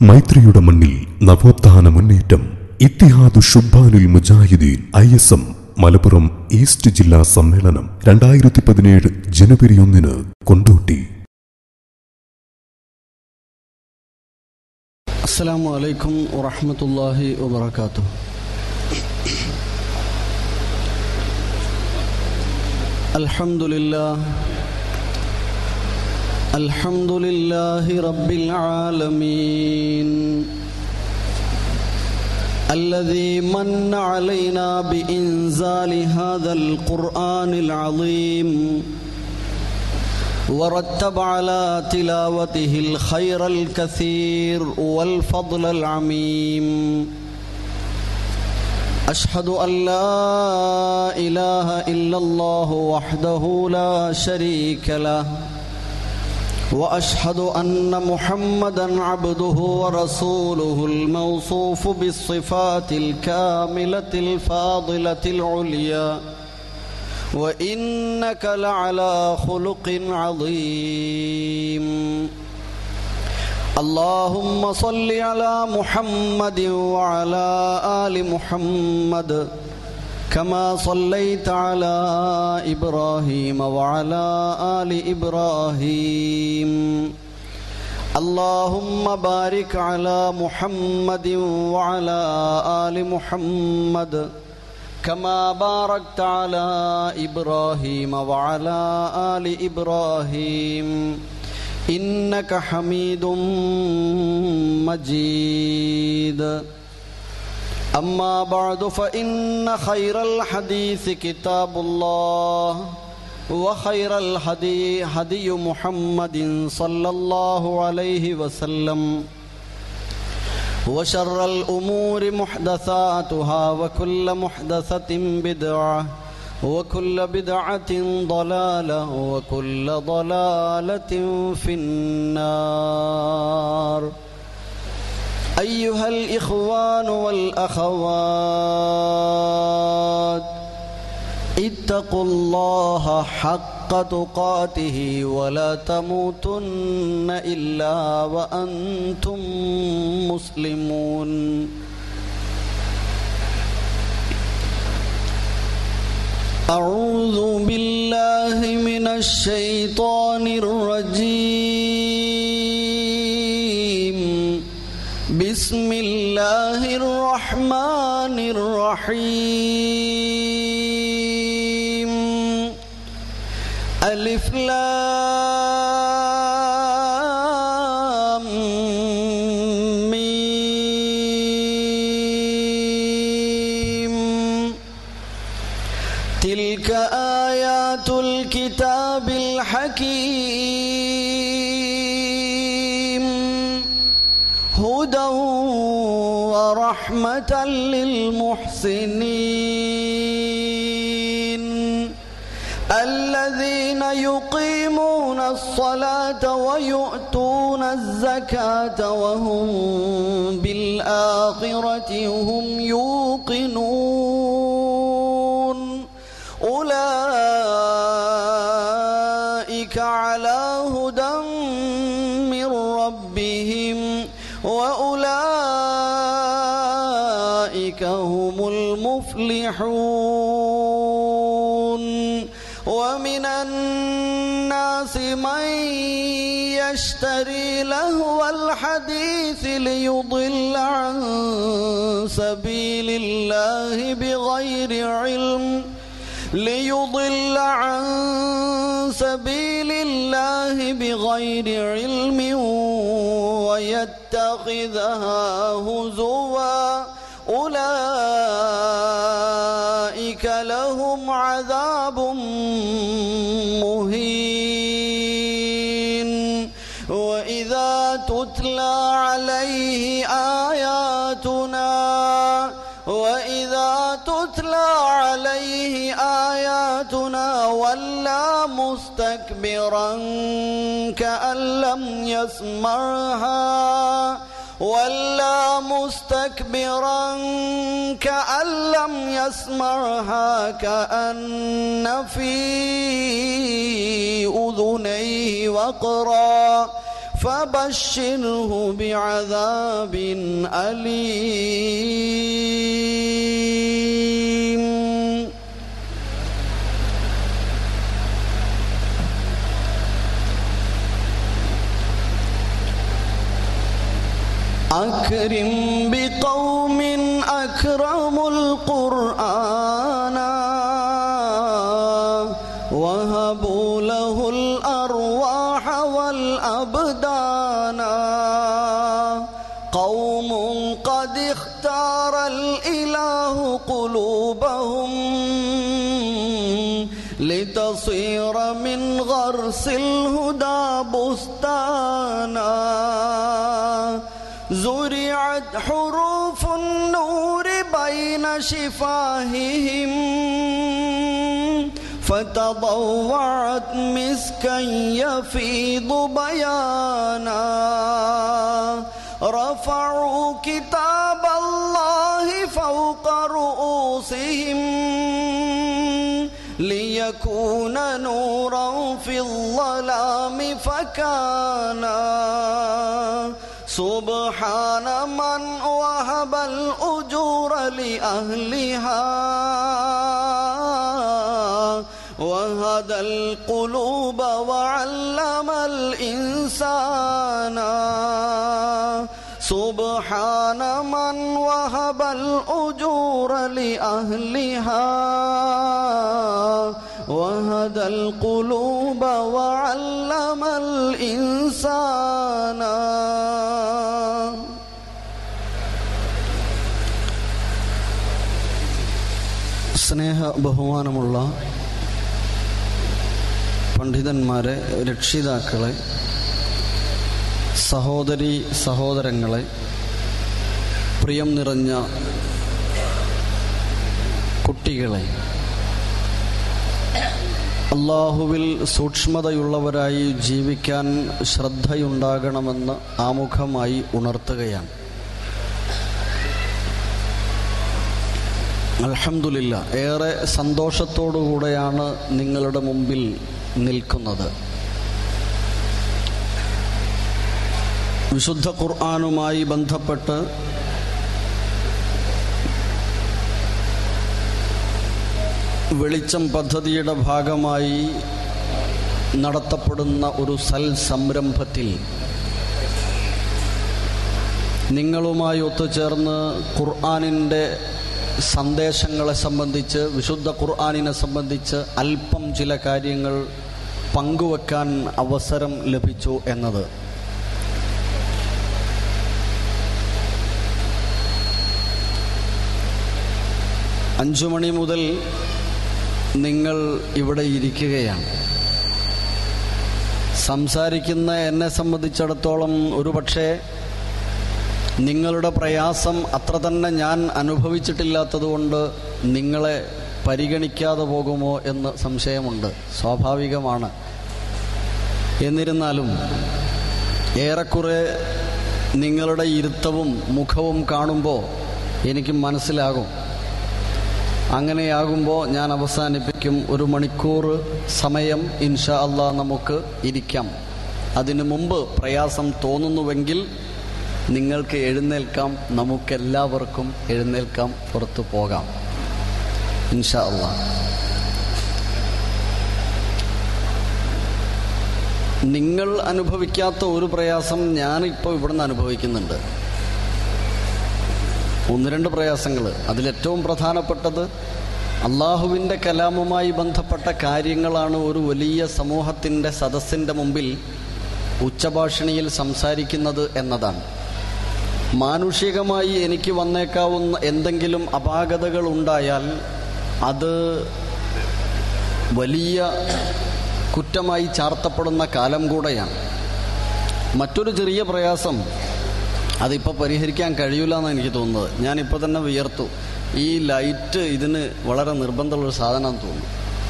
മൈത്രിയുടെ മണ്ണിൽ നവോത്ഥാന മുന്നേറ്റം. ഇത്തിഹാദു ശുബ്ബാനുൽ മുജാഹിദീൻ ISM മലപ്പുറം ഈസ്റ്റ് ജില്ലാ സമ്മേളനം 2017 ജനുവരി 1 കൊണ്ടോട്ടി. അസ്സലാമു അലൈക്കും വറഹ്മത്തുള്ളാഹി വബറകാതുഹു. അൽഹംദുലില്ലാഹി റബ്ബിൽ ആലമീൻ الذي من علينا بإنزال هذا القرآن العظيم ورتب على تلاوته الخير الكثير والفضل العميم. أشهد أن لا إله إلا الله وحده لا شريك له وأشهد أن محمدًا عبده ورسوله الموصوف بالصفات الكاملة الفاضلة العليا وإنك لعلى خلق عظيم. اللهم صل على محمد وعلى آل محمد كما صليت على إبراهيم وعلى آل إبراهيم. اللهم بارك على محمد وعلى آل محمد كما باركت على إبراهيم وعلى آل إبراهيم إنك حميد مجيد. أما بعد فإن خير الحديث كتاب الله وخير الهدي هدي محمد صلى الله عليه وسلم وشر الأمور محدثاتها وكل محدثة بدعة وكل بدعة ضلالة وكل ضلالة في النار. أيها الإخوان والأخوات، اتقوا الله حق تقاته ولا تموتن إلا وأنتم مسلمون. أعوذ بالله من الشيطان الرجيم. بسم الله الرحمن الرحيم. ألف لام ميم. تلك آيات الكتاب الحكيم هدى ورحمة للمحسنين الذين يقيمون الصلاة ويؤتون الزكاة وهم بالآخرة هم يوقنون. أولئك على هدى من ربهم وأولئك هم المفلحون. ومن الناس من يشتري لهو الحديث ليضل عن سبيل الله بغير علم ويتخذها هزوا. أولئك لهم عذاب مهين. وإذا تتلى عليه آياتنا ولى مستكبرا كأن لم يسمعها كأن في أذنيه وقرا فبشره بعذاب أليم. أكرم بقوم أكرموا القرآن وهبوا له الأرواح والأبدان. قوم قد اختار الإله قلوبهم لتصير من غرس الهدى بستانا. زرعت حروف النور بين شفاههم فتضوعت مسكا يفيض بيانا. رفعوا كتاب الله فوق رؤوسهم ليكون نورا في الظلام فكانا. سبحان من وهب الأجور لأهلها وهدى القلوب وعلم الإنسان. سبحان من وهب الأجور لأهلها وهدى القلوب وعلم الإنسان. സ്നേഹ ബഹുമാനമുള്ള പണ്ഡിതന്മാരെ, രക്ഷിതാക്കളെ, സഹോദരീ സഹോദരങ്ങളെ, പ്രിയം നിറഞ്ഞ കുട്ടികളെ, അല്ലാഹുവിൽ സൂക്ഷ്മതയുള്ളവരായി ജീവിക്കാൻ ശ്രദ്ധയുണ്ടാകണമെന്ന് ആമുഖമായി ഉണർത്തുകയാണ്. അൽഹംദുലില്ലാ, ഏറെ സന്തോഷത്തോടുകൂടെയാണ് നിങ്ങളുടെ മുമ്പിൽ നിൽക്കുന്നത്. വിശുദ്ധ ഖുർആനുമായി ബന്ധപ്പെട്ട് വെളിച്ചം പദ്ധതിയുടെ ഭാഗമായി നടത്തപ്പെടുന്ന ഒരു സൽ സംരംഭത്തിൽ നിങ്ങളുമായി ഒത്തുചേർന്ന് ഖുർആനിൻ്റെ സന്ദേശങ്ങളെ സംബന്ധിച്ച്, വിശുദ്ധ ഖുർആനിനെ സംബന്ധിച്ച് അല്പം ചില കാര്യങ്ങൾ പങ്കുവെക്കാൻ അവസരം ലഭിച്ചു എന്നത് അഞ്ചു മണി മുതൽ നിങ്ങൾ ഇവിടെ ഇരിക്കുകയാണ്. സംസാരിക്കുന്ന എന്നെ സംബന്ധിച്ചിടത്തോളം ഒരുപക്ഷെ നിങ്ങളുടെ പ്രയാസം അത്ര തന്നെ ഞാൻ അനുഭവിച്ചിട്ടില്ലാത്തതുകൊണ്ട് നിങ്ങളെ പരിഗണിക്കാതെ പോകുമോ എന്ന് സംശയമുണ്ട്. സ്വാഭാവികമാണ്. എന്നിരുന്നാലും ഏറെക്കുറെ നിങ്ങളുടെ ഇരുത്തവും മുഖവും കാണുമ്പോൾ എനിക്ക് മനസ്സിലാകും. അങ്ങനെയാകുമ്പോൾ ഞാൻ അവസാനിപ്പിക്കും. 1 മണിക്കൂർ സമയം ഇൻഷാ അല്ലാഹ് നമുക്ക് ഇരിക്കാം. അതിനു മുമ്പ് പ്രയാസം തോന്നുന്നുവെങ്കിൽ നിങ്ങൾക്ക് എഴുന്നേൽക്കാം, നമുക്കെല്ലാവർക്കും എഴുന്നേൽക്കാം, പുറത്തു പോകാം ഇൻഷാ അല്ലാഹ്. നിങ്ങൾ അനുഭവിക്കാത്ത ഒരു പ്രയാസം ഞാനിപ്പോൾ ഇവിടുന്ന് അനുഭവിക്കുന്നുണ്ട്. 1-2 പ്രയാസങ്ങൾ. അതിലേറ്റവും പ്രധാനപ്പെട്ടത് അള്ളാഹുവിൻ്റെ കലാമുമായി ബന്ധപ്പെട്ട കാര്യങ്ങളാണ്. ഒരു വലിയ സമൂഹത്തിൻ്റെ സദസ്സിൻ്റെ മുമ്പിൽ ഉച്ചഭാഷിണിയിൽ സംസാരിക്കുന്നത് എന്നതാണ്. മാനുഷികമായി എനിക്ക് വന്നേക്കാവുന്ന എന്തെങ്കിലും അപാകതകൾ ഉണ്ടായാൽ അത് വലിയ കുറ്റമായി ചാർത്തപ്പെടുന്ന കാലം കൂടെയാണ്. മറ്റൊരു ചെറിയ പ്രയാസം അതിപ്പോൾ പരിഹരിക്കാൻ കഴിയില്ല എന്നാണ് എനിക്ക് തോന്നുന്നത്. ഞാനിപ്പോൾ തന്നെ വിയർത്തു. ഈ ലൈറ്റ് ഇതിന് വളരെ നിർബന്ധമുള്ളൊരു സാധനമാണെന്ന് തോന്നുന്നു.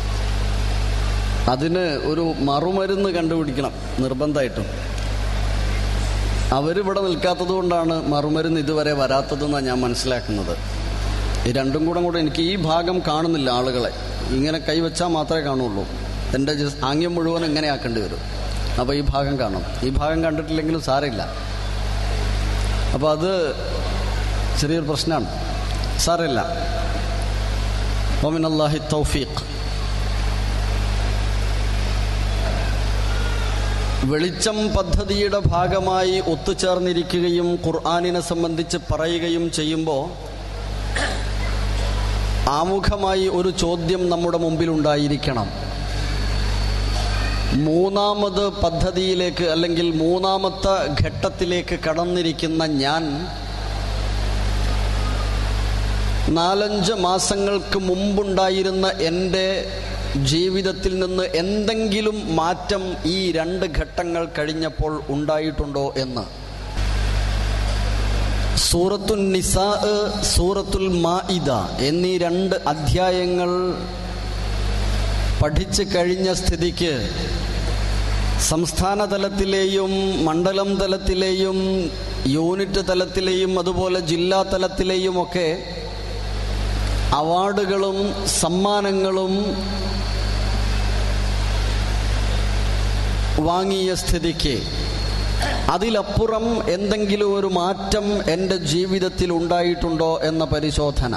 അതിന് ഒരു മറുമരുന്ന് കണ്ടുപിടിക്കണം നിർബന്ധമായിട്ടും. അവരിവിടെ നിൽക്കാത്തത് കൊണ്ടാണ് മറുമരുന്ന് ഇതുവരെ വരാത്തതെന്നാണ് ഞാൻ മനസ്സിലാക്കുന്നത്. ഈ രണ്ടും കൂടെ എനിക്ക് ഈ ഭാഗം കാണുന്നില്ല. ആളുകളെ ഇങ്ങനെ കൈവച്ചാൽ മാത്രമേ കാണുള്ളൂ. എൻ്റെ ആംഗ്യം മുഴുവൻ ഇങ്ങനെ ആക്കേണ്ടി വരും. അപ്പോൾ ഈ ഭാഗം കാണും. ഈ ഭാഗം കണ്ടിട്ടില്ലെങ്കിലും സാരമില്ല. അപ്പോൾ അത് ചെറിയൊരു പ്രശ്നമാണ്. സാരമില്ല. വമിനല്ലാഹി തൗഫീഖ്. വെളിച്ചം പദ്ധതിയുടെ ഭാഗമായി ഒത്തുചേർന്നിരിക്കുകയും ഖുർആനിനെ സംബന്ധിച്ച് പറയുകയും ചെയ്യുമ്പോൾ ആമുഖമായി ഒരു ചോദ്യം നമ്മുടെ മുമ്പിൽ ഉണ്ടായിരിക്കണം. മൂന്നാമത് പദ്ധതിയിലേക്ക് അല്ലെങ്കിൽ മൂന്നാമത്തെ ഘട്ടത്തിലേക്ക് കടന്നിരിക്കുന്ന ഞാൻ 4-5 മാസങ്ങൾക്ക് മുമ്പുണ്ടായിരുന്ന എൻ്റെ ജീവിതത്തിൽ നിന്ന് എന്തെങ്കിലും മാറ്റം ഈ 2 ഘട്ടങ്ങൾ കഴിഞ്ഞപ്പോൾ ഉണ്ടായിട്ടുണ്ടോ എന്ന്. സൂറത്തുൻ നിസാ, സൂറത്തുൽ മാഇദ എന്നീ 2 അധ്യായങ്ങൾ പഠിച്ചു കഴിഞ്ഞ സ്ഥിതിക്ക് സംസ്ഥാന തലത്തിലെയും മണ്ഡലം തലത്തിലെയും യൂണിറ്റ് തലത്തിലെയും അതുപോലെ ജില്ലാ തലത്തിലെയുമൊക്കെ അവാർഡുകളും സമ്മാനങ്ങളും വാങ്ങിയ സ്ഥിതിക്ക് അതിലപ്പുറം എന്തെങ്കിലും ഒരു മാറ്റം എൻ്റെ ജീവിതത്തിൽ ഉണ്ടായിട്ടുണ്ടോ എന്ന പരിശോധന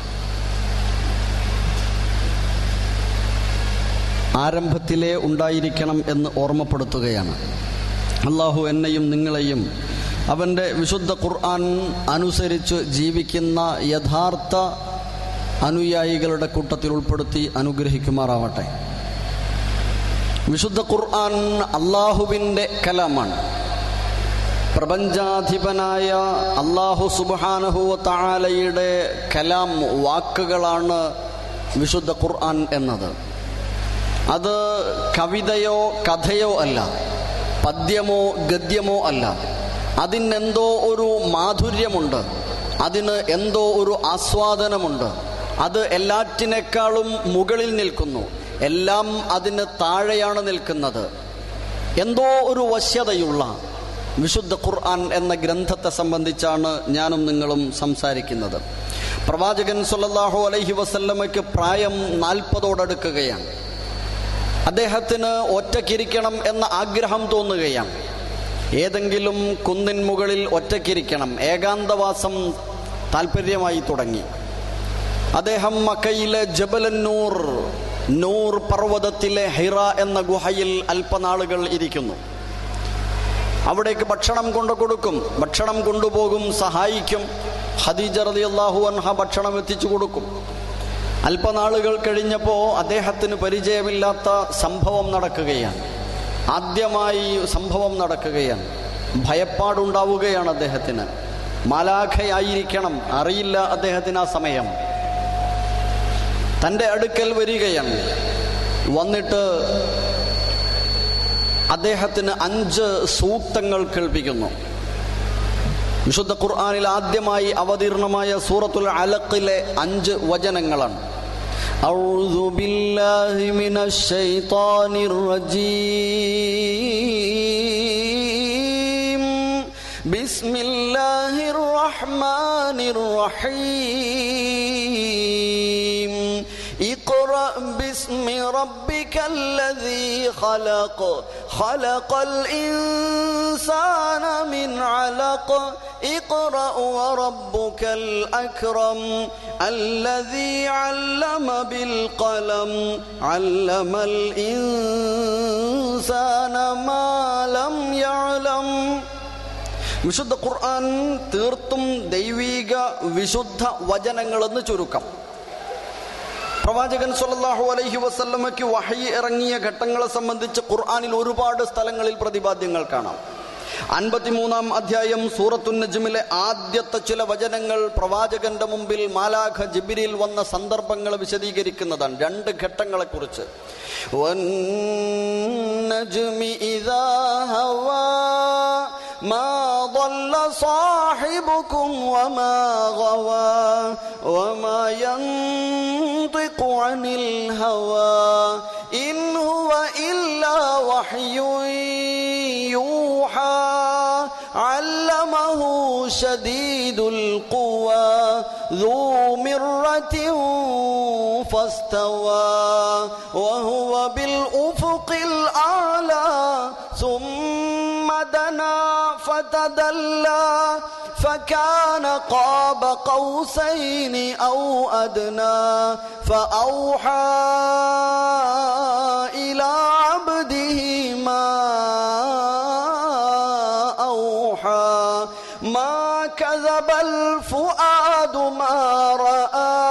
ആരംഭത്തിലേ ഉണ്ടായിരിക്കണം എന്ന് ഓർമ്മപ്പെടുത്തുകയാണ്. അള്ളാഹു എന്നെയും നിങ്ങളെയും അവൻ്റെ വിശുദ്ധ ഖുർആൻ അനുസരിച്ച് ജീവിക്കുന്ന യഥാർത്ഥ അനുയായികളുടെ കൂട്ടത്തിൽ ഉൾപ്പെടുത്തി അനുഗ്രഹിക്കുമാറാവട്ടെ. വിശുദ്ധ ഖുർആൻ അള്ളാഹുവിൻ്റെ കലാമാണ്. പ്രപഞ്ചാധിപനായ അള്ളാഹു സുബ്ഹാനഹു വ തആലയുടെ കലാം, വാക്കുകളാണ് വിശുദ്ധ ഖുർആൻ എന്നത്. അത് കവിതയോ കഥയോ അല്ല, പദ്യമോ ഗദ്യമോ അല്ല. അതിനെന്തോ ഒരു മാധുര്യമുണ്ട്, അതിന് എന്തോ ഒരു ആസ്വാദനമുണ്ട്. അത് എല്ലാറ്റിനേക്കാളും മുകളിൽ നിൽക്കുന്നു, എല്ലാം അതിന് താഴെയാണ് നിൽക്കുന്നത്. എന്തോ ഒരു വശ്യതയുള്ള വിശുദ്ധ ഖുർആൻ എന്ന ഗ്രന്ഥത്തെ സംബന്ധിച്ചാണ് ഞാനും നിങ്ങളും സംസാരിക്കുന്നത്. പ്രവാചകൻ സല്ലല്ലാഹു അലൈഹി വസല്ലമയ്ക്ക് പ്രായം 40ഓടടുക്കുകയാണ്. അദ്ദേഹത്തിന് ഒറ്റയ്ക്കിരിക്കണം എന്ന ആഗ്രഹം തോന്നുകയാണ്. ഏതെങ്കിലും കുന്നിൻ മുകളിൽ ഒറ്റയ്ക്കിരിക്കണം, ഏകാന്തവാസം താല്പര്യമായി തുടങ്ങി. അദ്ദേഹം മക്കയിലെ ജബലൻ നൂർ പർവ്വതത്തിലെ ഹിറ എന്ന ഗുഹയിൽ അല്പനാളുകൾ ഇരിക്കുന്നു. അവിടേക്ക് ഭക്ഷണം കൊടുക്കും, ഭക്ഷണം കൊണ്ടുപോകും, സഹായിക്കും. ഖദീജ റളിയല്ലാഹു അൻഹ ഭക്ഷണം എത്തിച്ചു കൊടുക്കും. അല്പനാളുകൾ കഴിഞ്ഞപ്പോൾ അദ്ദേഹത്തിന് പരിചയമില്ലാത്ത സംഭവം നടക്കുകയാണ്. ആദ്യമായി സംഭവം നടക്കുകയാണ്. ഭയപ്പാടുണ്ടാവുകയാണ് അദ്ദേഹത്തിന്. മാലാഖയായിരിക്കണം, അറിയില്ല അദ്ദേഹത്തിന് ആ സമയം. തൻ്റെ അടുക്കൽ വരികയാണ്. വന്നിട്ട് അദ്ദേഹത്തിന് 5 സൂക്തങ്ങൾ കേൾപ്പിക്കുന്നു. വിശുദ്ധ ഖുർആനിൽ ആദ്യമായി അവതീർണമായ സൂറത്തുൽ അലഖിലെ 5 വചനങ്ങളാണ്. അഊദു ബില്ലാഹി മിനശ് ശൈത്വാനിർ റജീം ബിസ്മില്ലാഹിർ റഹ്മാനിർ റഹീം ഇഖ്റഅ ബിസ്മി റബ്ബിക്കല്ലദീ ഖലഖ ഖലഖൽ ഇൻസാന മിൻ അലഖ ഇഖ്റഅ വറബ്ബുക്കൽ അക്രം അല്ലദീ അല്ലമ ബിൽ ഖലം അല്ലമൽ ഇൻസാന മാ ലം യഅലം. വിശുദ്ധ ഖുർആൻ തീർത്തും ദൈവിക വിശുദ്ധ വചനങ്ങളെന്ന് ചുരുക്കം. പ്രവാചകൻ സല്ലല്ലാഹു അലൈഹി വസല്ലമയ്ക്ക് വഹയി ഇറങ്ങിയ ഘട്ടങ്ങളെ സംബന്ധിച്ച് ഖുർആനിൽ ഒരുപാട് സ്ഥലങ്ങളിൽ പ്രതിപാദ്യങ്ങൾ കാണാം. 53-ാം അധ്യായം സൂറത്തുൻ നജ്മിലെ ആദ്യത്തെ ചില വചനങ്ങൾ പ്രവാചകന്റെ മുമ്പിൽ മാലാഖ ജിബ്രീൽ വന്ന സന്ദർഭങ്ങൾ വിശദീകരിക്കുന്നതാണ്. 2 ഘട്ടങ്ങളെക്കുറിച്ച്. വന്നജ്മി ഇദാ ഹവാ മാ ضل صاحبكم وما غوى وما ينطق عن الهوى إن هو إلا وحي يوحى علمه شديد القوى ذو مرة فاستوى وهو بالأفق الأعلى ثم دنا فتدلى فكان قاب قوسين أو أدنى فأوحى إلى عبده ما أوحى ما كذب الفؤاد ما رأى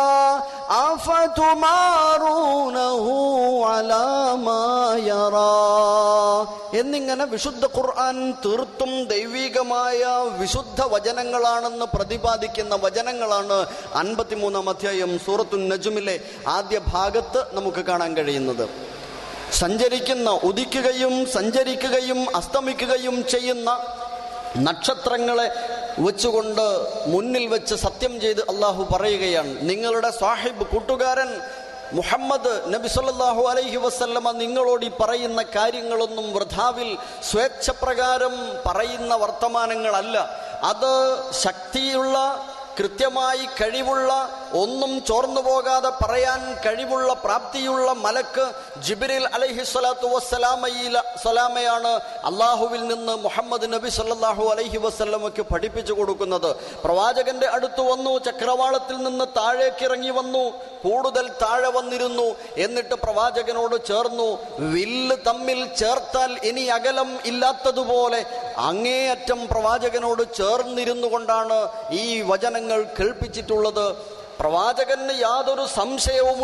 أفتمارونه على ما يرى എന്നിങ്ങനെ വിശുദ്ധ ഖുർആൻ തീർത്തും ദൈവികമായ വിശുദ്ധ വചനങ്ങളാണെന്ന് പ്രതിപാദിക്കുന്ന വചനങ്ങളാണ് 53-ാം അധ്യായം സൂറത്തുൻ നജ്മിലെ ആദ്യ ഭാഗത്ത് നമുക്ക് കാണാൻ കഴിയുന്നത്. ഉദിക്കുകയും സഞ്ചരിക്കുകയും അസ്തമിക്കുകയും ചെയ്യുന്ന നക്ഷത്രങ്ങളെ വെച്ചുകൊണ്ട് മുന്നിൽ വെച്ച് സത്യം ചെയ്ത് അള്ളാഹു പറയുകയാണ്, നിങ്ങളുടെ സാഹിബ് കൂട്ടുകാരൻ മുഹമ്മദ് നബി സല്ലല്ലാഹു അലൈഹി വസല്ലമ നിങ്ങളോട് ഈ പറയുന്ന കാര്യങ്ങളൊന്നും വൃഥാവിൽ സ്വേച്ഛപ്രകാരം പറയുന്ന വർത്തമാനങ്ങളല്ല. അത് ശക്തിയുള്ള, കൃത്യമായി കഴിവുള്ള, ഒന്നും ചോർന്നു പോകാതെ പറയാൻ കഴിവുള്ള പ്രാപ്തിയുള്ള മലക്ക് ജിബ്രീൽ അലൈഹിസ്സലാത്തു വസ്സലാമയാണ് അള്ളാഹുവിൽ നിന്ന് മുഹമ്മദ് നബി സല്ലല്ലാഹു അലൈഹി വസല്ലമയ്ക്ക് പഠിപ്പിച്ചു കൊടുക്കുന്നത്. പ്രവാചകന്റെ അടുത്ത് വന്നു, ചക്രവാളത്തിൽ നിന്ന് താഴേക്ക് ഇറങ്ങി വന്നു, കൂടുതൽ താഴെ വന്നിരുന്നു. എന്നിട്ട് പ്രവാചകനോട് ചേർന്നു. വില്ല് തമ്മിൽ ചേർത്താൽ ഇനി അകലം ഇല്ലാത്തതുപോലെ അങ്ങേയറ്റം പ്രവാചകനോട് ചേർന്നിരുന്നു കൊണ്ടാണ് ഈ വചനങ്ങൾ കേൾപ്പിച്ചിട്ടുള്ളത്. പ്രവാചകന് യാതൊരു സംശയവും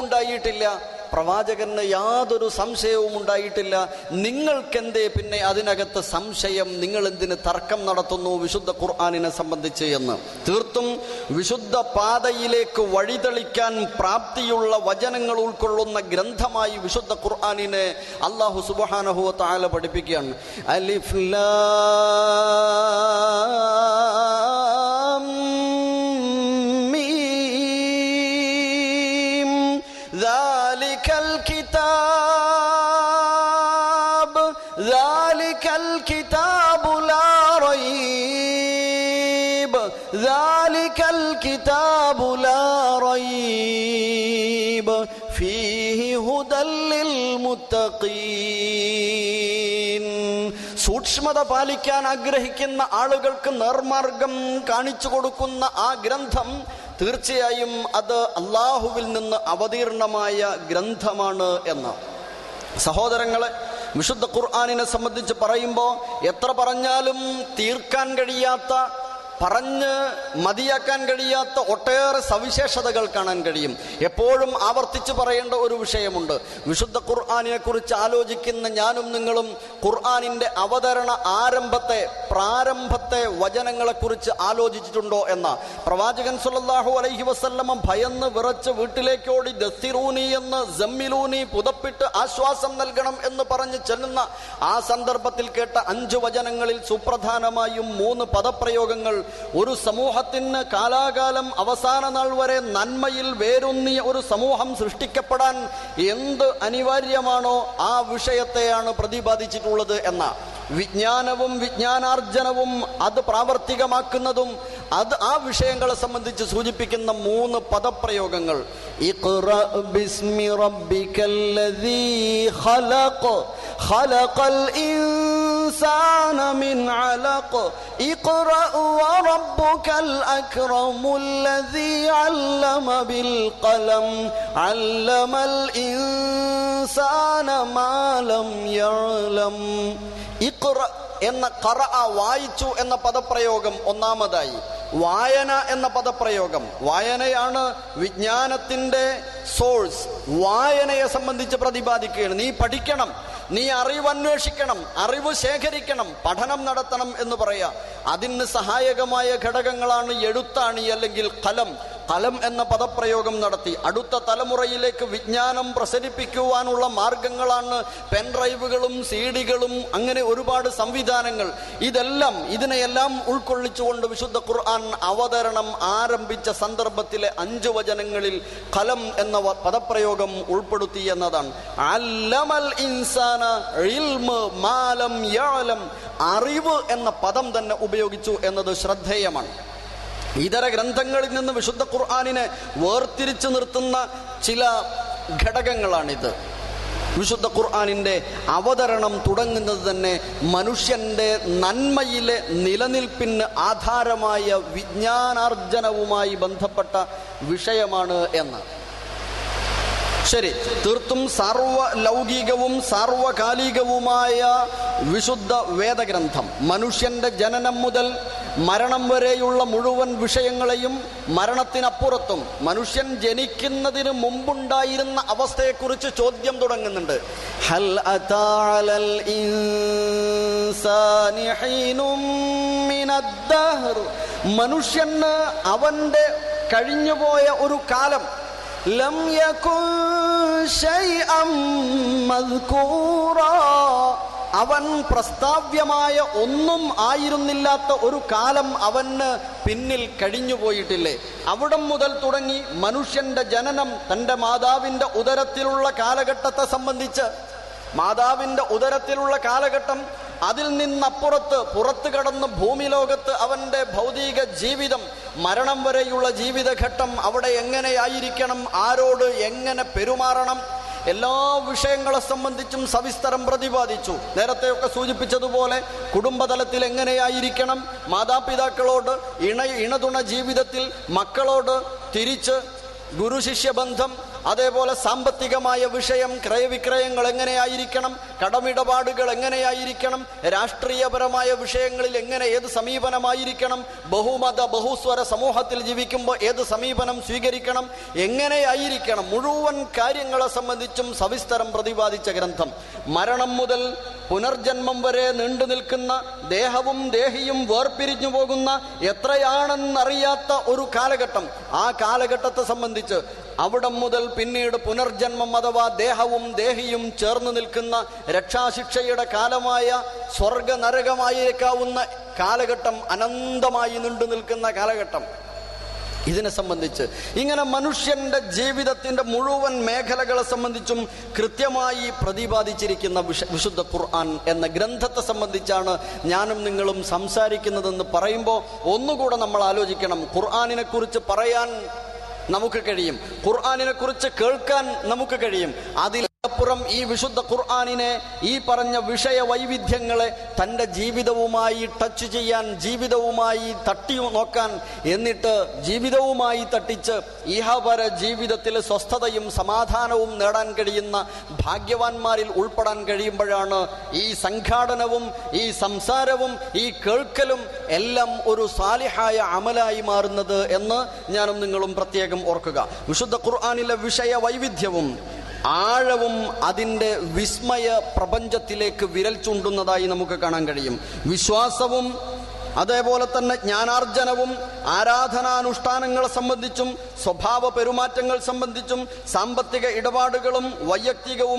ഉണ്ടായിട്ടില്ല. നിങ്ങൾക്കെന്തേ പിന്നെ അതിനകത്ത് സംശയം? നിങ്ങൾ എന്തിന് തർക്കം നടത്തുന്നു വിശുദ്ധ ഖുർആനിനെ സംബന്ധിച്ച് എന്ന്? തീർത്തും വിശുദ്ധ പാതയിലേക്ക് വഴിതെളിക്കാൻ പ്രാപ്തിയുള്ള വചനങ്ങൾ ഉൾക്കൊള്ളുന്ന ഗ്രന്ഥമായി വിശുദ്ധ ഖുർആനിനെ അല്ലാഹു സുബ്ഹാനഹു വ തആല പഠിപ്പിക്കുകയാണ്. അലിഫ് ലാം ذلك الكتاب لا ريب فيه هدى للمتقين. സൂക്ഷ്മത പാലിക്കാൻ ആഗ്രഹിക്കുന്ന ആളുകൾക്ക് നേർമാർഗം കാണിച്ചു കൊടുക്കുന്ന ആ ഗ്രന്ഥം തീർച്ചയായും അത് അള്ളാഹുവിൽ നിന്ന് അവതീർണമായ ഗ്രന്ഥമാണ് എന്ന്. സഹോദരങ്ങളെ, വിശുദ്ധ ഖുർആനിനെ സംബന്ധിച്ച് പറയുമ്പോൾ എത്ര പറഞ്ഞാലും തീർക്കാൻ കഴിയാത്ത, പറഞ്ഞ് മതിയാക്കാൻ കഴിയാത്ത ഒട്ടേറെ സവിശേഷതകൾ കാണാൻ കഴിയും. എപ്പോഴും ആവർത്തിച്ച് പറയേണ്ട ഒരു വിഷയമുണ്ട്. വിശുദ്ധ ഖുർആനിനെ കുറിച്ച് ആലോചിക്കുന്ന ഞാനും നിങ്ങളും ഖുർആനിന്റെ അവതരണ പ്രാരംഭത്തെ വചനങ്ങളെക്കുറിച്ച് ആലോചിച്ചിട്ടുണ്ടോ എന്ന. പ്രവാചകൻ സല്ലല്ലാഹു അലൈഹി വസല്ലമ ഭയന്ന് വിറച്ച് വീട്ടിലേക്കോടി ദസ്സിറൂനി എന്ന്, ജമ്മിലൂനി പുതപ്പിട്ട് ആശ്വാസം നൽകണം എന്ന് പറഞ്ഞ് ചെല്ലുന്ന ആ സന്ദർഭത്തിൽ കേട്ട 5 വചനങ്ങളിൽ സുപ്രധാനമായും 3 പദപ്രയോഗങ്ങൾ ഒരു സമൂഹത്തിന് കാലാകാലം അവസാന നാൾ വരെ നന്മയിൽ വേരൂന്നിയ ഒരു സമൂഹം സൃഷ്ടിക്കപ്പെടാൻ എന്ത് അനിവാര്യമാണോ ആ വിഷയത്തെയാണ് പ്രതിപാദിച്ചിട്ടുള്ളത് എന്ന. വിജ്ഞാനവും വിജ്ഞാനാർജനവും അത് പ്രാവർത്തികമാക്കുന്നതും അത് ആ വിഷയങ്ങളെ സംബന്ധിച്ച് സൂചിപ്പിക്കുന്ന 3 പദപ്രയോഗങ്ങൾ. ഇഖ്റ ബിസ്മി റബ്ബിക്കല്ലദീ ഖലഖ് ഖലഖൽ ഇൻസാന മിൻ അലഖ് ഇഖ്റ വറബ്ബുകൽ അക്രമുല്ലദീ അല്ലമ ബിൽ ഖലം അല്ലമൽ ഇൻസാന മാ ലം യഅലം. ഇഖ്റ എന്ന ഖറഅ വായിച്ചു എന്ന പദപ്രയോഗം ഒന്നാമതായി. വായന എന്ന പദപ്രയോഗം, വായനയാണ് വിജ്ഞാനത്തിന്റെ സോഴ്സ്. വായനയെ സംബന്ധിച്ച് പ്രതിപാദിക്കുകയാണ്. നീ പഠിക്കണം, നീ അറിവ് അന്വേഷിക്കണം, അറിവ് ശേഖരിക്കണം, പഠനം നടത്തണം എന്ന് പറയാ. അതിന് സഹായകമായ ഘടകങ്ങളാണ് എഴുത്താണി അല്ലെങ്കിൽ കലം. കലം എന്ന പദപ്രയോഗം നടത്തി. അടുത്ത തലമുറയിലേക്ക് വിജ്ഞാനം പ്രസരിപ്പിക്കുവാനുള്ള മാർഗങ്ങളാണ് പെൻഡ്രൈവുകളും CD-കളും, അങ്ങനെ ഒരുപാട് സംവിധാനങ്ങൾ. ഇതിനെയെല്ലാം ഉൾക്കൊള്ളിച്ചുകൊണ്ട് വിശുദ്ധ ഖുർആൻ അവതരണം ആരംഭിച്ച സന്ദർഭത്തിലെ 5 വചനങ്ങളിൽ കലം എന്ന പദപ്രയോഗം ഉൾപ്പെടുത്തി എന്നതാണ്. അല്ലമൽ ഇൻസാന ഇൽമ് മാ ലം യഅലം, അറിവ് എന്ന പദം തന്നെ ഉപയോഗിച്ചു എന്നത് ശ്രദ്ധേയമാണ്. ഇതര ഗ്രന്ഥങ്ങളിൽ നിന്ന് വിശുദ്ധ ഖുർആനിനെ വേർതിരിച്ചു നിർത്തുന്ന ചില ഘടകങ്ങളാണിത്. വിശുദ്ധ ഖുർആനിൻ്റെ അവതരണം തുടങ്ങുന്നത് തന്നെ മനുഷ്യൻ്റെ നന്മയിലെ നിലനിൽപ്പിന് ആധാരമായ വിജ്ഞാനാർജനവുമായി ബന്ധപ്പെട്ട വിഷയമാണ് എന്ന്. ശരി, തീർത്തും സാർവലൗകികവും സാർവകാലികവുമായ വിശുദ്ധ വേദഗ്രന്ഥം മനുഷ്യൻ്റെ ജനനം മുതൽ മരണം വരെയുള്ള മുഴുവൻ വിഷയങ്ങളെയും മരണത്തിനപ്പുറത്തും മനുഷ്യൻ ജനിക്കുന്നതിന് മുമ്പുണ്ടായിരുന്ന അവസ്ഥയെക്കുറിച്ച് ചോദ്യം തുടങ്ങുന്നുണ്ട്. ഹൽ അതാ അലൽ ഇൻസാനി ഹീനും മിനദ്ദഹർ, മനുഷ്യന് അവൻ്റെ കഴിഞ്ഞുപോയ ഒരു കാലം ലം യകുൻ ശൈഅൻ മദ്കൂറാ, അവൻ പ്രസ്താവ്യമായ ഒന്നും ആയിരുന്നില്ലാത്ത ഒരു കാലം അവന് പിന്നിൽ കഴിഞ്ഞുപോയിട്ടില്ലേ? അവിടം മുതൽ തുടങ്ങി മനുഷ്യന്റെ ജനനം, തൻ്റെ മാതാവിൻ്റെ ഉദരത്തിലുള്ള കാലഘട്ടത്തെ സംബന്ധിച്ച്, മാതാവിൻ്റെ ഉദരത്തിലുള്ള കാലഘട്ടം, അതിൽ നിന്നപ്പുറത്ത് പുറത്തു കടന്ന് ഭൂമി ലോകത്ത് അവൻ്റെ ഭൗതിക ജീവിതം, മരണം വരെയുള്ള ജീവിതഘട്ടം, അവിടെ എങ്ങനെയായിരിക്കണം, ആരോട് എങ്ങനെ പെരുമാറണം, എല്ലാ വിഷയങ്ങളെ സംബന്ധിച്ചും സവിസ്തരം പ്രതിപാദിച്ചു. നേരത്തെയൊക്കെ സൂചിപ്പിച്ചതുപോലെ കുടുംബതലത്തിൽ എങ്ങനെയായിരിക്കണം, മാതാപിതാക്കളോട്, ഇണതുണ ജീവിതത്തിൽ മക്കളോട്, തിരിച്ച് ഗുരുശിഷ്യ ബന്ധം, അതേപോലെ സാമ്പത്തികമായ വിഷയം, ക്രയവിക്രയങ്ങൾ എങ്ങനെയായിരിക്കണം, കടമിടപാടുകൾ എങ്ങനെയായിരിക്കണം, രാഷ്ട്രീയപരമായ വിഷയങ്ങളിൽ ഏത് സമീപനമായിരിക്കണം, ബഹുമത ബഹുസ്വര സമൂഹത്തിൽ ജീവിക്കുമ്പോൾ ഏത് സമീപനം സ്വീകരിക്കണം, എങ്ങനെയായിരിക്കണം, മുഴുവൻ കാര്യങ്ങളെ സംബന്ധിച്ചും സവിസ്തരം പ്രതിപാദിച്ച ഗ്രന്ഥം. മരണം മുതൽ പുനർജന്മം വരെ നീണ്ടു നിൽക്കുന്ന, ദേഹവും ദേഹിയും വേർപിരിഞ്ഞു പോകുന്ന, എത്രയാണെന്നറിയാത്ത ഒരു കാലഘട്ടം, ആ കാലഘട്ടത്തെ സംബന്ധിച്ച് അവിടം മുതൽ പിന്നീട് പുനർജന്മം അഥവാ ദേഹവും ദേഹിയും ചേർന്ന് നിൽക്കുന്ന രക്ഷാശിക്ഷയുടെ കാലമായ സ്വർഗ നരകമായേക്കാവുന്ന കാലഘട്ടം, അനന്തമായി നീണ്ടു നിൽക്കുന്ന കാലഘട്ടം, ഇതിനെ സംബന്ധിച്ച് ഇങ്ങനെ മനുഷ്യന്റെ ജീവിതത്തിന്റെ മുഴുവൻ മേഖലകളെ സംബന്ധിച്ചും കൃത്യമായി പ്രതിപാദിച്ചിരിക്കുന്ന വിശുദ്ധ ഖുർആൻ എന്ന ഗ്രന്ഥത്തെ സംബന്ധിച്ചാണ് ഞാനും നിങ്ങളും സംസാരിക്കുന്നതെന്ന് പറയുമ്പോൾ ഒന്നുകൂടെ നമ്മൾ ആലോചിക്കണം. ഖുർആനിനെ കുറിച്ച് പറയാൻ നമുക്ക് കഴിയും, ഖുർആനിനെ കുറിച്ച് കേൾക്കാൻ നമുക്ക് കഴിയും. അതിലപ്പുറം ഈ വിശുദ്ധ ഖുർആനിനെ, ഈ പറഞ്ഞ വിഷയ വൈവിധ്യങ്ങളെ തൻ്റെ ജീവിതവുമായി ടച്ച് ചെയ്യാൻ, ജീവിതവുമായി തട്ടി നോക്കാൻ, എന്നിട്ട് ജീവിതവുമായി തട്ടിച്ച് ഇഹപര ജീവിതത്തിൽ സ്വസ്ഥതയും സമാധാനവും നേടാൻ കഴിയുന്ന ഭാഗ്യവാന്മാരിൽ ഉൾപ്പെടാൻ കഴിയുമ്പോഴാണ് ഈ സംഘാടനവും ഈ സംസാരവും ഈ കേൾക്കലും എല്ലാം ഒരു സാലിഹായ അമലായി മാറുന്നത് എന്ന് ഞാനും നിങ്ങളും പ്രത്യേകം ഓർക്കുക. വിശുദ്ധ ഖുർആനിലെ വിഷയ വൈവിധ്യവും ആഴവും അതിൻ്റെ വിസ്മയ പ്രപഞ്ചത്തിലേക്ക് വിരൽ ചൂണ്ടുന്നതായി നമുക്ക് കാണാൻ കഴിയും. വിശ്വാസവും അതേപോലെ തന്നെ ജ്ഞാനാർജനവും ആരാധനാനുഷ്ഠാനങ്ങളെ സംബന്ധിച്ചും സ്വഭാവ പെരുമാറ്റങ്ങൾ സംബന്ധിച്ചും സാമ്പത്തിക ഇടപാടുകളും വൈയക്തികവും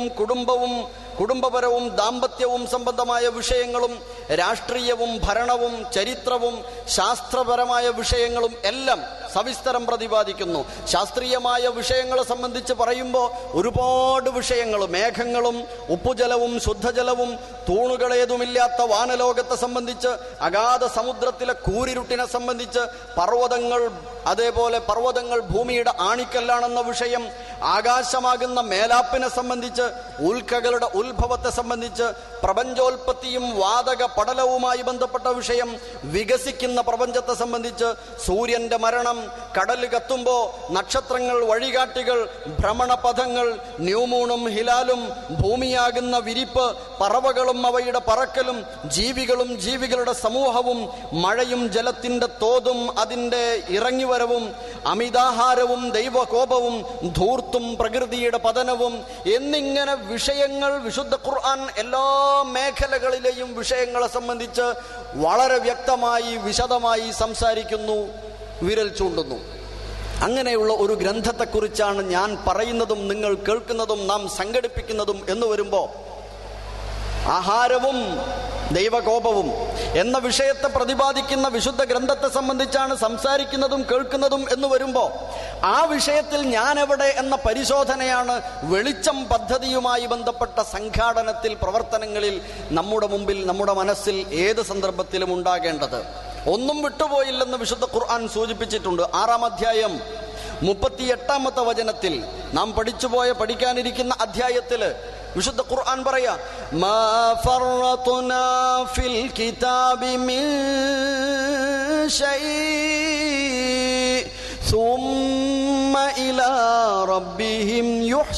കുടുംബപരവും ദാമ്പത്യവും സംബന്ധമായ വിഷയങ്ങളും രാഷ്ട്രീയവും ഭരണവും ചരിത്രവും ശാസ്ത്രപരമായ വിഷയങ്ങളും എല്ലാം സവിസ്തരം പ്രതിപാദിക്കുന്നു. ശാസ്ത്രീയമായ വിഷയങ്ങളെ സംബന്ധിച്ച് പറയുമ്പോൾ ഒരുപാട് വിഷയങ്ങൾ, മേഘങ്ങളും ഉപ്പുജലവും ശുദ്ധജലവും തൂണുകളേതുമില്ലാത്ത വാനലോകത്തെ സംബന്ധിച്ച്, അഗാധ സമുദ്രത്തിലെ കൂരിരുട്ടിനെ സംബന്ധിച്ച്, പർവ്വതങ്ങൾ, അതേപോലെ പർവ്വതങ്ങൾ ഭൂമിയുടെ ആണിക്കല്ലാണെന്ന വിഷയം, ആകാശമാകുന്ന മേലാപ്പിനെ സംബന്ധിച്ച്, ഉൽക്കകളുടെ ഉത്ഭവത്തെ സംബന്ധിച്ച്, പ്രപഞ്ചോൽപത്തിയും വാതക പടലവുമായി ബന്ധപ്പെട്ട വിഷയം, വികസിക്കുന്ന പ്രപഞ്ചത്തെ സംബന്ധിച്ച്, സൂര്യന്റെ മരണം, കടൽ കത്തുമ്പോൾ നക്ഷത്രങ്ങൾ വഴികാട്ടികൾ, ഭ്രമണപഥങ്ങൾ, ന്യൂമൂണും ഹിലാലും, ഭൂമിയാകുന്ന വിരിപ്പ്, പറവകളും അവയുടെ പറക്കലും, ജീവികളും ജീവികളുടെ സമൂഹവും, മഴയും ജലത്തിന്റെ തോതും അതിൻ്റെ ഇറങ്ങിവരവും, അമിതാഹാരവും ദൈവകോപവും, ധൂർത്തും പ്രകൃതിയുടെ പതനവും എന്നിങ്ങനെ വിഷയങ്ങൾ വിശുദ്ധ ഖുർആൻ എല്ലാ മേഖലകളിലെയും വിഷയങ്ങളെ സംബന്ധിച്ച് വളരെ വ്യക്തമായി വിശദമായി സംസാരിക്കുന്നു, വിരൽ ചൂണ്ടുന്നു. അങ്ങനെയുള്ള ഒരു ഗ്രന്ഥത്തെക്കുറിച്ചാണ് ഞാൻ പറയുന്നതും നിങ്ങൾ കേൾക്കുന്നതും നാം സംഘടിപ്പിക്കുന്നതും എന്ന് വരുമ്പോൾ, ആഹാരവും ദൈവകോപവും എന്ന വിഷയത്തെ പ്രതിപാദിക്കുന്ന വിശുദ്ധ ഗ്രന്ഥത്തെ സംബന്ധിച്ചാണ് സംസാരിക്കുന്നതും കേൾക്കുന്നതും എന്ന് വരുമ്പോൾ, ആ വിഷയത്തിൽ ഞാൻ എവിടെ എന്ന പരിശോധനയാണ് വെളിച്ചം പദ്ധതിയുമായി ബന്ധപ്പെട്ട സംഘാടനത്തിൽ, പ്രവർത്തനങ്ങളിൽ നമ്മുടെ മുമ്പിൽ, നമ്മുടെ മനസ്സിൽ ഏത് സന്ദർഭത്തിലും ഉണ്ടാകേണ്ടത്. ഒന്നും വിട്ടുപോയില്ലെന്ന് വിശുദ്ധ ഖുർആൻ സൂചിപ്പിച്ചിട്ടുണ്ട്. 6-ാം അധ്യായം 38-ാമത്തെ വചനത്തിൽ നാം പഠിക്കാനിരിക്കുന്ന അധ്യായത്തിൽ വിശുദ്ധ ഖുർആൻ പറയാ, മാ ഫറത്നാ ഫിൽ കിതാബി മിൻ ശൈഇ സുമ്മ ഇലാ റബ്ബിഹിം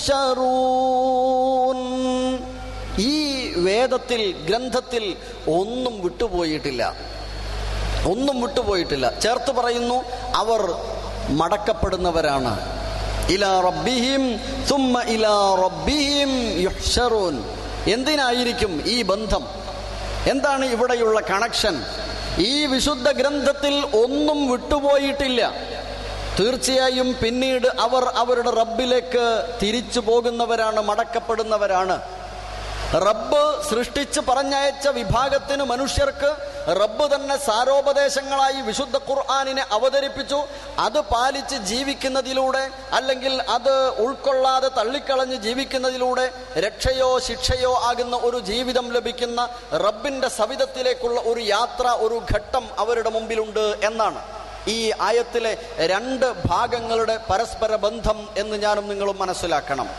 യുഹ്ശറൂൻ. ഈ വേദത്തിൽ, ഗ്രന്ഥത്തിൽ ഒന്നും വിട്ടുപോയിട്ടില്ല, ഒന്നും വിട്ടുപോയിട്ടില്ല. ചേർത്ത് പറയുന്നു, അവർ മടക്കപ്പെടുന്നവരാണ്. ഇലാ റബ്ബിഹിം സുമ്മ ഇലാ റബ്ബിഹിം യുഹ്ശറൂൻ. എന്തിനായിരിക്കും ഈ ബന്ധം? എന്താണ് ഇവിടെയുള്ള കണക്ഷൻ? ഈ വിശുദ്ധ ഗ്രന്ഥത്തിൽ ഒന്നും വിട്ടുപോയിട്ടില്ല. തീർച്ചയായും പിന്നീട് അവർ അവരുടെ റബ്ബിലേക്ക് തിരിച്ചു പോകുന്നവരാണ്, മടക്കപ്പെടുന്നവരാണ്. റബ്ബ് സൃഷ്ടിച്ച് പറഞ്ഞയച്ച വിഭാഗത്തിന്, മനുഷ്യർക്ക് റബ്ബ് തന്നെ സാരോപദേശങ്ങളായി വിശുദ്ധ ഖുർആനിനെ അവതരിപ്പിച്ചു. അത് പാലിച്ച് ജീവിക്കുന്നതിലൂടെ, അല്ലെങ്കിൽ അത് ഉൾക്കൊള്ളാതെ തള്ളിക്കളഞ്ഞ് ജീവിക്കുന്നതിലൂടെ രക്ഷയോ ശിക്ഷയോ ആകുന്ന ഒരു ജീവിതം ലഭിക്കുന്ന റബ്ബിന്റെ സവിധത്തിലേക്കുള്ള ഒരു യാത്ര, ഒരു ഘട്ടം അവരുടെ മുമ്പിലുണ്ട് എന്നാണ് ഈ ആയത്തിലെ രണ്ട് ഭാഗങ്ങളുടെ പരസ്പര ബന്ധം എന്ന് ഞാനും നിങ്ങളും മനസ്സിലാക്കണം.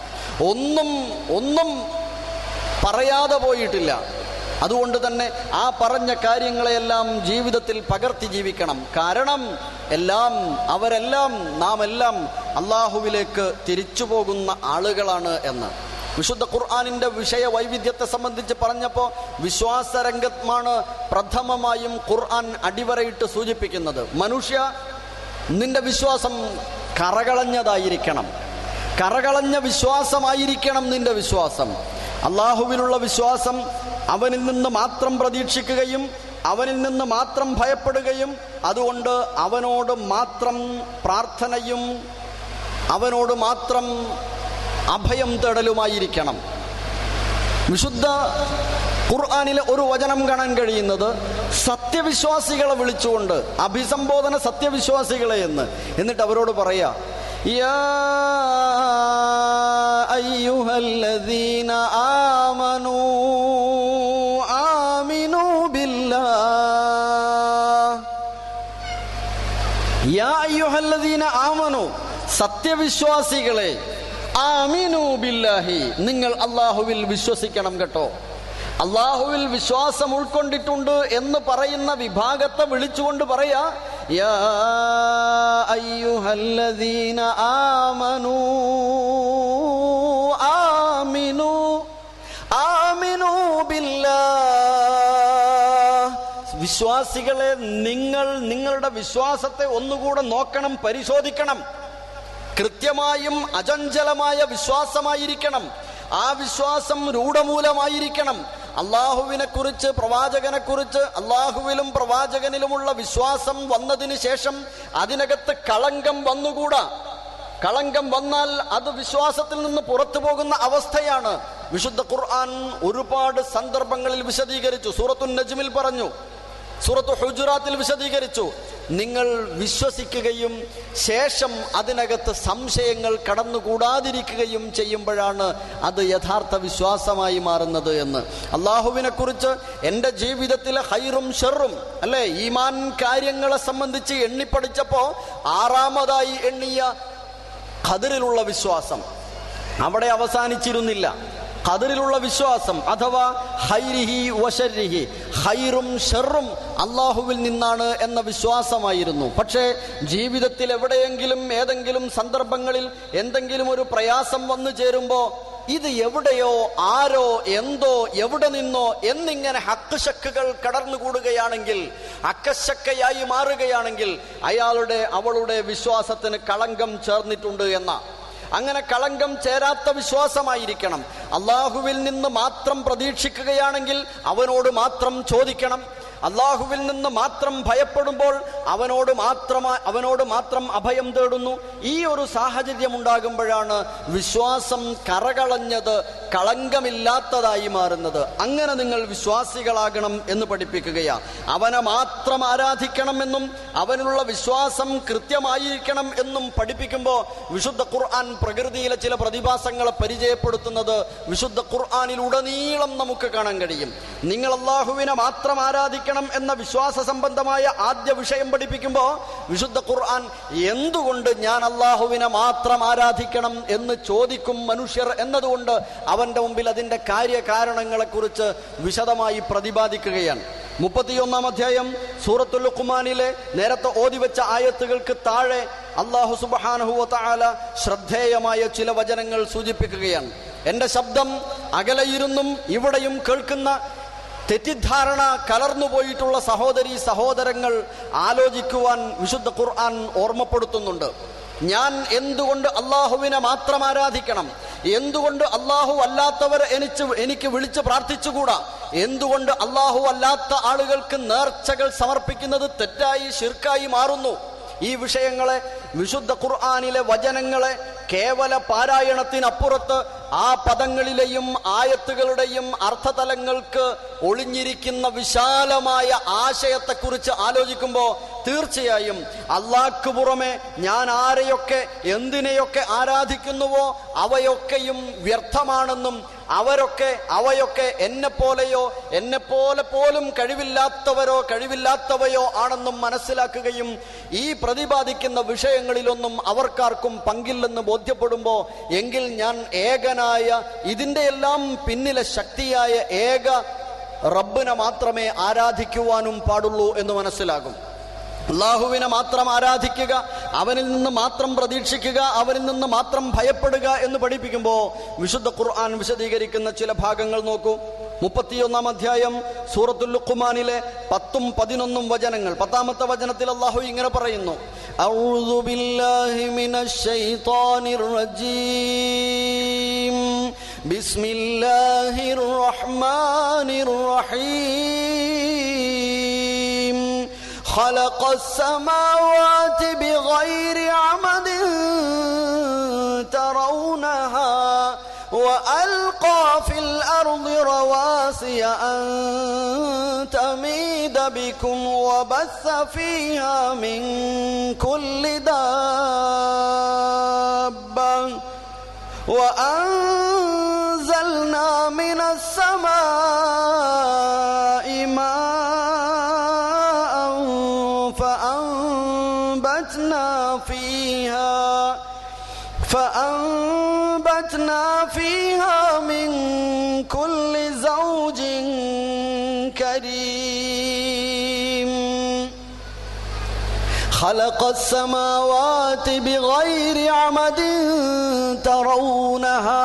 ഒന്നും പറയാതെ പോയിട്ടില്ല. അതുകൊണ്ട് തന്നെ ആ പറഞ്ഞ കാര്യങ്ങളെയെല്ലാം ജീവിതത്തിൽ പകർത്തി ജീവിക്കണം. കാരണം അവരെല്ലാം നാം എല്ലാം അള്ളാഹുവിലേക്ക് തിരിച്ചു പോകുന്ന ആളുകളാണ് എന്ന് വിശുദ്ധ ഖുർആനിന്റെ വിഷയ വൈവിധ്യത്തെ സംബന്ധിച്ച് പറഞ്ഞപ്പോൾ വിശ്വാസരംഗമാണ് പ്രഥമമായും ഖുർആൻ അടിവരയിട്ട് സൂചിപ്പിക്കുന്നത്. മനുഷ്യ, നിന്റെ വിശ്വാസം കറകളഞ്ഞതായിരിക്കണം, കറകളഞ്ഞ വിശ്വാസമായിരിക്കണം നിന്റെ വിശ്വാസം. അള്ളാഹുവിലുള്ള വിശ്വാസം, അവനിൽ നിന്ന് മാത്രം പ്രതീക്ഷിക്കുകയും അവനിൽ നിന്ന് മാത്രം ഭയപ്പെടുകയും അതുകൊണ്ട് അവനോട് മാത്രം പ്രാർത്ഥനയും അവനോട് മാത്രം അഭയം തേടലുമായിരിക്കണം. വിശുദ്ധ ഖുർആനിലെ ഒരു വചനം കാണാൻ കഴിയുന്നത് സത്യവിശ്വാസികളെ വിളിച്ചുകൊണ്ട് അഭിസംബോധന, സത്യവിശ്വാസികളെ എന്നിട്ട് അവരോട് പറയാ, യാ അയ്യുഹല്ലദീന ആമനൂ ആമിനൂ ബില്ലാഹ്. യാ അയ്യുഹല്ലദീന ആമനൂ, സത്യവിശ്വാസികളെ, ആമിനൂ ബില്ലാഹി, നിങ്ങൾ അള്ളാഹുവിൽ വിശ്വസിക്കണം കേട്ടോ. അള്ളാഹുവിൽ വിശ്വാസം ഉൾക്കൊണ്ടിട്ടുണ്ട് എന്ന് പറയുന്ന വിഭാഗത്തെ വിളിച്ചുകൊണ്ട് പറയാ, യാ അയ്യുഹല്ലദീന ആമനൂ ആമിനൂ ആമിനൂ ബില്ലാഹ്. വിശ്വാസികളെ, നിങ്ങൾ നിങ്ങളുടെ വിശ്വാസത്തെ ഒന്നുകൂടെ നോക്കണം, പരിശോധിക്കണം. കൃത്യമായും അചഞ്ചലമായ വിശ്വാസമായിരിക്കണം. ആ വിശ്വാസം രൂഢമൂലമായിരിക്കണം. അള്ളാഹുവിനെ കുറിച്ച്, പ്രവാചകനെ കുറിച്ച്, അള്ളാഹുവിലും പ്രവാചകനിലുമുള്ള വിശ്വാസം വന്നതിന് ശേഷം അതിനകത്ത് കളങ്കം വന്നുകൂടാ. കളങ്കം വന്നാൽ അത് വിശ്വാസത്തിൽ നിന്ന് പുറത്തു പോകുന്ന അവസ്ഥയാണ്. വിശുദ്ധ ഖുർആൻ ഒരുപാട് സന്ദർഭങ്ങളിൽ വിശദീകരിച്ചു. സൂറത്തുൻ നജ്മിൽ പറഞ്ഞു, സൂറത്തു ഹുജുറാത്തിൽ വിശദീകരിച്ചു. നിങ്ങൾ വിശ്വസിക്കുകയും ശേഷം അതിനകത്ത് സംശയങ്ങൾ കടന്നുകൂടാതിരിക്കുകയും ചെയ്യുമ്പോഴാണ് അത് യഥാർത്ഥ വിശ്വാസമായി മാറുന്നത് എന്ന്. അള്ളാഹുവിനെ കുറിച്ച് എൻ്റെ ജീവിതത്തിലെ ഹൈറും ഷെറും, അല്ലെ, ഈമാൻ കാര്യങ്ങളെ സംബന്ധിച്ച് എണ്ണിപ്പടിച്ചപ്പോ ആറാമതായി എണ്ണിയ ഖദറിലുള്ള വിശ്വാസം അവിടെ അവസാനിച്ചിരുന്നില്ല. ഖദറിലുള്ള വിശ്വാസം അഥവാ ഹൈരിഹി വശരിഹി, ഹൈറും ഷെറും അള്ളാഹുവിൽ നിന്നാണ് എന്ന വിശ്വാസമായിരുന്നു. പക്ഷേ ജീവിതത്തിൽ എവിടെയെങ്കിലും ഏതെങ്കിലും സന്ദർഭങ്ങളിൽ എന്തെങ്കിലും ഒരു പ്രയാസം വന്നു ചേരുമ്പോൾ ഇത് എവിടെയോ, ആരോ, എന്തോ, എവിടെ നിന്നോ എന്നിങ്ങനെ ഹക്ക് ശക്കുകൾ കടന്നുകൂടുകയാണെങ്കിൽ, അക്കശക്കയായി മാറുകയാണെങ്കിൽ അയാളുടെ അവളുടെ വിശ്വാസത്തിന് കളങ്കം ചേർന്നിട്ടുണ്ട് എന്ന. അങ്ങനെ കളങ്കം ചേരാത്ത വിശ്വാസമായിരിക്കണം. അള്ളാഹുവിൽ നിന്ന് മാത്രം പ്രതീക്ഷിക്കുകയാണെങ്കിൽ അവനോട് മാത്രം ചോദിക്കണം. അള്ളാഹുവിൽ നിന്ന് മാത്രം ഭയപ്പെടുമ്പോൾ അവനോട് മാത്രം അഭയം തേടുന്നു. ഈ ഒരു സാഹചര്യം ഉണ്ടാകുമ്പോഴാണ് വിശ്വാസം കറകളഞ്ഞത്, കളങ്കമില്ലാത്തതായി മാറുന്നത്. അങ്ങനെ നിങ്ങൾ വിശ്വാസികളാകണം എന്ന് പഠിപ്പിക്കുകയാണ്. അവനെ മാത്രം ആരാധിക്കണമെന്നും അവനുള്ള വിശ്വാസം കൃത്യമായിരിക്കണം എന്നും പഠിപ്പിക്കുമ്പോൾ വിശുദ്ധ ഖുർആൻ പ്രകൃതിയിലെ ചില പ്രതിഭാസങ്ങളെ പരിചയപ്പെടുത്തുന്നത് വിശുദ്ധ ഖുർആനിലുടനീളം നമുക്ക് കാണാൻ കഴിയും. നിങ്ങൾ അള്ളാഹുവിനെ മാത്രം ആരാധിക്കണം, ആരാധിക്കണം എന്ന വിശ്വാസ സംബന്ധമായ ആദ്യ വിഷയം പഠിപ്പിക്കുമ്പോൾ വിശുദ്ധ ഖുർആൻ എന്തുകൊണ്ട് ഞാൻ അള്ളാഹുവിനെ മാത്രം ആരാധിക്കണം എന്ന് ചോദിക്കും മനുഷ്യർ എന്നതുകൊണ്ട് അവന്റെ മുമ്പിൽ അതിന്റെ കാര്യകാരണങ്ങളെക്കുറിച്ച് വിശദമായി പ്രതിപാദിക്കുകയാണ്. 31-ാം അധ്യായം സൂറത്തുൽ ലുഖ്മാനിലെ നേരത്തെ ഓതിവെച്ച ആയത്തുകൾക്ക് താഴെ അല്ലാഹു സുബ്ഹാനഹു വ തആല ശ്രദ്ധേയമായ ചില വചനങ്ങൾ സൂചിപ്പിക്കുകയാണ്. എന്റെ ശബ്ദം അകലെയിരുന്നും ഇവിടെയും കേൾക്കുന്ന തെറ്റിദ്ധാരണ കലർന്നുപോയിട്ടുള്ള സഹോദരീ സഹോദരങ്ങൾ ആലോചിക്കുവാൻ വിശുദ്ധ ഖുർആൻ ഓർമ്മപ്പെടുത്തുന്നുണ്ട്. ഞാൻ എന്തുകൊണ്ട് അള്ളാഹുവിനെ മാത്രം ആരാധിക്കണം? എന്തുകൊണ്ട് അള്ളാഹു അല്ലാത്തവരെ എനിക്ക് വിളിച്ച് പ്രാർത്ഥിച്ചുകൂടാ? എന്തുകൊണ്ട് അള്ളാഹു അല്ലാത്ത ആളുകൾക്ക് നേർച്ചകൾ സമർപ്പിക്കുന്നത് തെറ്റായി ശിർക്കായി മാറുന്നു? ഈ വിഷയങ്ങളെ വിശുദ്ധ ഖുർആനിലെ വചനങ്ങളെ കേവല പാരായണത്തിനപ്പുറത്ത് ആ പദങ്ങളിലെയും ആയത്തുകളുടെയും അർത്ഥതലങ്ങൾക്ക് ഒളിഞ്ഞിരിക്കുന്ന വിശാലമായ ആശയത്തെക്കുറിച്ച് ആലോചിക്കുമ്പോൾ തീർച്ചയായും അല്ലാഹ്ക്ക് പുറമെ ഞാൻ ആരെയൊക്കെ എന്തിനെയൊക്കെ ആരാധിക്കുന്നുവോ അവയൊക്കെയും വ്യർത്ഥമാണെന്നും അവയൊക്കെ എന്നെപ്പോലെയോ എന്നെപ്പോലെ പോലും കഴിവില്ലാത്തവയോ ആണെന്നും മനസ്സിലാക്കുകയും ഈ പ്രതിപാദിക്കുന്ന വിഷയങ്ങളിലൊന്നും അവർക്കാർക്കും പങ്കില്ലെന്ന് ബോധ്യപ്പെടുമ്പോൾ എങ്കിൽ ഞാൻ ഏകനായ ഇതിൻ്റെ എല്ലാം പിന്നിലെ ശക്തിയായ ഏക റബ്ബിനെ മാത്രമേ ആരാധിക്കുവാനും പാടുള്ളൂ എന്ന് മനസ്സിലാകും. അള്ളാഹുവിനെ മാത്രം ആരാധിക്കുക, അവനിൽ നിന്ന് മാത്രം പ്രതീക്ഷിക്കുക, അവനിൽ നിന്ന് മാത്രം ഭയപ്പെടുക എന്ന് പഠിപ്പിക്കുമ്പോൾ വിശുദ്ധ ഖുർആൻ വിശദീകരിക്കുന്ന ചില ഭാഗങ്ങൾ നോക്കൂ. 31-ാം അധ്യായം സൂറത്തുൽ ലുഖ്മാനിലെ 10ഉം 11ഉം വചനങ്ങൾ. 10ാമത്തെ വചനത്തിൽ അള്ളാഹു ഇങ്ങനെ പറയുന്നു: അഊദു ബില്ലാഹി മിനശ് ശൈത്വാനിർ റജീം ബിസ്മില്ലാഹിർ റഹ്മാനിർ റഹീം خلق السماوات بغير عمد ترونها وألقى في الأرض رواسي أن تميد بكم وبث فيها من كل دابة وأنزلنا من السماء ماء فأنبتنا فيها من كل زوج كريم خلق السماوات بغير عمد ترونها.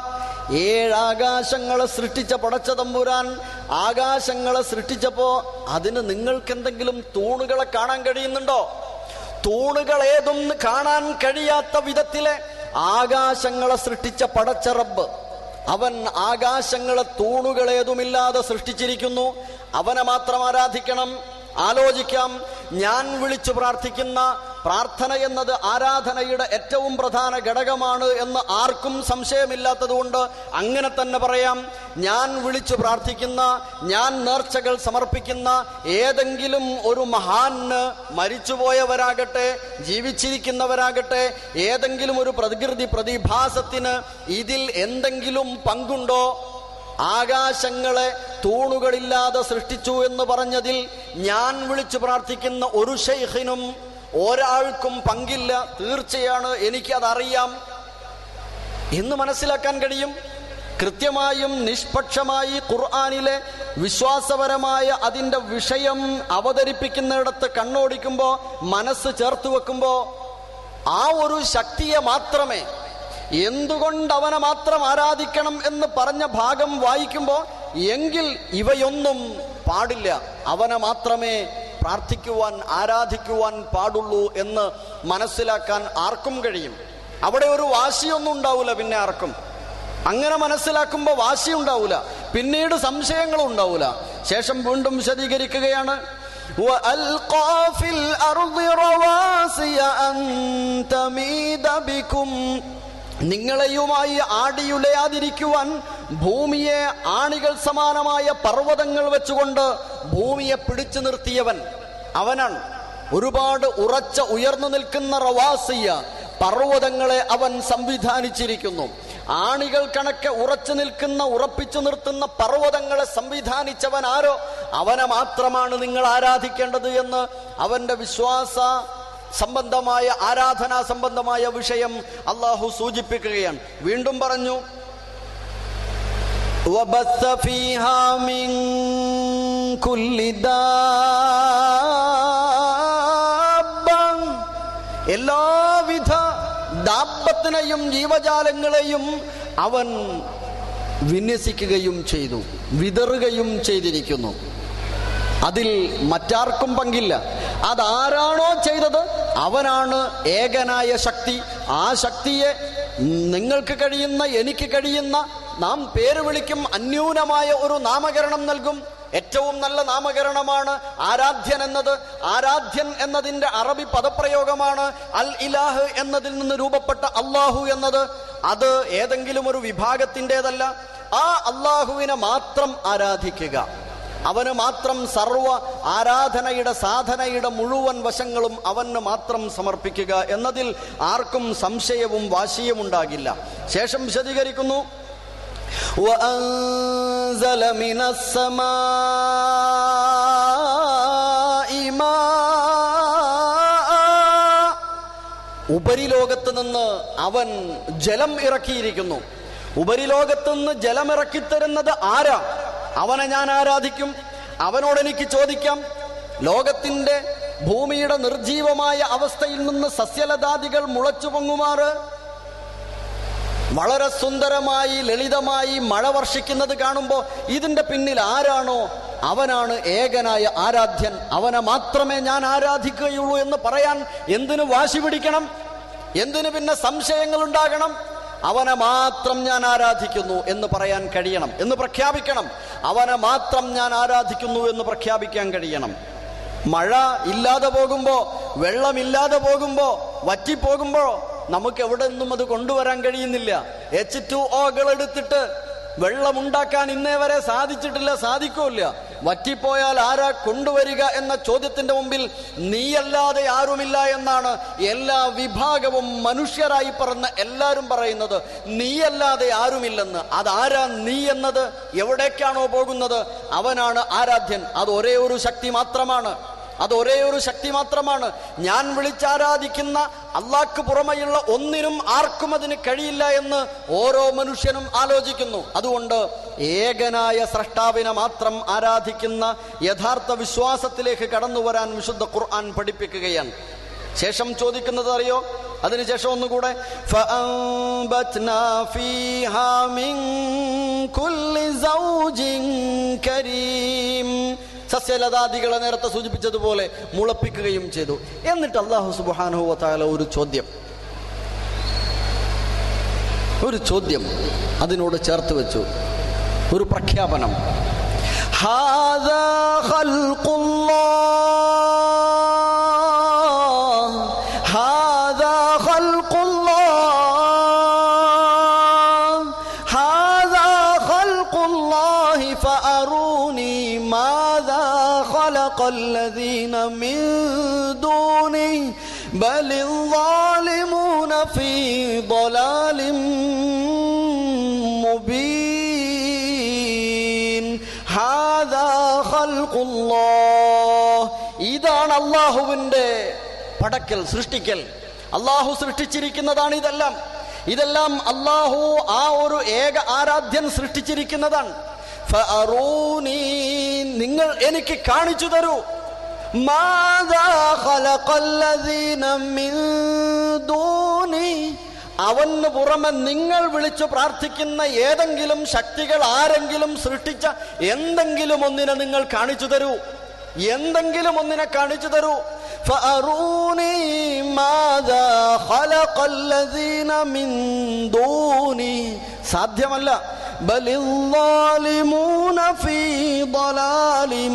ആകാശങ്ങളെ സൃഷ്ടിച്ച പടച്ച തമ്പുരാൻ ആകാശങ്ങളെ സൃഷ്ടിച്ചപ്പോ അതിന് നിങ്ങൾക്ക് എന്തെങ്കിലും തൂണുകളെ കാണാൻ കഴിയുന്നുണ്ടോ? തൂണുകൾ ഏതും കാണാൻ കഴിയാത്ത വിധത്തിലെ ആകാശങ്ങളെ സൃഷ്ടിച്ച പടച്ച റബ്ബ് അവൻ ആകാശങ്ങളെ തൂണുകളേതുമില്ലാതെ സൃഷ്ടിച്ചിരിക്കുന്നു. അവനെ മാത്രം ആരാധിക്കണം. ആലോചിക്കാം, ഞാൻ വിളിച്ചു പ്രാർത്ഥിക്കുന്ന പ്രാർത്ഥന എന്നത് ആരാധനയുടെ ഏറ്റവും പ്രധാന ഘടകമാണ് എന്ന് ആർക്കും സംശയമില്ലാത്തതുകൊണ്ട് അങ്ങനെ തന്നെ പറയാം. ഞാൻ വിളിച്ചു പ്രാർത്ഥിക്കുന്ന, ഞാൻ നേർച്ചകൾ സമർപ്പിക്കുന്ന ഏതെങ്കിലും ഒരു മഹാന്, മരിച്ചുപോയവരാകട്ടെ ജീവിച്ചിരിക്കുന്നവരാകട്ടെ, ഏതെങ്കിലും ഒരു പ്രകൃതി പ്രതിഭാസത്തിന് ഇതിൽ എന്തെങ്കിലും പങ്കുണ്ടോ? ആകാശങ്ങളെ തൂണുകളില്ലാതെ സൃഷ്ടിച്ചു എന്ന് പറഞ്ഞതിൽ ഞാൻ വിളിച്ചു പ്രാർത്ഥിക്കുന്ന ഒരു ശൈഖിനും ഒരാൾക്കും പങ്കില്ല. തീർച്ചയാണ്, എനിക്കതറിയാം എന്ന് മനസ്സിലാക്കാൻ കഴിയും. കൃത്യമായും നിഷ്പക്ഷമായി ഖുർആനിലെ വിശ്വാസപരമായ അതിൻ്റെ വിഷയം അവതരിപ്പിക്കുന്നിടത്ത് കണ്ണോടിക്കുമ്പോൾ, മനസ്സ് ചേർത്ത് വെക്കുമ്പോൾ ആ ഒരു ശക്തിയെ മാത്രമേ, എന്തുകൊണ്ട് അവനെ മാത്രം ആരാധിക്കണം എന്ന് പറഞ്ഞ ഭാഗം വായിക്കുമ്പോൾ എങ്കിൽ ഇവയൊന്നും പാടില്ല, അവനെ മാത്രമേ പ്രാർത്ഥിക്കുവാൻ ആരാധിക്കുവാൻ പാടുള്ളൂ എന്ന് മനസ്സിലാക്കാൻ ആർക്കും കഴിയും. അവിടെ ഒരു വാശിയൊന്നും ഉണ്ടാവില്ല. പിന്നെ ആർക്കും അങ്ങനെ മനസ്സിലാക്കുമ്പോൾ വാശി ഉണ്ടാവില്ല, പിന്നീട് സംശയങ്ങളും ഉണ്ടാവില്ല. ശേഷം വീണ്ടും വിശദീകരിക്കുകയാണ്: وَأَلْقَى فِي الْأَرْضِ رَوَاسِيَ أَن تَمِيدَ بِكُمْ. നിങ്ങളെയുമായി ആടിയുലയാതിരിക്കുവാൻ ഭൂമിയെ ആണികൾ സമാനമായ പർവ്വതങ്ങൾ വെച്ചുകൊണ്ട് ഭൂമിയെ പിടിച്ചു നിർത്തിയവൻ അവനാണ്. ഒരുപാട് ഉറച്ച ഉയർന്നു നിൽക്കുന്ന റവാസിയ പർവ്വതങ്ങളെ അവൻ സംവിധാനിച്ചിരിക്കുന്നു. ആണികൾ കണക്കെ ഉറച്ചു നിൽക്കുന്ന, ഉറപ്പിച്ചു നിർത്തുന്ന പർവ്വതങ്ങളെ സംവിധാനിച്ചവൻ ആരോ അവനെ മാത്രമാണ് നിങ്ങൾ ആരാധിക്കേണ്ടത് എന്ന് അവന്റെ വിശ്വാസ സംബന്ധമായ, ആരാധനാ സംബന്ധമായ വിഷയം അള്ളാഹു സൂചിപ്പിക്കുകയാണ്. വീണ്ടും പറഞ്ഞു, وَبَثَّ فِيهَا مِن كُلِّ دَابَّةٍ, എല്ലാവിധ ദാബത്തിനെയും ജീവജാലങ്ങളെയും അവൻ വിന്യസിക്കുകയും ചെയ്തു, വിതറുകയും ചെയ്തിരിക്കുന്നു. അതിൽ മറ്റാർക്കും പങ്കില്ല. അതാരാണോ ചെയ്തത് അവനാണ് ഏകനായ ശക്തി. ആ ശക്തിയെ നിങ്ങൾക്ക് കഴിയുന്ന, എനിക്ക് കഴിയുന്ന, നാം പേര് വിളിക്കും, അന്യൂനമായ ഒരു നാമകരണം നൽകും. ഏറ്റവും നല്ല നാമകരണമാണ് ആരാധ്യൻ എന്നത്. ആരാധ്യൻ എന്നതിൻ്റെ അറബി പദപ്രയോഗമാണ് അൽ ഇലാഹ് എന്നതിൽ നിന്ന് രൂപപ്പെട്ട അള്ളാഹു എന്നത്. അത് ഏതെങ്കിലും ഒരു വിഭാഗത്തിൻ്റെതല്ല. ആ അള്ളാഹുവിനെ മാത്രം ആരാധിക്കുക, അവന് മാത്രം സർവ ആരാധനയുടെ, സാധനയുടെ മുഴുവൻ വശങ്ങളും അവന് മാത്രം സമർപ്പിക്കുക എന്നതിൽ ആർക്കും സംശയവും വാശിയും ഉണ്ടാകില്ല. ശേഷം വിശദീകരിക്കുന്നു, وَأَنزَلَ مِنَ السَّمَاءِ مَاءً, ഉപരിലോകത്ത് നിന്ന് അവൻ ജലം ഇറക്കിയിരിക്കുന്നു. ഉപരിലോകത്ത് നിന്ന് ജലമിറക്കിത്തരുന്നത് ആരാ? അവനെ ഞാൻ ആരാധിക്കും. അവനോട് എനിക്ക് ചോദിക്കാം, ലോകത്തിന്റെ, ഭൂമിയുടെ നിർജീവമായ അവസ്ഥയിൽ നിന്ന് സസ്യലതാദികൾ മുളച്ചു പൊങ്ങുമാറ്, വളരെ സുന്ദരമായി ലളിതമായി മഴ വർഷിക്കുന്നത് കാണുമ്പോൾ ഇതിന്റെ പിന്നിൽ ആരാണോ അവനാണ് ഏകനായ ആരാധ്യൻ. അവനെ മാത്രമേ ഞാൻ ആരാധിക്കുകയുള്ളൂ എന്ന് പറയാൻ എന്തിനു വാശി പിടിക്കണം? എന്തിനു പിന്നെ സംശയങ്ങൾ ഉണ്ടാകണം? അവനെ മാത്രം ഞാൻ ആരാധിക്കുന്നു എന്ന് പറയാൻ കഴിയണം, എന്ന് പ്രഖ്യാപിക്കണം. അവനെ മാത്രം ഞാൻ ആരാധിക്കുന്നു എന്ന് പ്രഖ്യാപിക്കാൻ കഴിയണം. മഴ ഇല്ലാതെ പോകുമ്പോ, വെള്ളമില്ലാതെ പോകുമ്പോ, വറ്റിപ്പോകുമ്പോ നമുക്ക് എവിടെ നിന്നും അത് കൊണ്ടുവരാൻ കഴിയുന്നില്ല. H2O എടുത്തിട്ട് വെള്ളമുണ്ടാക്കാൻ ഇന്നേ വരെ സാധിച്ചിട്ടില്ല, സാധിക്കൂല. വറ്റിപ്പോയാൽ ആരാ കൊണ്ടുവരിക എന്ന ചോദ്യത്തിന്റെ മുമ്പിൽ നീയല്ലാതെ ആരുമില്ല എന്നാണ് എല്ലാ വിഭാഗവും മനുഷ്യരായി പറഞ്ഞ എല്ലാവരും പറയുന്നത്. നീയല്ലാതെ ആരുമില്ലെന്ന്. അതാരാ നീ എന്നത്? എവിടേക്കാണോ പോകുന്നത് അവനാണ് ആരാധ്യൻ. അത് ഒരേ ഒരു ശക്തി മാത്രമാണ്. അത് ഒരേ ഒരു ശക്തി മാത്രമാണ്. ഞാൻ വിളിച്ചാരാധിക്കുന്ന അള്ളാഹ്ക്ക് പുറമെയുള്ള ഒന്നിനും ആർക്കും അതിന് കഴിയില്ല എന്ന് ഓരോ മനുഷ്യനും ആലോചിക്കുന്നു. അതുകൊണ്ട് ഏകനായ സ്രഷ്ടാവിനെ മാത്രം ആരാധിക്കുന്ന യഥാർത്ഥ വിശ്വാസത്തിലേക്ക് കടന്നു വരാൻ വിശുദ്ധ ഖുർആൻ പഠിപ്പിക്കുകയാണ്. ശേഷം ചോദിക്കുന്നത് അറിയോ? അതിനുശേഷം ഒന്നുകൂടെ, ഫഅൻബത്നാ ഫീഹാ മിൻ കുല്ലി സൗജിൻ കരീം, സസ്യലതാദികളെ നേരത്തെ സൂചിപ്പിച്ചതുപോലെ മുളപ്പിക്കുകയും ചെയ്തു. എന്നിട്ട് അല്ലാഹു സുബ്ഹാനഹു വ തആല ഒരു ചോദ്യം അതിനോട് ചേർത്ത് വെച്ചു, ഒരു പ്രഖ്യാപനം. ഹാദാ ഖൽഖുല്ലാഹ്, ഹാദാ ഖൽഖുല്ലാഹ്, ഹാദാ ഖൽഖുല്ലാഹി ഫഅറൂനി മാദാ ഖലഖല്ലദീന മിൻ ദൂനി ബലിൽ ളാലിമൂന ഫീ ളലാലിൻ മുബീൻ. ഹാദാ ഖൽഖുല്ലാഹ്, ഇതാണ് അല്ലാഹുവിന്റെ പടക്കൽ, സൃഷ്ടിക്കൽ. അല്ലാഹു സൃഷ്ടിച്ചിരിക്കുന്നതാണ് ഇതെല്ലാം. ഇതെല്ലാം അല്ലാഹു, ആ ഒരു ഏക ആരാധ്യൻ സൃഷ്ടിച്ചിരിക്കുന്നതാണ്. ഫഅറൂനി, നിങ്ങൾ എനിക്ക് കാണിച്ചു തരൂ. മാദാ ഖലഖല്ലദീന മിൻ ദൂനി, അവന് പുറമെ നിങ്ങൾ വിളിച്ചു പ്രാർത്ഥിക്കുന്ന ഏതെങ്കിലും ശക്തികൾ, ആരെങ്കിലും സൃഷ്ടിച്ച എന്തെങ്കിലും ഒന്നിനെ നിങ്ങൾ കാണിച്ചു തരൂ. എന്തെങ്കിലും ഒന്നിനെ കാണിച്ചു തരൂ. ഫഅറൂനി മാദാ ഖലഖല്ലദീന മിൻ ദൂനി, സാധ്യമല്ല. ബലിൽ ളാലിമൂന ഫീ ളലാലിൻ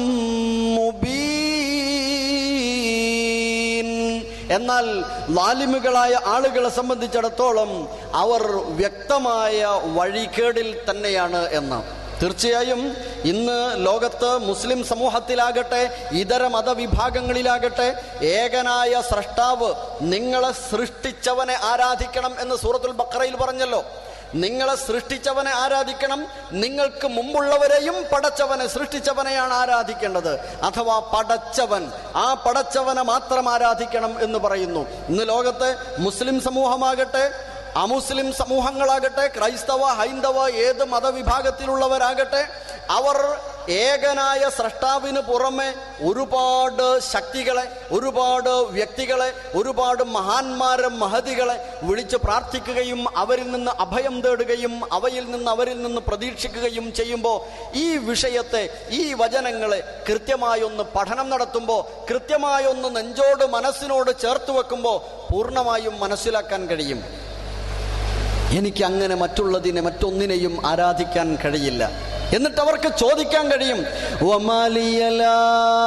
മുബീൻ. എന്നാൽ ലാലിമുകളായ ആളുകളെ സംബന്ധിച്ചിടത്തോളം അവർ വ്യക്തമായ വഴികേടിൽ തന്നെയാണ് എന്ന്. തീർച്ചയായും ഇന്ന് ലോകത്ത് മുസ്ലിം സമൂഹത്തിലാകട്ടെ, ഇതര മതവിഭാഗങ്ങളിലാകട്ടെ, ഏകനായ സ്രഷ്ടാവ്, നിങ്ങളെ സൃഷ്ടിച്ചവനെ ആരാധിക്കണം എന്ന് സൂറത്തുൽ ബഖറയിൽ പറഞ്ഞല്ലോ. നിങ്ങളെ സൃഷ്ടിച്ചവനെ ആരാധിക്കണം, നിങ്ങൾക്ക് മുമ്പുള്ളവരെയും പടച്ചവനെ സൃഷ്ടിച്ചവനെയാണ് ആരാധിക്കേണ്ടത്. അഥവാ പടച്ചവൻ, ആ പടച്ചവനെ മാത്രം ആരാധിക്കണം എന്ന് പറയുന്നു. ഇന്ന് ലോകത്തെ മുസ്ലിം സമൂഹമാകട്ടെ, അമുസ്ലിം സമൂഹങ്ങളാകട്ടെ, ക്രൈസ്തവ, ഹൈന്ദവ, ഏത് മതവിഭാഗത്തിലുള്ളവരാകട്ടെ, അവർ ഏകനായ സ്രഷ്ടാവിന് പുറമെ ഒരുപാട് ശക്തികളെ, ഒരുപാട് വ്യക്തികളെ, ഒരുപാട് മഹാന്മാരെ, മഹതികളെ വിളിച്ച് പ്രാർത്ഥിക്കുകയും അവരിൽ നിന്ന് അഭയം തേടുകയും അവരിൽ നിന്ന് പ്രതീക്ഷിക്കുകയും ചെയ്യുമ്പോൾ ഈ വിഷയത്തെ, ഈ വചനങ്ങളെ കൃത്യമായൊന്ന് പഠനം നടത്തുമ്പോൾ, കൃത്യമായൊന്ന് നെഞ്ചോട് മനസ്സിനോട് ചേർത്ത് വെക്കുമ്പോൾ പൂർണ്ണമായും മനസ്സിലാക്കാൻ കഴിയും. എനിക്ക് അങ്ങനെ മറ്റുള്ളതിനെ, മറ്റൊന്നിനെയും ആരാധിക്കാൻ കഴിയില്ല. എന്നിട്ട് അവർക്ക് ചോദിക്കാൻ കഴിയും, വമാലിയലാ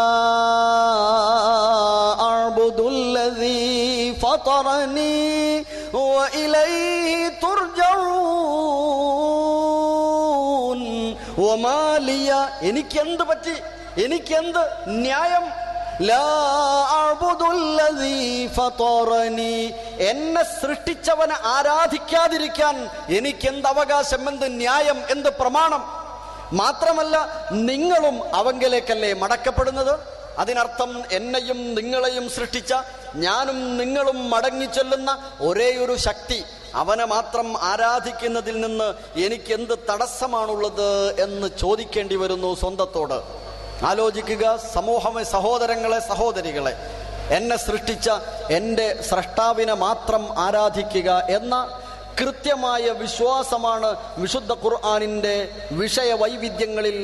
അഅ്ബുദുല്ലദീ ഫതറനീ വഇലൈഹി തുർജഊൻ. വമാലിയ, എനിക്കെന്ത് പറ്റി, എനിക്കെന്ത് ന്യായം? ലാ അഅ്ബുദുല്ലദീ ഫതറനീ, എന്നെ സൃഷ്ടിച്ചവനെ ആരാധിക്കാതിരിക്കാൻ എനിക്കെന്ത് അവകാശം, എന്ത് ന്യായം, എന്ത് പ്രമാണം? മാത്രമല്ല, നിങ്ങളും അവങ്കലേക്കല്ലേ മടക്കപ്പെടുന്നത്? അതിനർത്ഥം എന്നെയും നിങ്ങളെയും സൃഷ്ടിച്ച, ഞാനും നിങ്ങളും മടങ്ങിച്ചൊല്ലുന്ന ഒരേയൊരു ശക്തി, അവനെ മാത്രം ആരാധിക്കുന്നതിൽ നിന്ന് എനിക്കെന്ത് തടസ്സമാണുള്ളത് എന്ന് ചോദിക്കേണ്ടി വരുന്നു സ്വന്തത്തോട്. ആലോചിക്കുക സമൂഹമേ, സഹോദരങ്ങളെ, സഹോദരികളെ, എന്നെ സൃഷ്ടിച്ച എൻ്റെ സ്രഷ്ടാവിനെ മാത്രം ആരാധിക്കുക എന്ന കൃത്യമായ വിശ്വാസമാണ് വിശുദ്ധ ഖുർആനിൻ്റെ വിഷയവൈവിധ്യങ്ങളിൽ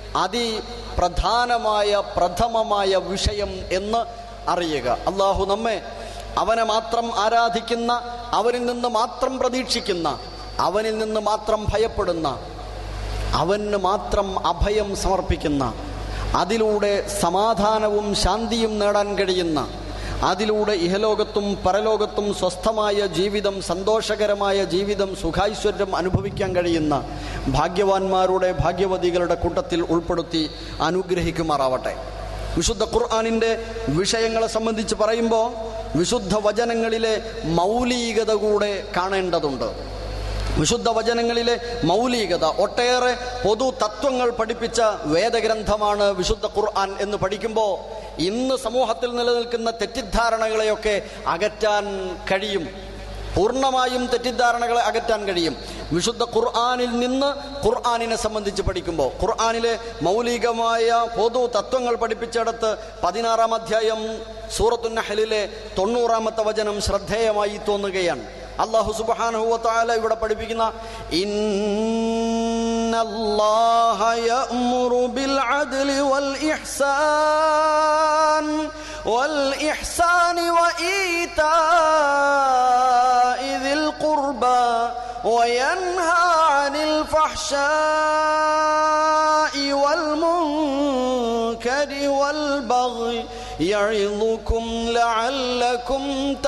അതിപ്രധാനമായ, പ്രഥമമായ വിഷയം എന്ന് അറിയുക. അള്ളാഹു നമ്മെ അവനെ മാത്രം ആരാധിക്കുന്ന, അവനിൽ നിന്ന് മാത്രം പ്രതീക്ഷിക്കുന്ന, അവനിൽ നിന്ന് മാത്രം ഭയപ്പെടുന്ന, അവന് മാത്രം അഭയം സമർപ്പിക്കുന്ന, അതിലൂടെ സമാധാനവും ശാന്തിയും നേടാൻ കഴിയുന്ന, അതിലൂടെ ഇഹലോകത്തും പരലോകത്തും സ്വസ്ഥമായ ജീവിതം, സന്തോഷകരമായ ജീവിതം, സുഖൈശ്വര്യം അനുഭവിക്കാൻ കഴിയുന്ന ഭാഗ്യവാന്മാരുടെ, ഭാഗ്യവതികളുടെ കൂട്ടത്തിൽ ഉൾപ്പെടുത്തി അനുഗ്രഹിക്കുമാറാവട്ടെ. വിശുദ്ധ ഖുർആനിൻ്റെ വിഷയങ്ങളെ സംബന്ധിച്ച് പറയുമ്പോൾ വിശുദ്ധ വചനങ്ങളിലെ മൗലികത കൂടെ കാണേണ്ടതുണ്ട്. വിശുദ്ധ വചനങ്ങളിലെ മൗലികത, ഒട്ടേറെ പൊതു തത്വങ്ങൾ പഠിപ്പിച്ച വേദഗ്രന്ഥമാണ് വിശുദ്ധ ഖുർആൻ എന്ന് പഠിക്കുമ്പോൾ ഇന്ന് സമൂഹത്തിൽ നിലനിൽക്കുന്ന തെറ്റിദ്ധാരണകളെയൊക്കെ അകറ്റാൻ കഴിയും. പൂർണ്ണമായും തെറ്റിദ്ധാരണകളെ അകറ്റാൻ കഴിയും. വിശുദ്ധ ഖുർആനിൽ നിന്ന് ഖുർആനിനെ സംബന്ധിച്ച് പഠിക്കുമ്പോൾ ഖുർആനിലെ മൗലികമായ പൊതു തത്വങ്ങൾ പഠിപ്പിച്ചിടത്ത് 16-ാം അധ്യായം സൂറത്തുൻ നഹ്ലിലെ 90-ാമത്തെ വചനം ശ്രദ്ധേയമായി തോന്നുകയാണ്. അല്ലാഹു സുബ്ഹാനഹു വ തആല ഇവിടെ പഠിപ്പിക്കുന്ന, ഇന്നല്ലാഹ യഅ്മുറു ബിൽ അദ്ലി വൽ ഇഹ്സാനി വ ഈതാഇ ദിൽ ഖുർബാ വയൻഹാ അനിൽ ഫഹ്ശാഇ വൽ മുൻകരി വൽ ബഗ്യി യഇദുകും ലഅല്ലകും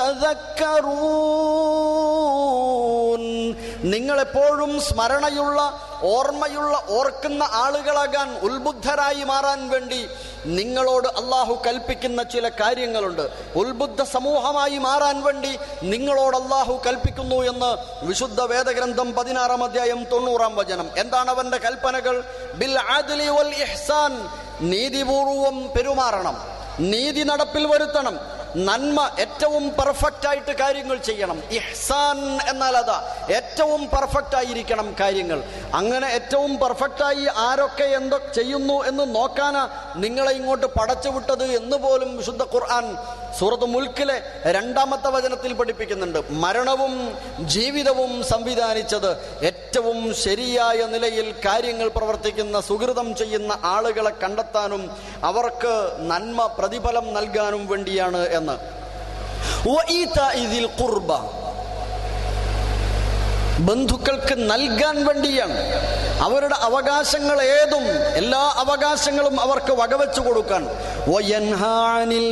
തദക്കറൂൻ. നിങ്ങളെപ്പോഴും സ്മരണയുള്ള, ഓർമ്മയുള്ള, ഓർക്കുന്ന ആളുകളാകാൻ, ഉത്ബുദ്ധരായി മാറാൻ വേണ്ടി നിങ്ങളോട് അള്ളാഹു കൽപ്പിക്കുന്ന ചില കാര്യങ്ങളുണ്ട്. ഉത്ബുദ്ധ സമൂഹമായി മാറാൻ വേണ്ടി നിങ്ങളോട് അള്ളാഹു കൽപ്പിക്കുന്നു എന്ന് വിശുദ്ധ വേദഗ്രന്ഥം 16-ാം അധ്യായം 90-ാം വചനം. എന്താണ് അവന്റെ കൽപ്പനകൾ? ബിൽ അദ്ലി വൽ ഇഹ്സാൻ, നീതിപൂർവം പെരുമാറണം, നീതി നടപ്പിൽ വരുത്തണം, നന്മ, ഏറ്റവും പെർഫെക്റ്റ് ആയിട്ട് കാര്യങ്ങൾ ചെയ്യണം. ഇഹ്സാൻ എന്നാൽ അതാ, ഏറ്റവും പെർഫെക്റ്റ് ആയിരിക്കണം കാര്യങ്ങൾ. അങ്ങനെ ഏറ്റവും പെർഫെക്റ്റായി ആരൊക്കെ എന്തൊക്കെ ചെയ്യുന്നു എന്ന് നോക്കാനാ നിങ്ങളെ ഇങ്ങോട്ട് പടച്ചുവിട്ടത് എന്ന് പോലും വിശുദ്ധ ഖുർആൻ സൂറത്ത് മുൽക്കിലെ 2-ാമത്തെ വചനത്തിൽ പഠിപ്പിക്കുന്നുണ്ട്. മരണവും ജീവിതവും സംവിധാനിച്ചത് ഏറ്റവും ശരിയായ നിലയിൽ കാര്യങ്ങൾ പ്രവർത്തിക്കുന്ന, സുഹൃതം ചെയ്യുന്ന ആളുകളെ കണ്ടെത്താനും അവർക്ക് നന്മ പ്രതിഫലം നൽകാനും വേണ്ടിയാണ് എന്ന്. ബന്ധുക്കൾക്ക് നൽകാൻ വേണ്ടിയാണ്. അവരുടെ അവകാശങ്ങൾ ഏതും, എല്ലാ അവകാശങ്ങളും അവർക്ക് വകവെച്ചു കൊടുക്കാൻ. വയൻഹാ അനിൽ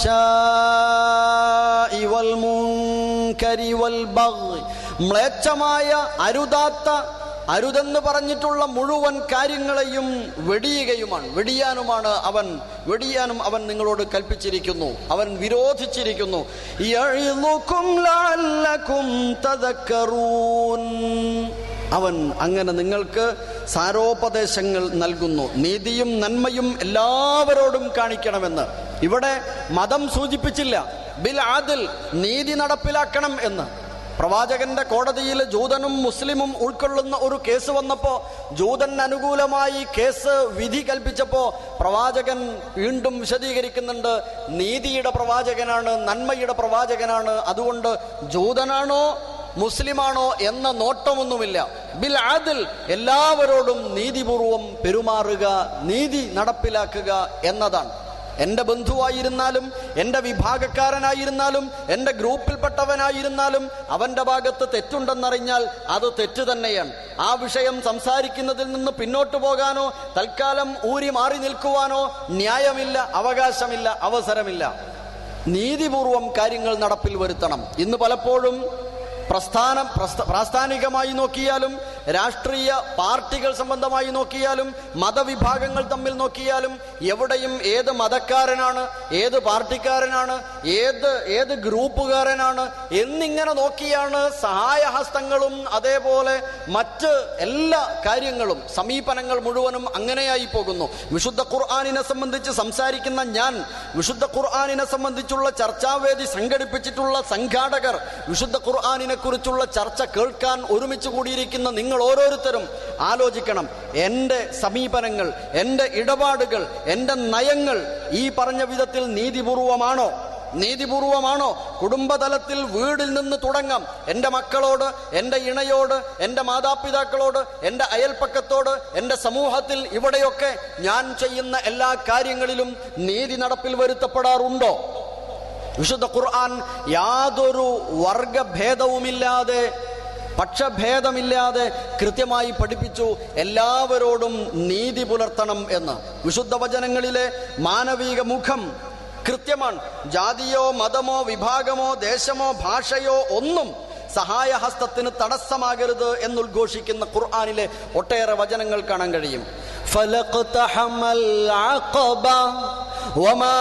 ഫഹ്ശാഇ വൽ മുൻകരി വൽ ബഗ്യി, മ്ലേച്ഛമായ, അരുതാത്ത, അരുതെന്ന് പറഞ്ഞിട്ടുള്ള മുഴുവൻ കാര്യങ്ങളെയും വെടിയാനുമാണ് അവൻ നിങ്ങളോട് കൽപ്പിച്ചിരിക്കുന്നു, അവൻ വിരോധിച്ചിരിക്കുന്നു. യഇളുകും ലഅല്ലകും തദക്കറൂൻ, അവൻ അങ്ങനെ നിങ്ങൾക്ക് സാരോപദേശങ്ങൾ നൽകുന്നു, നീതിയും നന്മയും എല്ലാവരോടും കാണിക്കണമെന്ന്. ഇവിടെ മതം സൂചിപ്പിച്ചില്ല, ബിൽ ആദിൽ, നീതി നടപ്പിലാക്കണം എന്ന്. പ്രവാചകന്റെ കോടതിയിൽ ജൂതനും മുസ്ലിമും ഉൾക്കൊള്ളുന്ന ഒരു കേസ് വന്നപ്പോൾ, ജൂതന് അനുകൂലമായി കേസ് വിധി കൽപ്പിച്ചപ്പോൾ പ്രവാചകൻ വീണ്ടും വിശദീകരിക്കുന്നുണ്ട്, നീതിയുടെ പ്രവാചകനാണ്, നന്മയുടെ പ്രവാചകനാണ്, അതുകൊണ്ട് ജൂതനാണോ മുസ്ലിമാണോ എന്ന നോട്ടമൊന്നുമില്ല. ബിൽ ആദിൽ, എല്ലാവരോടും നീതിപൂർവം പെരുമാറുക, നീതി നടപ്പിലാക്കുക എന്നതാണ്. എൻ്റെ ബന്ധുവായിരുന്നാലും, എൻ്റെ വിഭാഗക്കാരനായിരുന്നാലും, എൻ്റെ ഗ്രൂപ്പിൽപ്പെട്ടവനായിരുന്നാലും അവൻ്റെ ഭാഗത്ത് തെറ്റുണ്ടെന്നറിഞ്ഞാൽ അത് തെറ്റ് തന്നെയാണ്. ആ വിഷയം സംസാരിക്കുന്നതിൽ നിന്ന് പിന്നോട്ട് പോകാനോ തൽക്കാലം ഊരി മാറി നിൽക്കുവാനോ ന്യായമില്ല, അവകാശമില്ല, അവസരമില്ല. നീതിപൂർവം കാര്യങ്ങൾ നടപ്പിൽ വരുത്തണം. ഇന്ന് പലപ്പോഴും പ്രാസ്ഥാനികമായി നോക്കിയാലും, രാഷ്ട്രീയ പാർട്ടികൾ സംബന്ധമായി നോക്കിയാലും, മതവിഭാഗങ്ങൾ തമ്മിൽ നോക്കിയാലും, എവിടെയും ഏത് മതക്കാരനാണ്, ഏത് പാർട്ടിക്കാരനാണ്, ഏത് ഗ്രൂപ്പുകാരനാണ് എന്നിങ്ങനെ നോക്കിയാണ് സഹായഹസ്തങ്ങളും അതേപോലെ മറ്റ് എല്ലാ കാര്യങ്ങളും, സമീപനങ്ങൾ മുഴുവനും അങ്ങനെയായി പോകുന്നു. വിശുദ്ധ ഖുർആനിനെ സംബന്ധിച്ച് സംസാരിക്കുന്ന ഞാൻ, വിശുദ്ധ ഖുർആനിനെ സംബന്ധിച്ചുള്ള ചർച്ചാവേദി സംഘടിപ്പിച്ചിട്ടുള്ള സംഘാടകർ, വിശുദ്ധ ഖുർആനിനെ കുറിച്ചുള്ള ചർച്ച കേൾക്കാൻ ഒരുമിച്ച് കൂടിയിരിക്കുന്ന നിങ്ങൾ ഓരോരുത്തരും ആലോചിക്കണം, എൻ്റെ സമീപനങ്ങൾ, എൻ്റെ ഇടപാടുകൾ, എൻ്റെ നയങ്ങൾ ഈ പറഞ്ഞ വിധത്തിൽ നീതിപൂർവമാണോ? കുടുംബതലത്തിൽ വീടിൽ നിന്ന് തുടങ്ങാം. എൻ്റെ മക്കളോട്, എൻ്റെ ഇണയോട്, എൻ്റെ മാതാപിതാക്കളോട്, എൻ്റെ അയൽപ്പക്കത്തോട്, എൻ്റെ സമൂഹത്തിൽ, ഇവിടെയൊക്കെ ഞാൻ ചെയ്യുന്ന എല്ലാ കാര്യങ്ങളിലും നീതി നടപ്പിൽ വരുത്തപ്പെടാറുണ്ടോ? വിശുദ്ധ ഖുർആൻ യാതൊരു വർഗഭേദവുമില്ലാതെ, പക്ഷഭേദമില്ലാതെ കൃത്യമായി പഠിപ്പിച്ചു, എല്ലാവരോടും നീതി പുലർത്തണം എന്ന്. വിശുദ്ധ വചനങ്ങളിലെ മാനവിക മുഖം കൃത്യമാണ്. ജാതിയോ മതമോ വിഭാഗമോ ദേശമോ ഭാഷയോ ഒന്നും സഹായഹസ്തത്തിന് തടസ്സമാകരുത് എന്നുദ്ഘോഷിക്കുന്ന ഖുർആനിലെ ഒട്ടേറെ വചനങ്ങൾ കാണാൻ കഴിയും. ഫലഖ്തഹമൽ അഖബ വമാ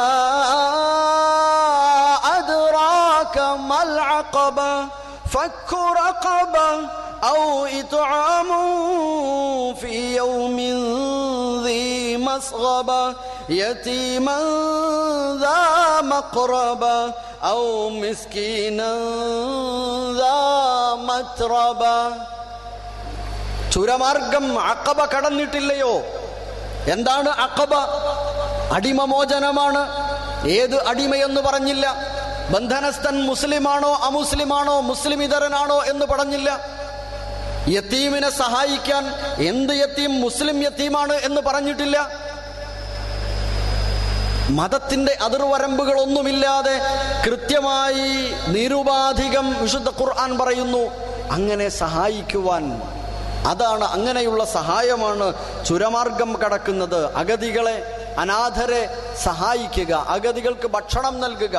അദ്റാക മൽ അഖബ ഫക്കു റഖബ ഔ ഇത്ആമു ഫീ യൗമിൻ ദീ മസ്ഗബ യതീമൻ ദാ മഖ്റബ ഔ മിസ്കീനൻ ദാ മത്റബ. ചുരമാർഗം അഖബ കടന്നിട്ടില്ലയോ? എന്താണ് അഖബ? അടിമമോചനമാണ്. ഏത് അടിമയെന്ന് പറഞ്ഞില്ല. ബന്ധനസ്ഥൻ മുസ്ലിമാണോ അമുസ്ലിമാണോ മുസ്ലിം ഇതരനാണോ എന്ന് പറഞ്ഞില്ല. യത്തീമിനെ സഹായിക്കാൻ എന്ത് യത്തീം മുസ്ലിം യത്തീമാണ് എന്ന് പറഞ്ഞിട്ടില്ല. മതത്തിന്റെ അതിർവരമ്പുകളൊന്നുമില്ലാതെ കൃത്യമായി നിരുപാധികം വിശുദ്ധ ഖുർആൻ പറയുന്നു അങ്ങനെ സഹായിക്കുവാൻ. അതാണ്, അങ്ങനെയുള്ള സഹായമാണ് ചുരമാർഗം കടക്കുന്നത്. അഗതികളെ, അനാഥരെ സഹായിക്കുക, അഗതികൾക്ക് ഭക്ഷണം നൽകുക.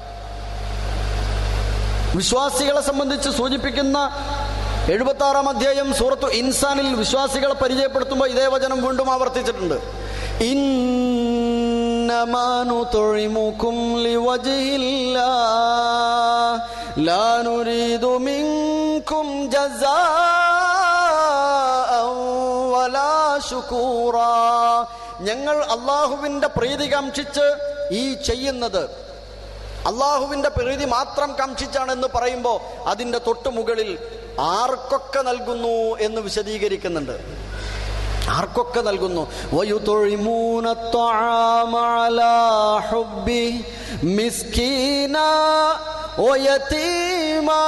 വിശ്വാസികളെ സംബന്ധിച്ച് സൂചിപ്പിക്കുന്ന 76-ാം അധ്യായം സൂറത്തു ഇൻസാനിൽ വിശ്വാസികളെ പരിചയപ്പെടുത്തുമ്പോൾ ഇതേ വചനം വീണ്ടും ആവർത്തിച്ചിട്ടുണ്ട്. ഇന്നമാ നുത്ഇമുകും ലിവജ്ഹില്ലാഹ് ലാ നുരീദു മിൻകും ജസാഅൻ വലാ ശുകൂറാ. ഞങ്ങൾ അല്ലാഹുവിന്റെ പ്രീതി കാംക്ഷിച്ച് ഈ ചെയ്യുന്നത്, അള്ളാഹുവിന്റെ പ്രീതി മാത്രം കാംക്ഷിച്ചാണെന്ന് പറയുമ്പോൾ അതിൻ്റെ തൊട്ടു മുകളിൽ ആർക്കൊക്കെ നൽകുന്നു എന്ന് വിശദീകരിക്കുന്നുണ്ട്. ആർക്കൊക്കെ നൽകുന്നു? വയുത്ഇമൂന അത്അമ അലാ ഹുബ്ബി മിസ്കീന വയതീമാ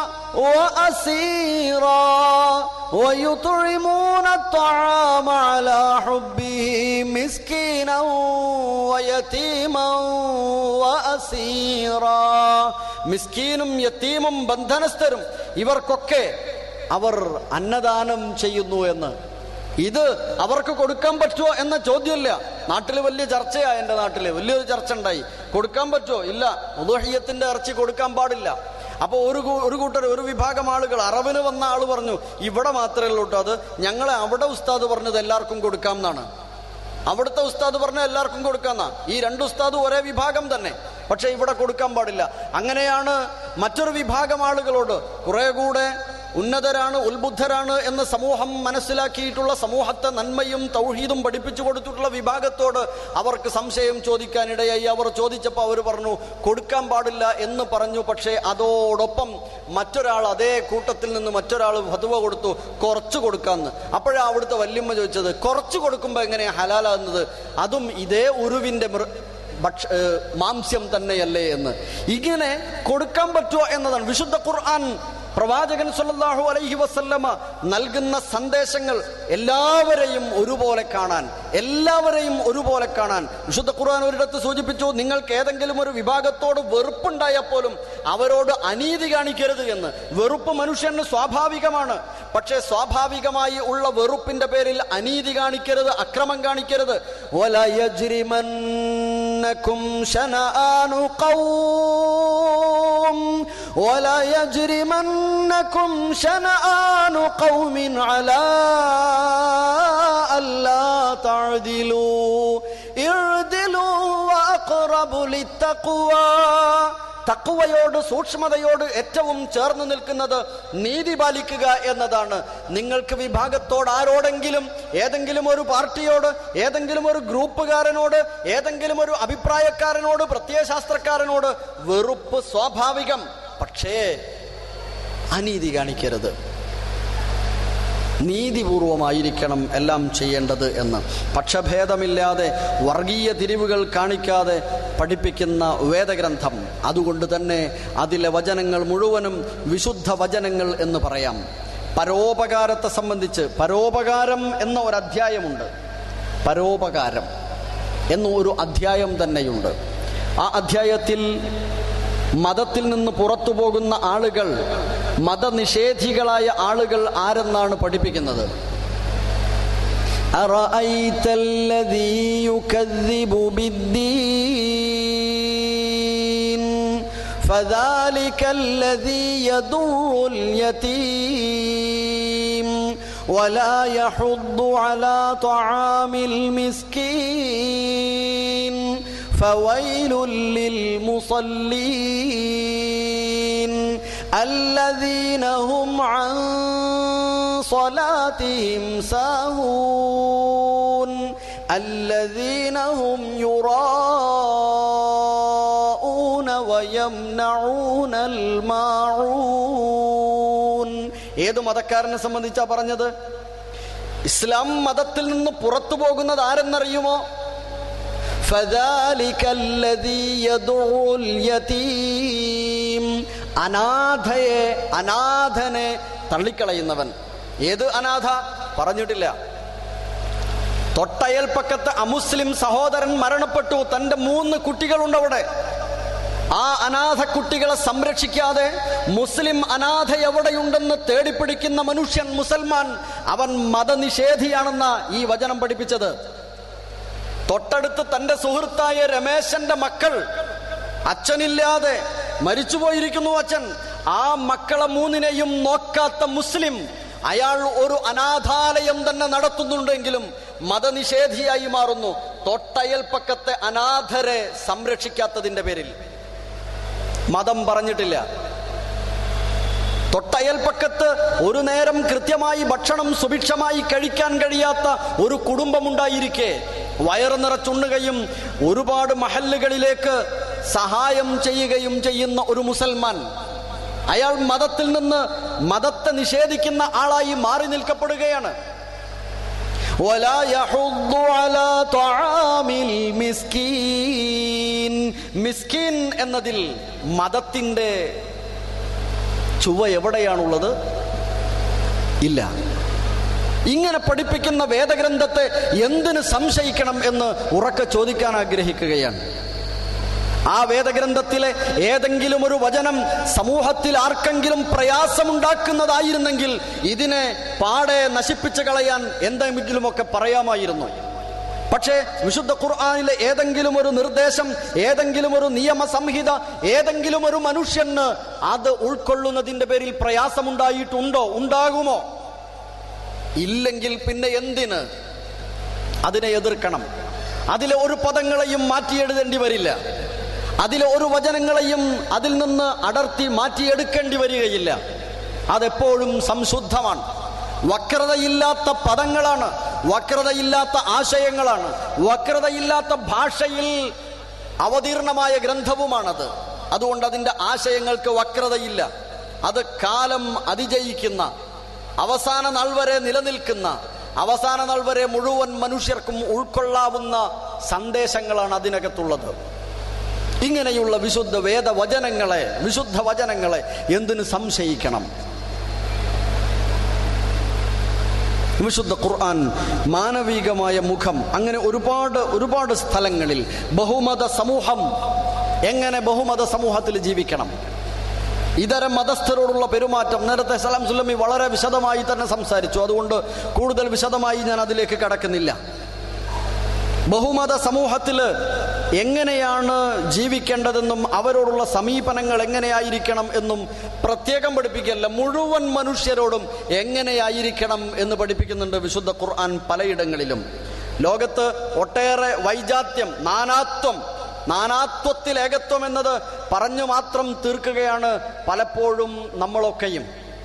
വഅസീറാ വയുത്ഇമൂന അത്അമ അലാ ഹുബ്ബിഹി മിസ്കീന വയതീമാ വഅസീറാ. മിസ്കീനും യതീമും ബന്ധനസ്ഥരും ഇവർക്കൊക്കെ അവർ അന്നദാനം ചെയ്യുന്നു എന്ന്. ഇത് അവർക്ക് കൊടുക്കാൻ പറ്റുമോ എന്ന ചോദ്യമില്ല. നാട്ടിൽ വലിയ ചർച്ചയാണ്. എൻ്റെ നാട്ടിൽ വലിയൊരു ചർച്ച ഉണ്ടായി. കൊടുക്കാൻ പറ്റുമോ? ഇല്ല, ഉദുഹിയ്യത്തിന്റെ ഇറച്ചി കൊടുക്കാൻ പാടില്ല. അപ്പോൾ ഒരു കൂട്ടർ, ഒരു വിഭാഗം ആളുകൾ, അറവിന് വന്ന ആൾ പറഞ്ഞു, ഇവിടെ മാത്രമേ ഉള്ളൂ കേട്ടോ അത്, ഞങ്ങളെ അവിടെ ഉസ്താദ് പറഞ്ഞത് എല്ലാവർക്കും കൊടുക്കാം എന്നാണ്. അവിടുത്തെ ഉസ്താദ് പറഞ്ഞ എല്ലാവർക്കും കൊടുക്കാന്നാ. ഈ രണ്ട് ഉസ്താദും ഒരേ വിഭാഗം തന്നെ, പക്ഷെ ഇവിടെ കൊടുക്കാൻ പാടില്ല. അങ്ങനെയാണ് മറ്റൊരു വിഭാഗം ആളുകളോട്, കുറെ കൂടെ ഉന്നതരാണ്, ഉത്ബുദ്ധരാണ് എന്ന് സമൂഹം മനസ്സിലാക്കിയിട്ടുള്ള, സമൂഹത്തെ നന്മയും തൗഹീദും പഠിപ്പിച്ചു കൊടുത്തിട്ടുള്ള വിഭാഗത്തോട് അവർക്ക് സംശയം ചോദിക്കാനിടയായി. അവർ ചോദിച്ചപ്പോൾ അവർ പറഞ്ഞു കൊടുക്കാൻ പാടില്ല എന്ന് പറഞ്ഞു. പക്ഷേ അതോടൊപ്പം മറ്റൊരാൾ, അതേ കൂട്ടത്തിൽ നിന്ന് മറ്റൊരാൾ ഫത്വ കൊടുത്തു കുറച്ച് കൊടുക്കാമെന്ന്. അപ്പോഴാണ് അവിടുത്തെ വല്യമ്മ ചോദിച്ചത്, കുറച്ച് കൊടുക്കുമ്പോൾ എങ്ങനെയാണ് ഹലാലാകുന്നത്? അതും ഇതേ ഉരുവിൻ്റെ മാംസ്യം തന്നെയല്ലേ എന്ന്. ഇങ്ങനെ കൊടുക്കാൻ പറ്റുമോ എന്നതാണ് വിശുദ്ധ ഖുർആൻ, പ്രവാചകൻ സല്ലല്ലാഹു അലൈഹി വസല്ലമ നൽകുന്ന സന്ദേശങ്ങൾ. എല്ലാവരെയും ഒരുപോലെ കാണാൻ വിശുദ്ധ ഖുർആൻ ഒരിടത്ത് സൂചിപ്പിച്ചു, നിങ്ങൾക്ക് ഏതെങ്കിലും ഒരു വിഭാഗത്തോട് വെറുപ്പുണ്ടായപ്പോലും അവരോട് അനീതി കാണിക്കരുത് എന്ന്. വെറുപ്പ് മനുഷ്യന് സ്വാഭാവികമാണ്, പക്ഷേ സ്വാഭാവികമായി ഉള്ള വെറുപ്പിന്റെ പേരിൽ അനീതി കാണിക്കരുത്, അക്രമം കാണിക്കരുത്. വലാ യജ്രിമന്നകും ശനആനു ഖൗം വലാ യജ്രിമന്നകും ശനആനു ഖൗമിൻ അലാ അല്ലാ തഅദിലു ഇഅ്ദിലു വഅഖറബു ലിത്തഖ്വാ. തഖ്വയോട്, സൂക്ഷ്മതയോട് ഏറ്റവും ചേർന്ന് നിൽക്കുന്നത് നീതി പാലിക്കുക എന്നതാണ്. നിങ്ങൾക്ക് വിഭാഗത്തോട്, ആരോടെങ്കിലും, ഏതെങ്കിലും ഒരു പാർട്ടിയോട്, ഏതെങ്കിലും ഒരു ഗ്രൂപ്പുകാരനോട്, ഏതെങ്കിലും ഒരു അഭിപ്രായക്കാരനോട്, പ്രത്യയശാസ്ത്രക്കാരനോട് വെറുപ്പ് സ്വാഭാവികം. പക്ഷേ അനീതി കാണിക്കരുത്, നീതിപൂർവമായിരിക്കണം എല്ലാം ചെയ്യേണ്ടത് എന്ന്. പക്ഷഭേദമില്ലാതെ, വർഗീയ തിരിവുകൾ കാണിക്കാതെ പഠിപ്പിക്കുന്ന വേദഗ്രന്ഥം. അതുകൊണ്ട് തന്നെ അതിലെ വചനങ്ങൾ മുഴുവനും വിശുദ്ധ വചനങ്ങൾ എന്ന് പറയാം. പരോപകാരത്തെ സംബന്ധിച്ച് പരോപകാരം എന്ന ഒരു അധ്യായമുണ്ട്. പരോപകാരം എന്ന ഒരു അധ്യായം തന്നെയുണ്ട്. ആ അധ്യായത്തിൽ മതത്തിൽ നിന്ന് പുറത്തു പോകുന്ന ആളുകൾ, മതനിഷേധികളായ ആളുകൾ ആരെന്നാണ് പഠിപ്പിക്കുന്നത്. അറഅയ്തല്ലദീ യുകദ്ദിബു ബിദ്ദീൻ ഫദാലികല്ലദീ യദുഉൽ യതീം വലാ യഹുദ്ദു അലാ ത്വആമിൽ മിസ്കീൻ فويل للمصلين الذين هم عن صلاتهم ساهون الذين هم يراءون ويمنعون الماعون. ഏത് മതക്കാരനെ സംബന്ധിച്ചാ പറഞ്ഞത്? ഇസ്ലാം മതത്തിൽ നിന്ന് പുറത്തു പോകുന്നത് ആരെന്നറിയുമോ? അനാഥനെ തള്ളിക്കളയുന്നവൻ. ഏത് അനാഥ പറഞ്ഞിട്ടില്ല. തൊട്ടയൽപ്പക്കത്ത് അമുസ്ലിം സഹോദരൻ മരണപ്പെട്ടു, തന്റെ 3 കുട്ടികളുണ്ട് അവിടെ. ആ അനാഥ കുട്ടികളെ സംരക്ഷിക്കാതെ മുസ്ലിം അനാഥ എവിടെയുണ്ടെന്ന് തേടിപ്പിടിക്കുന്ന മനുഷ്യൻ, മുസൽമാൻ, അവൻ മതനിഷേധിയാണെന്ന ഈ വചനം പഠിപ്പിച്ചത്. തൊട്ടടുത്ത് തന്റെ സുഹൃത്തായ രമേശന്റെ മക്കൾ, അച്ഛനില്ലാതെ മരിച്ചുപോയിരിക്കുന്നു അച്ഛൻ. ആ മക്കളെ 3നെയും നോക്കാത്ത മുസ്ലിം, അയാൾ ഒരു അനാഥാലയം തന്നെ നടത്തുന്നുണ്ടെങ്കിലും മതനിഷേധിയായി മാറുന്നു. തൊട്ടയൽപ്പക്കത്തെ അനാഥരെ സംരക്ഷിക്കാത്തതിന്റെ പേരിൽ. മതം പറഞ്ഞിട്ടില്ല. തൊട്ടയൽപ്പക്കത്ത് ഒരു നേരം കൃത്യമായി ഭക്ഷണം സുഭിക്ഷമായി കഴിക്കാൻ കഴിയാത്ത ഒരു കുടുംബമുണ്ടായിരിക്കെ വയറ് നിറച്ചുണ്ണുകയും ഒരുപാട് മഹല്ലുകളിലേക്ക് സഹായം ചെയ്യുകയും ചെയ്യുന്ന ഒരു മുസൽമാൻ, അയാൾ മതത്തിൽ നിന്ന്, മതത്തെ നിഷേധിക്കുന്ന ആളായി മാറി നിൽക്കപ്പെടുകയാണ്. വലാ യഹുദ്ദു അലാ ത്വആമിൽ മിസ്കീൻ. മിസ്കീൻ എന്നതിൽ മതത്തിന്റെ ചുവ എവിടെയാണുള്ളത്? ഇല്ല. ഇങ്ങനെ പഠിപ്പിക്കുന്ന വേദഗ്രന്ഥത്തെ എന്തിന് സംശയിക്കണം എന്ന് ഉറക്കെ ചോദിക്കാൻ ആഗ്രഹിക്കുകയാണ്. ആ വേദഗ്രന്ഥത്തിലെ ഏതെങ്കിലും ഒരു വചനം സമൂഹത്തിൽ ആർക്കെങ്കിലും പ്രയാസമുണ്ടാക്കുന്നതായിരുന്നെങ്കിൽ ഇതിനെ പാടെ നശിപ്പിച്ചു കളയാൻ എന്തെങ്കിലുമൊക്കെ പറയാമായിരുന്നു. പക്ഷേ വിശുദ്ധ ഖുർആനിലെ ഏതെങ്കിലും ഒരു നിർദ്ദേശം, ഏതെങ്കിലും ഒരു നിയമ സംഹിത, ഏതെങ്കിലും ഒരു മനുഷ്യന് അത് ഉൾക്കൊള്ളുന്നതിന്റെ പേരിൽ പ്രയാസമുണ്ടായിട്ടുണ്ടോ? ഉണ്ടാകുമോ? ഇല്ലെങ്കിൽ പിന്നെ എന്തിന് അതിനെ എതിർക്കണം? അതിലെ ഒരു പദങ്ങളെയും മാറ്റിയെഴുതേണ്ടി വരില്ല, അതിലെ ഒരു വചനങ്ങളെയും അതിൽ നിന്ന് അടർത്തി മാറ്റിയെടുക്കേണ്ടി വരികയില്ല. അതെപ്പോഴും സംശുദ്ധമാണ്. വക്രതയില്ലാത്ത പദങ്ങളാണ്, വക്രതയില്ലാത്ത ആശയങ്ങളാണ്, വക്രതയില്ലാത്ത ഭാഷയിൽ അവതീർണമായ ഗ്രന്ഥവുമാണത്. അതുകൊണ്ട് അതിൻ്റെ ആശയങ്ങൾക്ക് വക്രതയില്ല. അത് കാലം അതിജയിക്കുന്ന, അവസാന നാൾ വരെ നിലനിൽക്കുന്ന, അവസാന നാൾ വരെ മുഴുവൻ മനുഷ്യർക്കും ഉൾക്കൊള്ളാവുന്ന സന്ദേശങ്ങളാണ് അതിനകത്തുള്ളത്. ഇങ്ങനെയുള്ള വിശുദ്ധ വേദവചനങ്ങളെ, വിശുദ്ധ വചനങ്ങളെ എന്തിനു സംശയിക്കണം? വിശുദ്ധ ഖുർആൻ മാനവികമായ മുഖം, അങ്ങനെ ഒരുപാട് സ്ഥലങ്ങളിൽ ബഹുമത സമൂഹം, എങ്ങനെ ബഹുമത സമൂഹത്തിൽ ജീവിക്കണം, ഇതര മതസ്ഥരോടുള്ള പെരുമാറ്റം, നേരത്തെ സലാം സുല്ലമി വളരെ വിശദമായി തന്നെ സംസാരിച്ചു. അതുകൊണ്ട് കൂടുതൽ വിശദമായി ഞാൻ അതിലേക്ക് കടക്കുന്നില്ല. ബഹുമത സമൂഹത്തിൽ എങ്ങനെയാണ് ജീവിക്കേണ്ടതെന്നും അവരോടുള്ള സമീപനങ്ങൾ എങ്ങനെയായിരിക്കണം എന്നും പ്രത്യേകം പഠിപ്പിക്കല്ല, മുഴുവൻ മനുഷ്യരോടും എങ്ങനെയായിരിക്കണം എന്ന് പഠിപ്പിക്കുന്നുണ്ട് വിശുദ്ധ ഖുർആൻ പലയിടങ്ങളിലും. ലോകത്ത് ഒട്ടേറെ വൈജാത്യം, നാനാത്വത്തിൽ ഏകത്വം എന്നത് പറഞ്ഞു മാത്രം തീർക്കുകയാണ് പലപ്പോഴും നമ്മളൊക്കെയും.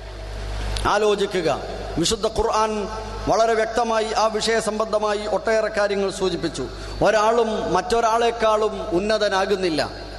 ആലോചിക്കുക, വിശുദ്ധ ഖുർആൻ വളരെ വ്യക്തമായി ആ വിഷയ സംബന്ധമായി ഒട്ടേറെ കാര്യങ്ങൾ സൂചിപ്പിച്ചു. ഒരാളും മറ്റൊരാളെക്കാളും ഉന്നതനാകുന്നില്ല,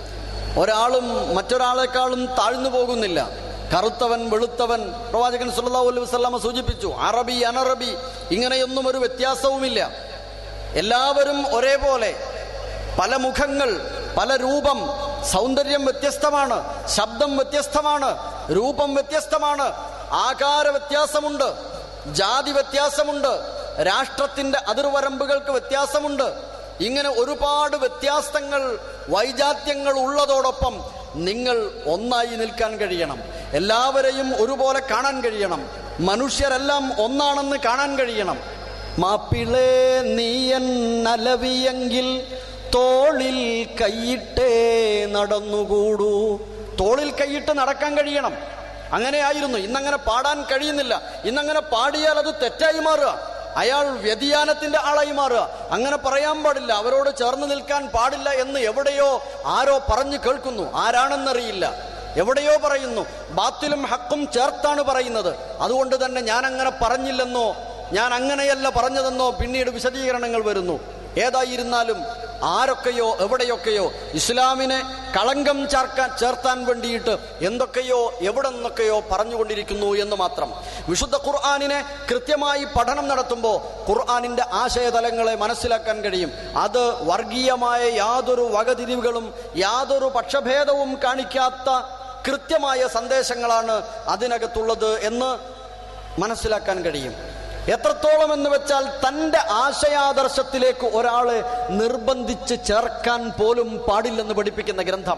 ഒരാളും മറ്റൊരാളെക്കാളും താഴ്ന്നു പോകുന്നില്ല. കറുത്തവൻ വെളുത്തവൻ, പ്രവാചകൻ സല്ലല്ലാഹു അലൈഹി വസല്ലം സൂചിപ്പിച്ചു. അറബി അനറബി ഇങ്ങനെയൊന്നും ഒരു വ്യത്യാസവുമില്ല. എല്ലാവരും ഒരേപോലെ, പല മുഖങ്ങൾ, പല രൂപം, സൗന്ദര്യം വ്യത്യസ്തമാണ്, ശബ്ദം വ്യത്യസ്തമാണ്, രൂപം വ്യത്യസ്തമാണ്, ആകാര വ്യത്യാസമുണ്ട്, ജാതി വ്യത്യാസമുണ്ട്, രാഷ്ട്രത്തിന്റെ അതിർവരമ്പുകൾക്ക് വ്യത്യാസമുണ്ട്. ഇങ്ങനെ ഒരുപാട് വ്യത്യാസങ്ങൾ, വൈജാത്യങ്ങൾ ഉള്ളതോടൊപ്പം നിങ്ങൾ ഒന്നായി നിൽക്കാൻ കഴിയണം, എല്ലാവരെയും ഒരുപോലെ കാണാൻ കഴിയണം, മനുഷ്യരെല്ലാം ഒന്നാണെന്ന് കാണാൻ കഴിയണം. മാപ്പിളേ നീയൻ നലവിയെങ്കിൽ തോളിൽ കൈയിട്ടേ നടന്നുകൂടൂ. തോളിൽ കൈയിട്ട് നടക്കാൻ കഴിയണം. അങ്ങനെയായിരുന്നു. ഇന്നങ്ങനെ പാടാൻ കഴിയുന്നില്ല. ഇന്നങ്ങനെ പാടിയാൽ അത് തെറ്റായി മാറുക, അയാൾ വ്യതിയാനത്തിന്റെ ആളായി മാറുക. അങ്ങനെ പറയാൻ പാടില്ല, അവരോട് ചേർന്ന് നിൽക്കാൻ പാടില്ല എന്ന് എവിടെയോ ആരോ പറഞ്ഞു കേൾക്കുന്നു. ആരാണെന്നറിയില്ല, എവിടെയോ പറയുന്നു. ബാത്തിലും ഹക്കും ചേർത്താണ് പറയുന്നത്. അതുകൊണ്ട് തന്നെ ഞാൻ അങ്ങനെ പറഞ്ഞില്ലെന്നോ, ഞാൻ അങ്ങനെയല്ല പറഞ്ഞതെന്നോ പിന്നീട് വിശദീകരണങ്ങൾ വരുന്നു. ഏതായിരുന്നാലും ആരൊക്കെയോ എവിടെയൊക്കെയോ ഇസ്ലാമിനെ കളങ്കം ചേർത്താൻ വേണ്ടിയിട്ട് എന്തൊക്കെയോ എവിടെ നിന്നൊക്കെയോ പറഞ്ഞുകൊണ്ടിരിക്കുന്നു എന്ന് മാത്രം. വിശുദ്ധ ഖുർആനിനെ കൃത്യമായി പഠനം നടത്തുമ്പോൾ ഖുർആനിന്റെ ആശയതലങ്ങളെ മനസ്സിലാക്കാൻ കഴിയും. അത് വർഗീയമായ യാതൊരു വകതിരിവുകളും യാതൊരു പക്ഷഭേദവും കാണിക്കാത്ത കൃത്യമായ സന്ദേശങ്ങളാണ് അതിനകത്തുള്ളത് എന്ന് മനസ്സിലാക്കാൻ കഴിയും. എത്രത്തോളം എന്ന് വെച്ചാൽ തൻ്റെ ആശയാദർശത്തിലേക്ക് ഒരാളെ നിർബന്ധിച്ച് ചേർക്കാൻ പോലും പാടില്ലെന്ന് പഠിപ്പിക്കുന്ന ഗ്രന്ഥം.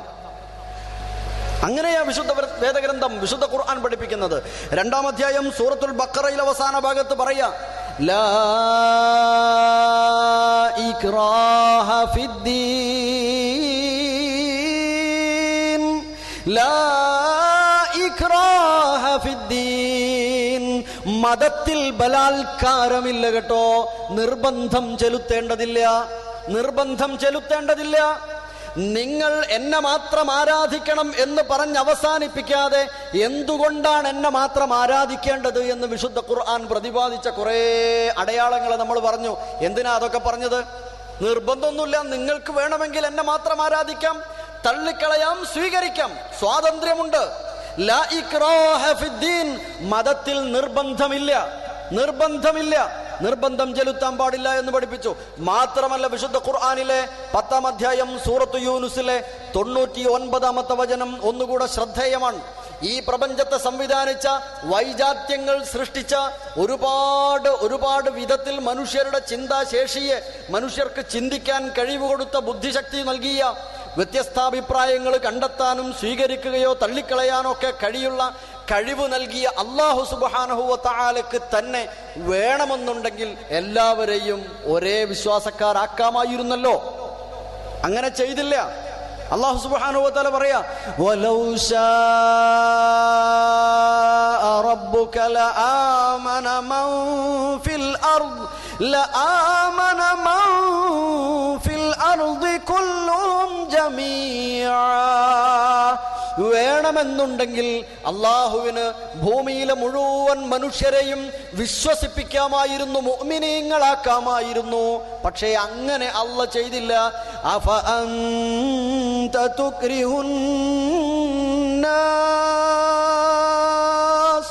അങ്ങനെയാ വിശുദ്ധ വേദഗ്രന്ഥം, വിശുദ്ധ ഖുർആൻ പഠിപ്പിക്കുന്നത്. 2-ാം അധ്യായം സൂറത്തുൽ ബഖറയിൽ അവസാന ഭാഗത്ത് പറയാ, ലാ ഇക്റാഹ ഫിദ്ദീൻ, ലാ ഇക്റാഹ ഫിദ്ദീൻ. മതത്തിൽ ബലാത്കാരമില്ല കേട്ടോ, നിർബന്ധം ചെലുത്തേണ്ടതില്ല, നിർബന്ധം ചെലുത്തേണ്ടതില്ല. നിങ്ങൾ എന്നെ മാത്രം ആരാധിക്കണം എന്ന് പറഞ്ഞ് അവസാനിപ്പിക്കാതെ എന്തുകൊണ്ടാണ് എന്നെ മാത്രം ആരാധിക്കേണ്ടത് എന്ന് വിശുദ്ധ ഖുർആൻ പ്രതിപാദിച്ച കുറേ അടയാളങ്ങൾ നമ്മൾ പറഞ്ഞു. എന്തിനാ അതൊക്കെ പറഞ്ഞത്? നിർബന്ധമൊന്നുമില്ല, നിങ്ങൾക്ക് വേണമെങ്കിൽ എന്നെ മാത്രം ആരാധിക്കാം, തള്ളിക്കളയാം, സ്വീകരിക്കാം, സ്വാതന്ത്ര്യമുണ്ട്. ലാ ഇക്റാഹ ഫിദ്ദീൻ, മതത്തിൽ നിർബന്ധമില്ല, നിർബന്ധമില്ല, നിർബന്ധം ചെലുത്താൻ പാടില്ല എന്ന് പഠിപ്പിച്ചു. മാത്രമല്ല വിശുദ്ധ ഖുർആനിലെ 10-ാം അധ്യായം സൂറത്ത് യൂനുസിലെ 99-ാമത്തെ വചനം ഒന്നുകൂടെ ശ്രദ്ധേയമാണ്. ഈ പ്രപഞ്ചത്തെ സംവിധാനിച്ച, വൈജാത്യങ്ങൾ സൃഷ്ടിച്ച, ഒരുപാട് വിധത്തിൽ മനുഷ്യരുടെ ചിന്താശേഷിയെ, മനുഷ്യർക്ക് ചിന്തിക്കാൻ കഴിവ് കൊടുത്ത, ബുദ്ധിശക്തി നൽകിയ, വ്യത്യസ്താഭിപ്രായങ്ങൾ കണ്ടെത്താനും സ്വീകരിക്കുകയോ തള്ളിക്കളയാനോ ഒക്കെ കഴിയുള്ള കഴിവ് നൽകിയ അല്ലാഹു സുബ്ഹാനഹു വ തആലക്ക് തന്നെ വേണമെന്നുണ്ടെങ്കിൽ എല്ലാവരെയും ഒരേ വിശ്വാസക്കാരാക്കാമായിരുന്നല്ലോ. അങ്ങനെ ചെയ്തില്ല. അല്ലാഹു സുബ്ഹാനഹു വ തആല പറയാ, വലൗ ശാഅ റബ്ബുക ലആമന മൻ ഫിൽ അർദ് ലആമന മൻ ഫിൽ അർദി കുല്ലുഹും ജമീഅ. വേണമെന്നുണ്ടെങ്കിൽ അള്ളാഹുവിന് ഭൂമിയിലെ മുഴുവൻ മനുഷ്യരെയും വിശ്വസിപ്പിക്കാമായിരുന്നു, മുഅ്മിനീങ്ങളാക്കാമായിരുന്നു. പക്ഷേ അങ്ങനെ അല്ലാഹ് ചെയ്തില്ല. അഫഅൻത തുക്രിഹുൻ നാസ്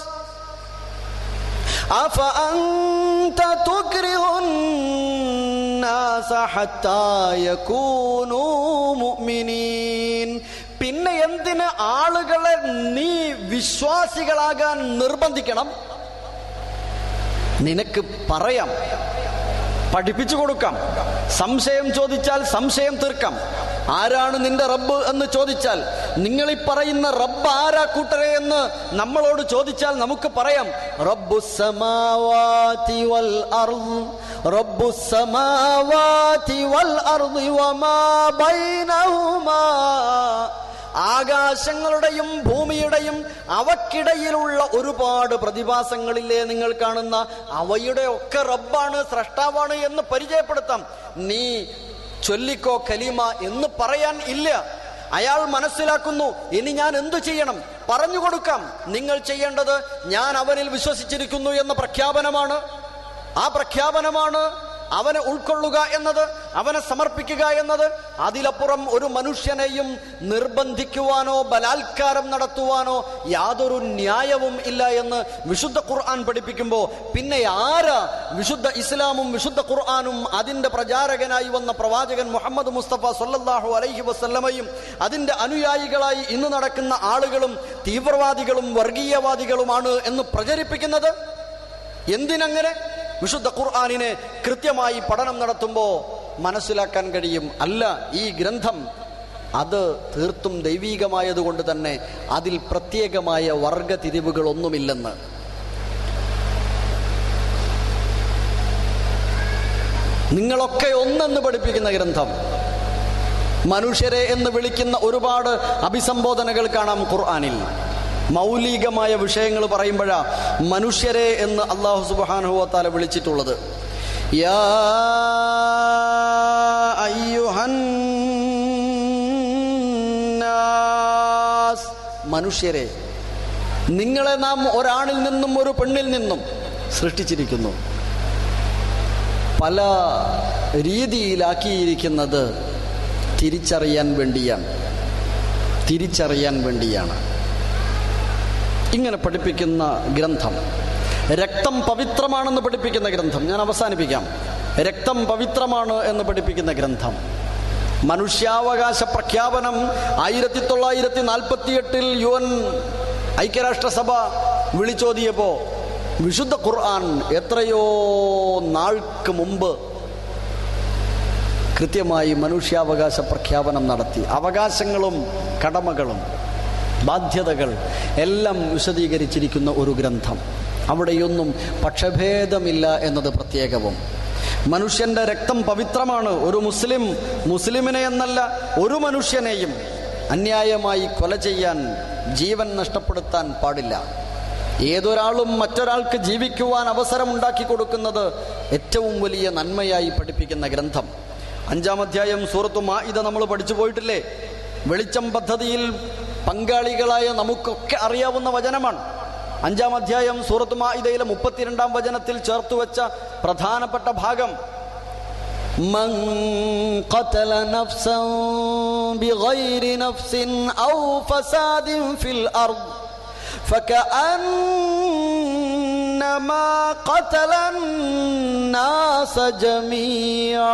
അഫഅൻത തുക്രിഹുൻ നാസ ഹത്താ യകൂനൂ മുഅ്മിനീൻ. പിന്നെ എന്തിന് ആളുകളെ നീ വിശ്വാസികളാകാൻ നിർബന്ധിക്കണം? നിനക്ക് പറയാം, പഠിപ്പിച്ചു കൊടുക്കാം. സംശയം ചോദിച്ചാൽ സംശയം തീർക്കാം. ആരാണ് നിന്റെ റബ്ബ് എന്ന് ചോദിച്ചാൽ, നിങ്ങളീ പറയുന്ന റബ്ബ് ആരാ കൂട്ടരെ എന്ന് നമ്മളോട് ചോദിച്ചാൽ നമുക്ക് പറയാം, റബ്ബുസ് സമാവാതി വൽ അർദ് റബ്ബുസ് സമാവാതി വൽ അർദി വമാ ബൈനഹുമാ. ആകാശങ്ങളുടെയും ഭൂമിയുടെയും അവക്കിടയിലുള്ള ഒരുപാട് പ്രതിഭാസങ്ങളില്ലേ നിങ്ങൾ കാണുന്ന, അവയുടെ ഒക്കെ റബ്ബാണ്, സ്രഷ്ടാവാണ് എന്ന് പരിചയപ്പെടുത്താം. നീ ചൊല്ലിക്കോ കലീമ എന്ന് പറയാൻ ഇല്ല. അയാൾ മനസ്സിലാക്കുന്നു, ഇനി ഞാൻ എന്തു ചെയ്യണം? പറഞ്ഞു കൊടുക്കാം. നിങ്ങൾ ചെയ്യേണ്ടത് ഞാൻ അവനിൽ വിശ്വസിച്ചിരിക്കുന്നു എന്ന പ്രഖ്യാപനമാണ്. ആ പ്രഖ്യാപനമാണ് അവനെ ഉൾക്കൊള്ളുക എന്നത്, അവനെ സമർപ്പിക്കുക എന്നത്. അതിലപ്പുറം ഒരു മനുഷ്യനെയും നിർബന്ധിക്കുവാനോ ബലാത്കാരം നടത്തുവാനോ യാതൊരു ന്യായവും ഇല്ല എന്ന് വിശുദ്ധ ഖുർആൻ പഠിപ്പിക്കുമ്പോൾ പിന്നെ ആരാ വിശുദ്ധ ഇസ്ലാമും വിശുദ്ധ ഖുർആനും അതിന്റെ പ്രചാരകനായി വന്ന പ്രവാചകൻ മുഹമ്മദ് മുസ്തഫ സല്ലല്ലാഹു അലൈഹി വസല്ലമയും അതിന്റെ അനുയായികളായി ഇന്ന് നടക്കുന്ന ആളുകളും തീവ്രവാദികളും വർഗീയവാദികളുമാണ് എന്ന് പ്രചരിപ്പിക്കുന്നത്? എന്തിനങ്ങനെ? വിശുദ്ധ ഖുർആനിനെ കൃത്യമായി പഠനം നടത്തുമ്പോൾ മനസ്സിലാക്കാൻ കഴിയും, അല്ല, ഈ ഗ്രന്ഥം അത് തീർത്തും ദൈവീകമായതുകൊണ്ട് തന്നെ അതിൽ പ്രത്യേകമായ വർഗതിരിവുകളൊന്നുമില്ലെന്ന്. നിങ്ങളൊക്കെ ഒന്നെന്ന് പഠിപ്പിക്കുന്ന ഗ്രന്ഥം. മനുഷ്യരെ എന്ന് വിളിക്കുന്ന ഒരുപാട് അഭിസംബോധനകൾ കാണാം ഖുർആനിൽ. മൗലികമായ വിഷയങ്ങൾ പറയുമ്പോഴാ മനുഷ്യരെ എന്ന് അല്ലാഹു സുബ്ഹാനഹു വ തആല വിളിച്ചിട്ടുള്ളത്. യാ അയ്യുഹൻ നാസ്, മനുഷ്യരെ, നിങ്ങളെ നാം ഒരാണിൽ നിന്നും ഒരു പെണ്ണിൽ നിന്നും സൃഷ്ടിച്ചിരിക്കുന്നു. പല രീതിയിലാക്കിയിരിക്കുന്നത് തിരിച്ചറിയാൻ വേണ്ടിയാണ്. ഇങ്ങനെ പഠിപ്പിക്കുന്ന ഗ്രന്ഥം. രക്തം പവിത്രമാണെന്ന് പഠിപ്പിക്കുന്ന ഗ്രന്ഥം. ഞാൻ അവസാനിപ്പിക്കാം. രക്തം പവിത്രമാണ് എന്ന് പഠിപ്പിക്കുന്ന ഗ്രന്ഥം. മനുഷ്യാവകാശ പ്രഖ്യാപനം 1948 UN ഐക്യരാഷ്ട്രസഭ വിളിച്ചോതിയപ്പോ വിശുദ്ധ ഖുർആൻ എത്രയോ നാൾക്ക് മുമ്പ് കൃത്യമായി മനുഷ്യാവകാശ പ്രഖ്യാപനം നടത്തി. അവകാശങ്ങളും കടമകളും ബാധ്യതകൾ എല്ലാം വിശദീകരിച്ചിരിക്കുന്ന ഒരു ഗ്രന്ഥം. അവിടെയൊന്നും പക്ഷഭേദമില്ല എന്നത് പ്രത്യേകവും. മനുഷ്യന്റെ രക്തം പവിത്രമാണ്. ഒരു മുസ്ലിമിനെ എന്നല്ല, ഒരു മനുഷ്യനെയും അന്യായമായി കൊല ചെയ്യാൻ, ജീവൻ നഷ്ടപ്പെടുത്താൻ പാടില്ല. ഏതൊരാളും മറ്റൊരാൾക്ക് ജീവിക്കുവാൻ അവസരം ഉണ്ടാക്കി കൊടുക്കുന്നത് ഏറ്റവും വലിയ നന്മയായി പഠിപ്പിക്കുന്ന ഗ്രന്ഥം. 5-ാം അധ്യായം സൂറത്തു മാഇദ നമ്മൾ പഠിച്ചു പോയിട്ടില്ലേ? വെളിച്ചം പദ്ധതിയിൽ പങ്കാളികളായ നമുക്കൊക്കെ അറിയാവുന്ന വചനമാണ്. 5-ാം അധ്യായം സൂറത്തു മാഇദയിലെ 32-ാം വചനത്തിൽ ചേർത്തുവെച്ച പ്രധാനപ്പെട്ട ഭാഗം, മൻ ഖതല നഫ്സൻ ബിഗൈരി നഫ്സിൻ ഔ ഫസാദിൻ ഫിൽ അർദ് ഫകഅന്നമാ ഖതലൻ നാസ ജമീഅ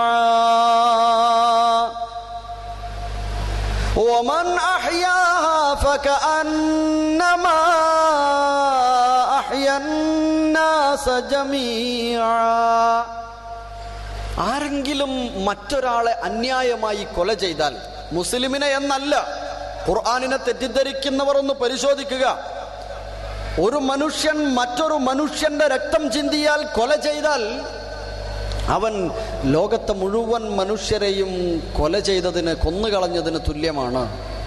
ومن أحياها فكأنما أحيا الناس جميعا. ആരെങ്കിലും മറ്റൊരാളെ അന്യായമായി കൊല ചെയ്താൽ, മുസ്ലിമിനെ എന്നല്ല, ഖുർആനിനെ തെറ്റിദ്ധരിക്കുന്നവർ ഒന്ന് പരിശോധിക്കുക. ഒരു മനുഷ്യൻ മറ്റൊരു മനുഷ്യന്റെ രക്തം ചിന്തിയാൽ, കൊല ചെയ്താൽ, അവൻ ലോകത്തെ മുഴുവൻ മനുഷ്യരെയും കൊല ചെയ്തതിന്, കൊന്നുകളഞ്ഞതിന് തുല്യമാണ്.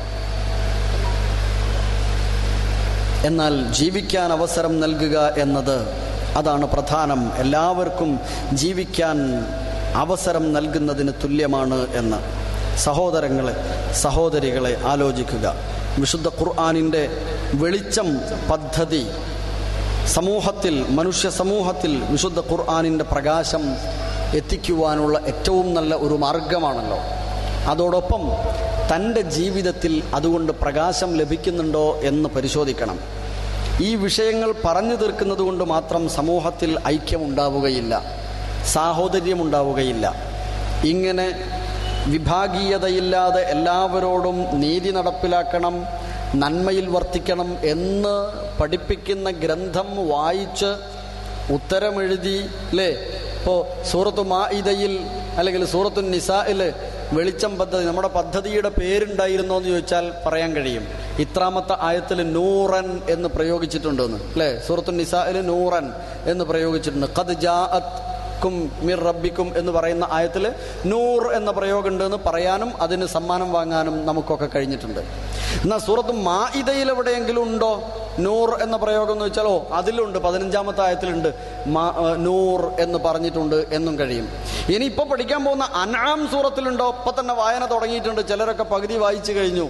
എന്നാൽ ജീവിക്കാൻ അവസരം നൽകുക എന്നത്, അതാണ് പ്രധാനം. എല്ലാവർക്കും ജീവിക്കാൻ അവസരം നൽകുന്നതിന് തുല്യമാണ് എന്ന്. സഹോദരങ്ങളെ, സഹോദരികളെ, ആലോചിക്കുക. വിശുദ്ധ ഖുർആനിൻ്റെ വെളിച്ചം പദ്ധതി സമൂഹത്തിൽ, മനുഷ്യ സമൂഹത്തിൽ വിശുദ്ധ ഖുർആനിൻ്റെ പ്രകാശം എത്തിക്കുവാനുള്ള ഏറ്റവും നല്ല ഒരു മാർഗമാണല്ലോ. അതോടൊപ്പം തൻ്റെ ജീവിതത്തിൽ അതുകൊണ്ട് പ്രകാശം ലഭിക്കുന്നുണ്ടോ എന്ന് പരിശോധിക്കണം. ഈ വിഷയങ്ങൾ പറഞ്ഞു തീർക്കുന്നത് കൊണ്ട് മാത്രം സമൂഹത്തിൽ ഐക്യമുണ്ടാവുകയില്ല, സാഹോദര്യമുണ്ടാവുകയില്ല. ഇങ്ങനെ വിഭാഗീയതയില്ലാതെ എല്ലാവരോടും നീതി നടപ്പിലാക്കണം, നന്മയിൽ വർത്തിക്കണം എന്ന് പഠിപ്പിക്കുന്ന ഗ്രന്ഥം വായിച്ച് ഉത്തരമെഴുതി, അല്ലേ? ഇപ്പോൾ സൂറത്തു മാഇദയിൽ അല്ലെങ്കിൽ സൂറത്തു നിസായിൽ വെളിച്ചം പദ്ധതി, നമ്മുടെ പദ്ധതിയുടെ പേരുണ്ടായിരുന്നോ എന്ന് ചോദിച്ചാൽ പറയാൻ കഴിയും. ഇത്രാമത്തെ ആയത്തിൽ നൂറൻ എന്ന് പ്രയോഗിച്ചിട്ടുണ്ടെന്ന്, അല്ലേ? സൂറത്തു നിസായിൽ നൂറൻ എന്ന് പ്രയോഗിച്ചിട്ടുണ്ട്. ഖദ് ജാഅത്കും മിർ റബ്ബിക്കും എന്ന് പറയുന്ന ആയത്തിൽ നൂർ എന്ന പ്രയോഗമുണ്ട് എന്ന് പറയാനും അതിന് സമ്മാനം വാങ്ങാനും നമുക്കൊക്കെ കഴിഞ്ഞിട്ടുണ്ട്. എന്നാൽ സൂറത്ത് മാഇദയിൽ എവിടെയെങ്കിലും ഉണ്ടോ നൂർ എന്ന പ്രയോഗം എന്ന് വെച്ചാൽ അതിലുണ്ട്, 15-ാമത്തെ ആയത്തിലുണ്ട് നൂർ എന്ന് പറഞ്ഞിട്ടുണ്ട് എന്നും കഴിയും. ഇനി ഇപ്പോൾ പഠിക്കാൻ പോകുന്ന അൻആം സൂറത്തിലുണ്ടോ? ഇപ്പം തന്നെ വായന തുടങ്ങിയിട്ടുണ്ട്. ചിലരൊക്കെ പകുതി വായിച്ചു കഴിഞ്ഞു.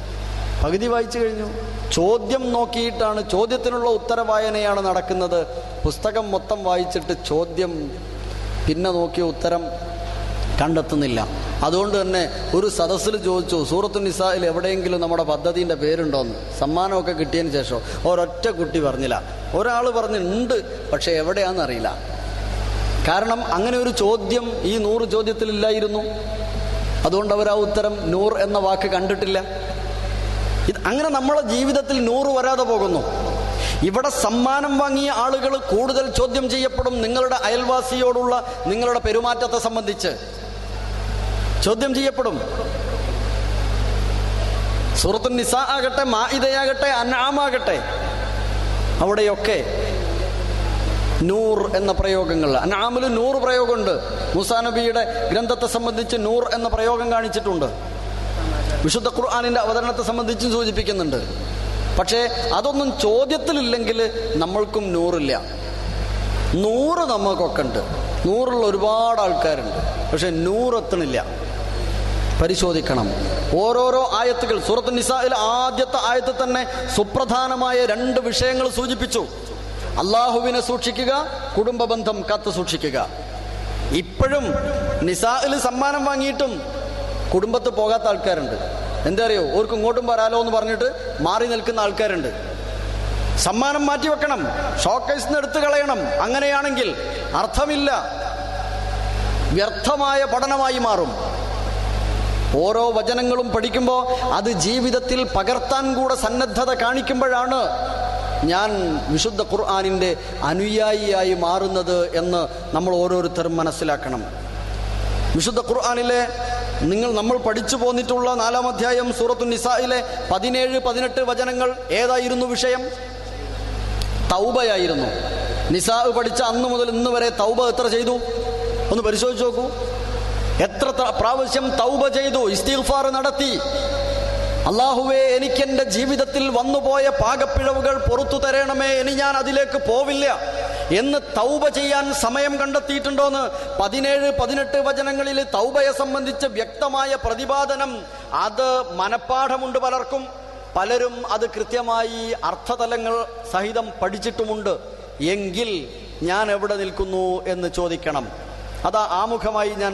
ചോദ്യം നോക്കിയിട്ടാണ്, ചോദ്യത്തിനുള്ള ഉത്തര വായനയാണ് നടക്കുന്നത്. പുസ്തകം മൊത്തം വായിച്ചിട്ട് ചോദ്യം പിന്നെ നോക്കിയ ഉത്തരം കണ്ടെത്തുന്നില്ല. അതുകൊണ്ട് തന്നെ ഒരു സദസ്സിൽ ചോദിച്ചു, സൂറത്തു നിസായിൽ എവിടെയെങ്കിലും നമ്മുടെ പദ്ധതിൻ്റെ പേരുണ്ടോയെന്ന്. സമ്മാനമൊക്കെ കിട്ടിയതിന് ശേഷം ഒരൊറ്റ കുട്ടി പറഞ്ഞില്ല. ഒരാൾ പറഞ്ഞിട്ടുണ്ട്, പക്ഷെ എവിടെയാണെന്നറിയില്ല. കാരണം അങ്ങനെ ഒരു ചോദ്യം ഈ 100 ചോദ്യത്തിലില്ലായിരുന്നു. അതുകൊണ്ട് അവർ ആ ഉത്തരം നൂർ എന്ന വാക്ക് കണ്ടിട്ടില്ല. അങ്ങനെ നമ്മളെ ജീവിതത്തിൽ 100 വരാതെ പോകുന്നു. ഇവിടെ സമ്മാനം വാങ്ങിയ ആളുകൾ കൂടുതൽ ചോദ്യം ചെയ്യപ്പെടും. നിങ്ങളുടെ അയൽവാസിയോടുള്ള നിങ്ങളുടെ പെരുമാറ്റത്തെ സംബന്ധിച്ച് ചോദ്യം ചെയ്യപ്പെടും. സൂറത്തുൻ നിസാ ആകട്ടെ, മാഇദയാകട്ടെ, അൻആമാകട്ടെ, അവിടെയൊക്കെ നൂർ എന്ന പ്രയോഗങ്ങൾ. അൻആമിൽ 100 പ്രയോഗമുണ്ട്. മൂസാ നബിയുടെ ഗ്രന്ഥത്തെ സംബന്ധിച്ച് നൂർ എന്ന പ്രയോഗം കാണിച്ചിട്ടുണ്ട്. വിശുദ്ധ ഖുർആനിൻ്റെ അവതരണത്തെ സംബന്ധിച്ചും സൂചിപ്പിക്കുന്നുണ്ട്. പക്ഷേ അതൊന്നും ചോദ്യത്തിലില്ലെങ്കിൽ നമ്മൾക്കും 100ഇല്ല. 100 നമുക്കൊക്കെ ഉണ്ട്, 100ഉള്ള ഒരുപാട് ആൾക്കാരുണ്ട്. പക്ഷെ 100 എത്തണില്ല. പരിശോധിക്കണം. ഓരോരോ ആയത്തുകൾ, സൂറത്തു നിസായിൽ ആദ്യത്തെ ആയത്തിൽ തന്നെ സുപ്രധാനമായ 2 വിഷയങ്ങൾ സൂചിപ്പിച്ചു. അള്ളാഹുവിനെ സൂക്ഷിക്കുക, കുടുംബ ബന്ധം കാത്തു സൂക്ഷിക്കുക. ഇപ്പോഴും നിസായിൽ സമ്മാനം വാങ്ങിയിട്ടും കുടുംബത്ത് പോകാത്ത ആൾക്കാരുണ്ട്. എന്താ അറിയോ? ഓർക്ക് ഇങ്ങോട്ടും വരാലോ എന്ന് പറഞ്ഞിട്ട് മാറി നിൽക്കുന്ന ആൾക്കാരുണ്ട്. സമ്മാനം മാറ്റിവെക്കണം, ഷോക്കേസിന് എടുത്തു കളയണം. അങ്ങനെയാണെങ്കിൽ അർത്ഥമില്ല, വ്യർത്ഥമായ പഠനമായി മാറും. ഓരോ വചനങ്ങളും പഠിക്കുമ്പോൾ അത് ജീവിതത്തിൽ പകർത്താൻ കൂടെ സന്നദ്ധത കാണിക്കുമ്പോഴാണ് ഞാൻ വിശുദ്ധ ഖുർആനിൻ്റെ അനുയായിയായി മാറുന്നത് എന്ന് നമ്മൾ ഓരോരുത്തരും മനസ്സിലാക്കണം. വിശുദ്ധ ഖുർആനിലെ നമ്മൾ പഠിച്ചു പോന്നിട്ടുള്ള 4-ാം അധ്യായം സൂറത്തു നിസായിലെ 17-18 വചനങ്ങൾ ഏതായിരുന്നു വിഷയം? തൗബയായിരുന്നു. നിസാ പഠിച്ച അന്ന് മുതൽ ഇന്ന് വരെ തൗബ എത്ര ചെയ്തു ഒന്ന് പരിശോധിച്ച് നോക്കൂ. എത്ര പ്രാവശ്യം തൗബ ചെയ്തു, ഇസ്തിഗ്ഫാർ നടത്തി. അല്ലാഹുവേ, എനിക്കെൻ്റെ ജീവിതത്തിൽ വന്നുപോയ പാകപ്പിഴവുകൾ പുറത്തു തരണമേ, ഇനി ഞാൻ അതിലേക്ക് പോവില്ല എന്ന് തൗബ ചെയ്യാൻ സമയം കണ്ടെത്തിയിട്ടുണ്ടോന്ന് 17-18 വചനങ്ങളിൽ തൗബയെ സംബന്ധിച്ച് വ്യക്തമായ പ്രതിപാദനം. അത് മനഃപ്പാഠമുണ്ട് പലർക്കും. പലരും അത് കൃത്യമായി അർത്ഥതലങ്ങൾ സഹിതം പഠിച്ചിട്ടുമുണ്ട്. എങ്കിൽ ഞാൻ എവിടെ നിൽക്കുന്നു എന്ന് ചോദിക്കണം. അതാ ആമുഖമായി ഞാൻ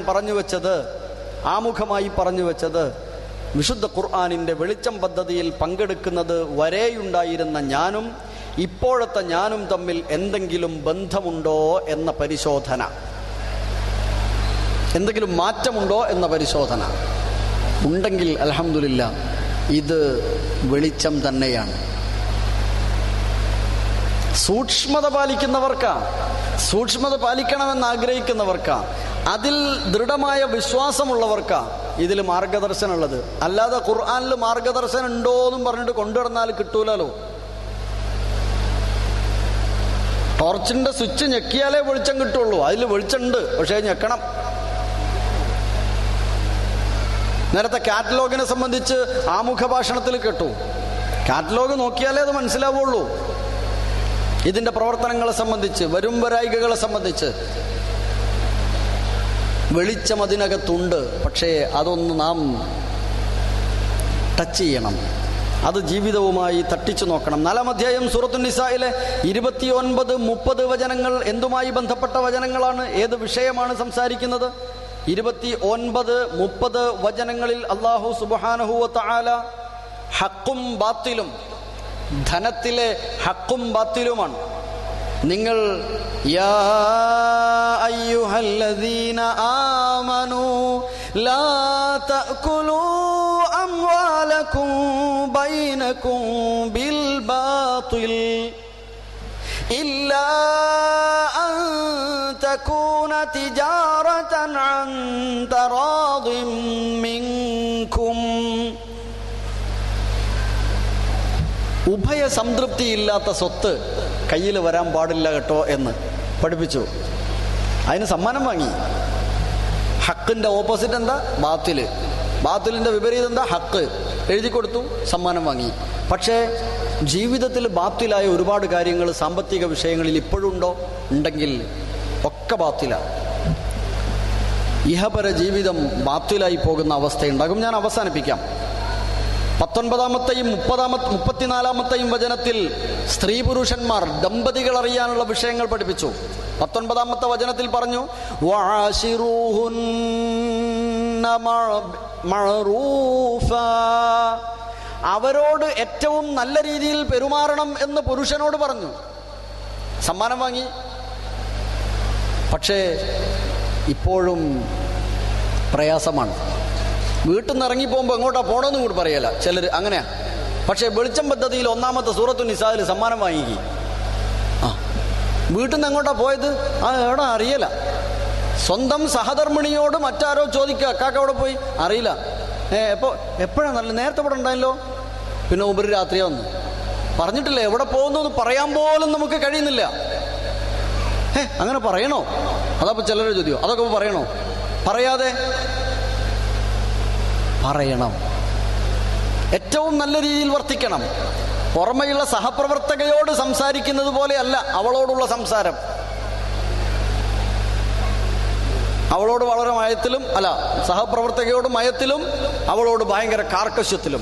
പറഞ്ഞു വെച്ചത് വിശുദ്ധ ഖുർആനിൻ്റെ വെളിച്ചം പദ്ധതിയിൽ പങ്കെടുക്കുന്നത് വരെയുണ്ടായിരുന്ന ഞാനും ഇപ്പോഴത്തെ ഞാനും തമ്മിൽ എന്തെങ്കിലും ബന്ധമുണ്ടോ എന്ന പരിശോധന, എന്തെങ്കിലും മാറ്റമുണ്ടോ എന്ന പരിശോധന ഉണ്ടെങ്കിൽ അൽഹംദുലില്ലാ, ഇത് വെളിച്ചം തന്നെയാണ്. സൂക്ഷ്മത പാലിക്കണമെന്ന് ആഗ്രഹിക്കുന്നവർക്കാ, അതിൽ ദൃഢമായ വിശ്വാസമുള്ളവർക്കാ ഇതിൽ മാർഗദർശനമുള്ളത്. അല്ലാതെ ഖുർആനിൽ മാർഗദർശനം ഉണ്ടോ എന്നും പറഞ്ഞിട്ട് കൊണ്ടുവന്നാൽ കിട്ടൂലല്ലോ. ടോർച്ചിന്റെ സ്വിച്ച് ഞെക്കിയാലേ വെളിച്ചം കിട്ടുള്ളൂ. അതിൽ വെളിച്ചമുണ്ട്, പക്ഷേ ഞെക്കണം. നേരത്തെ കാറ്റലോഗിനെ സംബന്ധിച്ച് ആമുഖ ഭാഷണത്തിൽ കേട്ടു. കാറ്റലോഗ് നോക്കിയാലേ അത് മനസ്സിലാവുള്ളൂ. ഇതിന്റെ പ്രവർത്തനങ്ങളെ സംബന്ധിച്ച്, വരും വരായികകളെ സംബന്ധിച്ച് വെളിച്ചം അതിനകത്തുണ്ട്. പക്ഷേ അതൊന്ന് നാം ടച്ച് ചെയ്യണം, അത് ജീവിതവുമായി തട്ടിച്ചു നോക്കണം. 4-ാം അധ്യായം സൂറത്തുൻ നിസായിലെ 29-30 വചനങ്ങൾ എന്തുമായി ബന്ധപ്പെട്ട വചനങ്ങളാണ്? ഏത് വിഷയമാണ് സംസാരിക്കുന്നത്? 29-30 വചനങ്ങളിൽ അല്ലാഹു സുബ്ഹാനഹു വ തആല ഹഖും ബാത്തിലും, ധനത്തിലെ ഹഖും ബാത്തിലുമാണ്. നിങ്ങൾ യാ അയ്യുഹല്ലദീന ആമനൂ ലാ തഅകുലൂ അംവാലകും ബൈനകും ബിൽ ബാത്തിൽ ഇല്ലാ അൻ തകൂന തിജാറതൻ അൻ തറാദിൻ മിൻകും. ഉഭയ സംതൃപ്തിയില്ലാത്ത സ്വത്ത് കയ്യിൽ വരാൻ പാടില്ല കേട്ടോ എന്ന് പഠിപ്പിച്ചു. അതിന് സമ്മാനം വാങ്ങി. ഹക്കിന്റെ ഓപ്പോസിറ്റ് എന്താ? ബാത്തില്. ബാത്തിലിന്റെ വിപരീതം എന്താ? ഹക്ക്. എഴുതി കൊടുത്തു, സമ്മാനം വാങ്ങി. പക്ഷേ ജീവിതത്തിൽ ബാത്തിലായ ഒരുപാട് കാര്യങ്ങൾ സാമ്പത്തിക വിഷയങ്ങളിൽ ഇപ്പോഴുണ്ടോ? ഉണ്ടെങ്കിൽ ഒക്കെ ബാത്തിലാണ്. ഇഹപര ജീവിതം ബാത്തിലായി പോകുന്ന അവസ്ഥയുണ്ടാകും. ഞാൻ അവസാനിപ്പിക്കാം. 19-ാമത്തെയും 34-ാമത്തെയും വചനത്തിൽ സ്ത്രീ പുരുഷന്മാർ, ദമ്പതികൾ അറിയാനുള്ള വിഷയങ്ങൾ പഠിപ്പിച്ചു. 19-ാമത്തെ വചനത്തിൽ പറഞ്ഞു, വഅശിറൂഹുന്ന മഅറൂഫാ, അവരോട് ഏറ്റവും നല്ല രീതിയിൽ പെരുമാറണം എന്ന് പുരുഷനോട് പറഞ്ഞു. സമ്മാനം വാങ്ങി. പക്ഷേ ഇപ്പോഴും പ്രയാസമാണ്. വീട്ടിൽ നിന്ന് ഇറങ്ങിപ്പോകുമ്പോൾ എങ്ങോട്ടാ പോകണമെന്നും കൂടി പറയല ചിലർ. അങ്ങനെയാ. പക്ഷേ വെളിച്ചം പദ്ധതിയിൽ 1-ാമത്തെ സൂറത്തുൻ നിസായിൽ സമ്മാനം വാങ്ങിക്കി. വീട്ടിൽ നിന്ന് എങ്ങോട്ടാ പോയത്? എവിടെ അറിയല. സ്വന്തം സഹധർമ്മിണിയോട് മറ്റാരോ ചോദിക്കുക, കാക്ക അവിടെ പോയി, അറിയില്ല. എപ്പോഴാണ് നല്ല നേരത്തെ ഇവിടെ ഉണ്ടായല്ലോ, പിന്നെ ഉപരിരാത്രിയോ ഒന്ന് പറഞ്ഞിട്ടില്ല. എവിടെ പോകുന്നു എന്ന് പറയാൻ പോലും നമുക്ക് കഴിയുന്നില്ല. അങ്ങനെ പറയണോ? അതപ്പോൾ ചിലർ ചോദ്യം, അതൊക്കെ പറയണോ? പറയാതെ പറയണം. ഏറ്റവും നല്ല രീതിയിൽ വർത്തിക്കണം. പുറമെയുള്ള സഹപ്രവർത്തകയോട് സംസാരിക്കുന്നത് പോലെയല്ല അവളോടുള്ള സംസാരം. അവളോട് വളരെ മയത്തിലും അല്ല, സഹപ്രവർത്തകയോട് മയത്തിലും, അവളോട് ഭയങ്കര കാർക്കശ്യത്തിലും.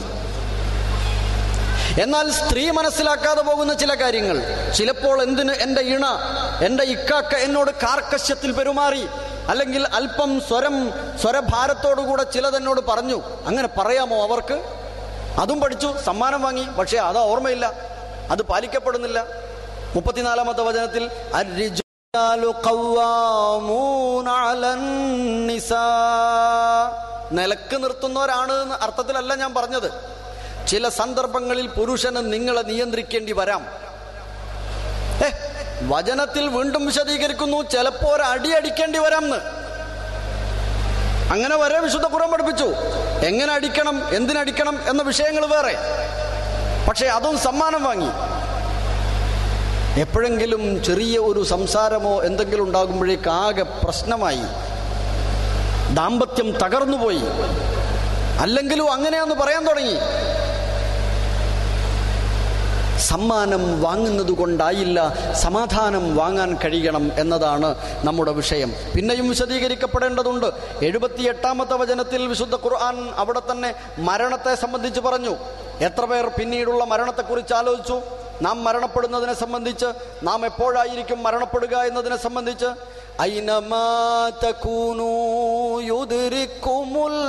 എന്നാൽ സ്ത്രീ മനസ്സിലാക്കാതെ പോകുന്ന ചില കാര്യങ്ങൾ, ചിലപ്പോൾ എന്തിന് എൻ്റെ ഇണ, എൻ്റെ ഇക്കാക്ക എന്നോട് കാർക്കശ്യത്തിൽ പെരുമാറി, അല്ലെങ്കിൽ അല്പം സ്വരഭാരത്തോടുകൂടെ ചിലതെന്നോട് പറഞ്ഞു. അങ്ങനെ പറയാമോ അവർക്ക്? അതും പഠിച്ചു, സമ്മാനം വാങ്ങി. പക്ഷേ അത് ഓർമ്മയില്ല, അത് പാലിക്കപ്പെടുന്നില്ല. 34-ാമത്തെ വചനത്തിൽ അർരിജാലു ഖവ്വാമൂന അലൻ നിസാ, നിലക്ക് നിർത്തുന്നവരാണ് എന്ന അർത്ഥത്തിലല്ല ഞാൻ പറഞ്ഞത്. ചില സന്ദർഭങ്ങളിൽ പുരുഷന് നിങ്ങളെ നിയന്ത്രിക്കേണ്ടി വരാം. വചനത്തിൽ വീണ്ടും വിശദീകരിക്കുന്നു, ചിലപ്പോ ഒരു അടി അടിക്കേണ്ടി വരാമെന്ന്. അങ്ങനെ വരെ വിശുദ്ധ ഖുർആൻ പഠിപ്പിച്ചു. എങ്ങനെ അടിക്കണം, എന്തിനടിക്കണം എന്ന വിഷയങ്ങൾ വേറെ. പക്ഷെ അതും സമ്മാനം വാങ്ങി. എപ്പോഴെങ്കിലും ചെറിയ ഒരു സംസാരമോ എന്തെങ്കിലും ഉണ്ടാകുമ്പോഴേക്ക് ആകെ പ്രശ്നമായി, ദാമ്പത്യം തകർന്നുപോയി. അല്ലെങ്കിലും അങ്ങനെയാന്ന് പറയാൻ തുടങ്ങി. സമ്മാനം വാങ്ങുന്നത് കൊണ്ടായില്ല, സമാധാനം വാങ്ങാൻ കഴിയണം എന്നതാണ് നമ്മുടെ വിഷയം. പിന്നെയും വിശദീകരിക്കപ്പെടേണ്ടതുണ്ട്. 78-ാമത്തെ വചനത്തിൽ വിശുദ്ധ ഖുർആൻ അവിടെ തന്നെ മരണത്തെ സംബന്ധിച്ച് പറഞ്ഞു. എത്ര പേർ പിന്നീടുള്ള മരണത്തെക്കുറിച്ച് ആലോചിച്ചു? നാം മരണപ്പെടുന്നതിനെ സംബന്ധിച്ച്, നാം എപ്പോഴായിരിക്കും മരണപ്പെടുക എന്നതിനെ സംബന്ധിച്ച്, ഐനമാ തകൂനൂ യുദ്രിക്കുമുൽ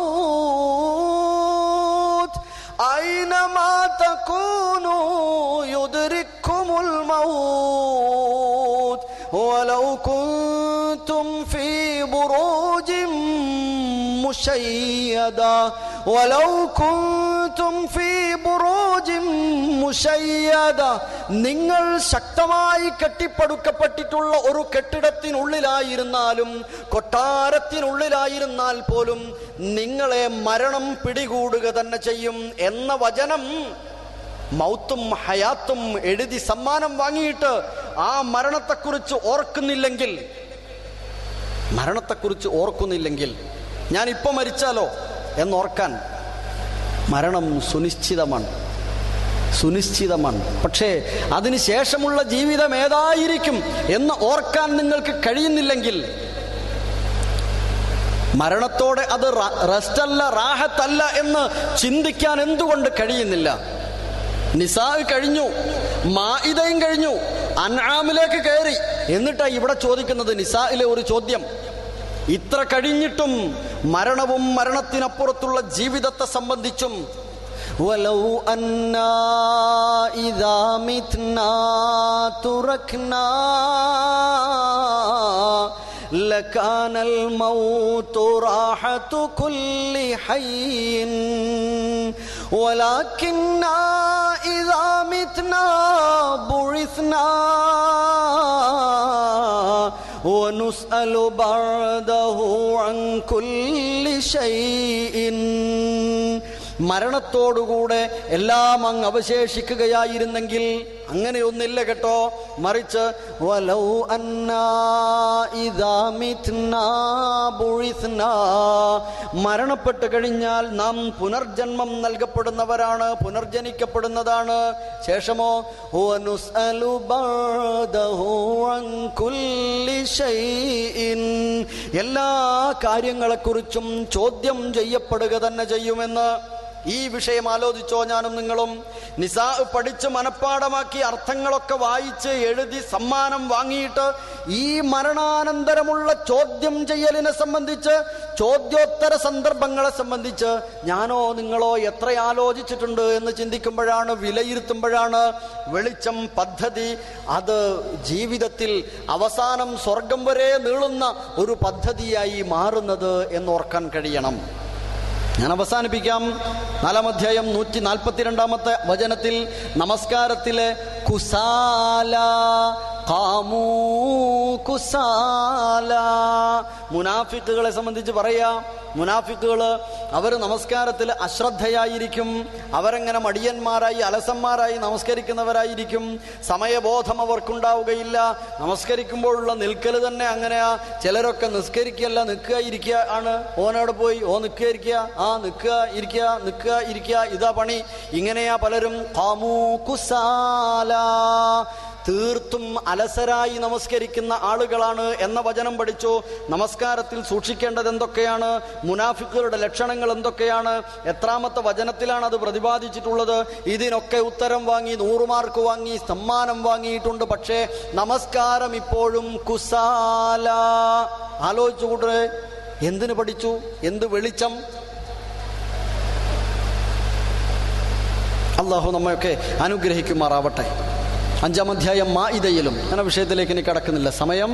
മൗത്ത്, ഐനമാ തകൂനൂ യുദ്രിക്കുമുൽ മൗത്ത് വലൗ കുൻതും ഫീ ബുറൂജിൻ മുശയ്യദാ വലൗ കുൻതും ഫീ ബുറൂജിൻ മുശയ്യദ, നിങ്ങൾ ശക്തമായി കെട്ടിപ്പടുക്കപ്പെട്ടിട്ടുള്ള ഒരു കെട്ടിടത്തിനുള്ളിലായിരുന്നാലും, കൊട്ടാരത്തിനുള്ളിലായിരുന്നാൽ പോലും നിങ്ങളെ മരണം പിടികൂടുക തന്നെ ചെയ്യും എന്ന വചനം മൗത്തും ഹയാത്തും എഴുതി സമ്മാനം വാങ്ങിയിട്ട് ആ മരണത്തെക്കുറിച്ച് ഓർക്കുന്നില്ലെങ്കിൽ ഞാൻ ഇപ്പം മരിച്ചാലോ എന്നോർക്കാൻ. മരണം സുനിശ്ചിതമാണ്. പക്ഷേ അതിനുശേഷമുള്ള ജീവിതം ഏതായിരിക്കും എന്ന് ഓർക്കാൻ നിങ്ങൾക്ക് കഴിയുന്നില്ലെങ്കിൽ, മരണത്തോടെ അത് റെസ്റ്റല്ല, റാഹത്തല്ല എന്ന് ചിന്തിക്കാൻ എന്തുകൊണ്ട് കഴിയുന്നില്ല? നിസാ കഴിഞ്ഞു, മാഇദയും കഴിഞ്ഞു, അൻആമിലേക്ക് കയറി. എന്നിട്ടാ ഇവിടെ ചോദിക്കുന്നത് നിസായിലെ ഒരു ചോദ്യം. ഇത്ര കഴിഞ്ഞിട്ടും മരണവും മരണത്തിനപ്പുറത്തുള്ള ജീവിതത്തെ സംബന്ധിച്ചും വലൗ അന്നാ ഇദാ മിത്നാ തുറക്നാ ലകാനൽ മൗതു റാഹതു കുല്ലി ഹയ്യിൻ വലാകിന്നാ ഇദാ മിത്നാ ബുഇസ്നാ വനുസ്അലു ബഅദഹു അൻ കുല്ലി ശൈഇൻ. മരണത്തോടുകൂടെ എല്ലാം അങ്ങ് അവശേഷിക്കുകയായിരുന്നെങ്കിൽ അങ്ങനെയൊന്നില്ല കേട്ടോ. മറിച്ച് വലൗ അന്നാ ഇദാ മിത്നാ ബുഇസ്നാ, മരണപ്പെട്ട് കഴിഞ്ഞാൽ നാം പുനർജന്മം നൽകപ്പെടുന്നവരാണ്, പുനർജനിക്കപ്പെടുന്നതാണ്. ശേഷമോ വനുസ്അലു ബഅദഹു അൻ കുല്ലി ശൈഇൻ, എല്ലാ കാര്യങ്ങളെക്കുറിച്ചും ചോദ്യം ചെയ്യപ്പെടുക തന്നെ ചെയ്യുമെന്ന്. ഈ വിഷയം ആലോചിച്ചോ ഞാനും നിങ്ങളും. നിസാ പഠിച്ച് മനഃപ്പാടമാക്കി അർത്ഥങ്ങളൊക്കെ വായിച്ച് എഴുതി സമ്മാനം വാങ്ങിയിട്ട് ഈ മരണാനന്തരമുള്ള ചോദ്യം ചെയ്യലിനെ സംബന്ധിച്ച്, ചോദ്യോത്തര സന്ദർഭങ്ങളെ സംബന്ധിച്ച് ഞാനോ നിങ്ങളോ എത്ര ആലോചിച്ചിട്ടുണ്ട് എന്ന് ചിന്തിക്കുമ്പോഴാണ്, വിലയിരുത്തുമ്പോഴാണ് വെളിച്ചം, പദ്ധതി അത് ജീവിതത്തിൽ അവസാനം സ്വർഗം വരെ നീളുന്ന ഒരു പദ്ധതിയായി മാറുന്നത് എന്നോർക്കാൻ കഴിയണം. ഞാൻ അവസാനിപ്പിക്കാം. 4-ാം അധ്യായം 142-ാമത്തെ വചനത്തിൽ നമസ്കാരത്തിലെ കുസാല ഖാമൂ കുസാല, മുനാഫിക്കുകളെ സംബന്ധിച്ച് പറയാ. മുനാഫിക്കുകൾ അവർ നമസ്കാരത്തിൽ അശ്രദ്ധയായിരിക്കും. അവരെങ്ങനെ മടിയന്മാരായി അലസന്മാരായി നമസ്കരിക്കുന്നവരായിരിക്കും. സമയബോധം അവർക്കുണ്ടാവുകയില്ല. നമസ്കരിക്കുമ്പോഴുള്ള നിൽക്കൽ തന്നെ അങ്ങനെയാ. ചിലരൊക്കെ നിസ്കരിക്കല്ല, നിൽക്കുക ഇരിക്കുക ആണ്. ഓനോട് പോയി നിൽക്കുക ഇരിക്കുക, നിൽക്കുക ഇരിക്കുക, ഇതാ പണി. ഇങ്ങനെയാ പലരും. ഖാമൂ കുസാല, തീർത്തും അലസരായി നമസ്കരിക്കുന്ന ആളുകളാണ് എന്ന വചനം പഠിച്ചു. നമസ്കാരത്തിൽ സൂക്ഷിക്കേണ്ടത് എന്തൊക്കെയാണ്? മുനാഫിക്കുകളുടെ ലക്ഷണങ്ങൾ എന്തൊക്കെയാണ്? എത്രാമത്തെ വചനത്തിലാണ് അത് പ്രതിപാദിച്ചിട്ടുള്ളത്? ഇതിനൊക്കെ ഉത്തരം വാങ്ങി 100 മാർക്ക് വാങ്ങി സമ്മാനം വാങ്ങിയിട്ടുണ്ട്. പക്ഷേ നമസ്കാരം ഇപ്പോഴും കുസാല. ആലോചിച്ചുകൂടെ, എന്തിനു പഠിച്ചു? എന്ത് വെളിച്ചം! അള്ളാഹു നമ്മയൊക്കെ അനുഗ്രഹിക്കുമാറാവട്ടെ. 5-ാം അധ്യായം മാഇദയിലും. അങ്ങനെ വിഷയത്തിലേക്ക് ഇനി കടക്കുന്നില്ല. സമയം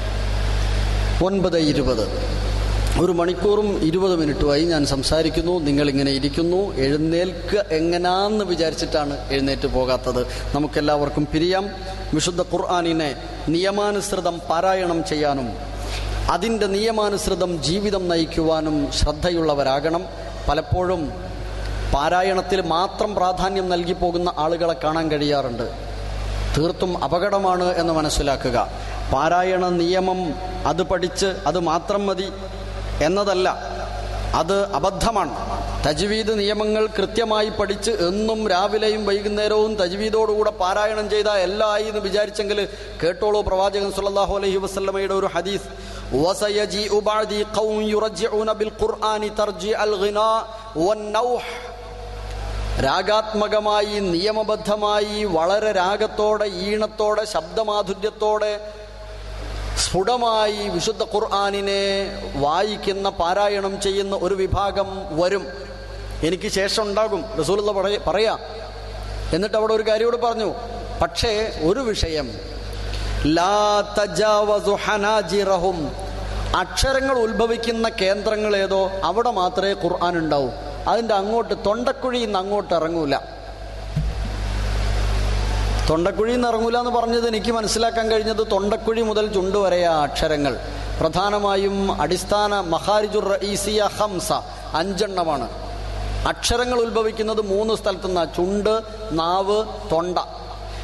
9:20. 1 മണിക്കൂറും 20 മിനിറ്റുമായി ഞാൻ സംസാരിക്കുന്നു. നിങ്ങളിങ്ങനെ ഇരിക്കുന്നു. എഴുന്നേൽക്കുക എങ്ങനാന്ന് വിചാരിച്ചിട്ടാണ് എഴുന്നേറ്റ് പോകാത്തത്. നമുക്കെല്ലാവർക്കും പിരിയാം. വിശുദ്ധ ഖുർആനിനെ നിയമാനുസൃതം പാരായണം ചെയ്യാനും അതിൻ്റെ നിയമാനുസൃതം ജീവിതം നയിക്കുവാനും ശ്രദ്ധയുള്ളവരാകണം. പലപ്പോഴും പാരായണത്തിൽ മാത്രം പ്രാധാന്യം നൽകി പോകുന്ന ആളുകളെ കാണാൻ കഴിയാറുണ്ട്. തീർത്തും അപകടമാണ് എന്ന് മനസ്സിലാക്കുക. പാരായണ നിയമം അത് പഠിച്ച് അത് മാത്രം മതി എന്നതല്ല, അത് അബദ്ധമാണ്. തജ്വീദ് നിയമങ്ങൾ കൃത്യമായി പഠിച്ച് എന്നും രാവിലെയും വൈകുന്നേരവും തജ്വീദോടുകൂടെ പാരായണം ചെയ്താൽ എല്ലായി എന്ന് വിചാരിച്ചെങ്കിൽ കേട്ടോളൂ. പ്രവാചകൻ സല്ലല്ലാഹു അലൈഹി വസല്ലമയുടെ ഒരു ഹദീസ്, വസയജീഉ ബഅദി ഖൗം യുറജ്ജിഊന ബിൽ ഖുർആനി തർജിഅൽ ഗിനാ വന്നൗഹ്. രാഗാത്മകമായി നിയമബദ്ധമായി വളരെ രാഗത്തോടെ ഈണത്തോടെ ശബ്ദമാധുര്യത്തോടെ സ്ഫുടമായി വിശുദ്ധ ഖുർആനിനെ വായിക്കുന്ന പാരായണം ചെയ്യുന്ന ഒരു വിഭാഗം വരും. എനിക്ക് ശേഷം ഉണ്ടാകും റസൂലുള്ളാഹി പറയാ. എന്നിട്ട് അവിടെ ഒരു കാര്യത്തോട് പറഞ്ഞു, പക്ഷേ ഒരു വിഷയം, ലാ തജാവസു ഹനാജിറഹും, അക്ഷരങ്ങൾ ഉത്ഭവിക്കുന്ന കേന്ദ്രങ്ങൾ ഏതോ അവിടെ മാത്രമേ ഖുർആൻ ഉണ്ടാവൂ. അതിൻ്റെ അങ്ങോട്ട് തൊണ്ടക്കുഴിയിൽ നിന്ന് അങ്ങോട്ട് ഇറങ്ങൂല. തൊണ്ടക്കുഴിയിൽ നിന്ന് ഇറങ്ങൂല എന്ന് പറഞ്ഞത് എനിക്ക് മനസ്സിലാക്കാൻ കഴിഞ്ഞത് തൊണ്ടക്കുഴി മുതൽ ചുണ്ട് വരെയാ അക്ഷരങ്ങൾ. പ്രധാനമായും അടിസ്ഥാന മഖാരിജുർ റഈസിയ 5 അക്ഷരങ്ങൾ ഉത്ഭവിക്കുന്നത് 3 സ്ഥലത്തുനിന്നാണ്: ചുണ്ട്, നാവ്, തൊണ്ട.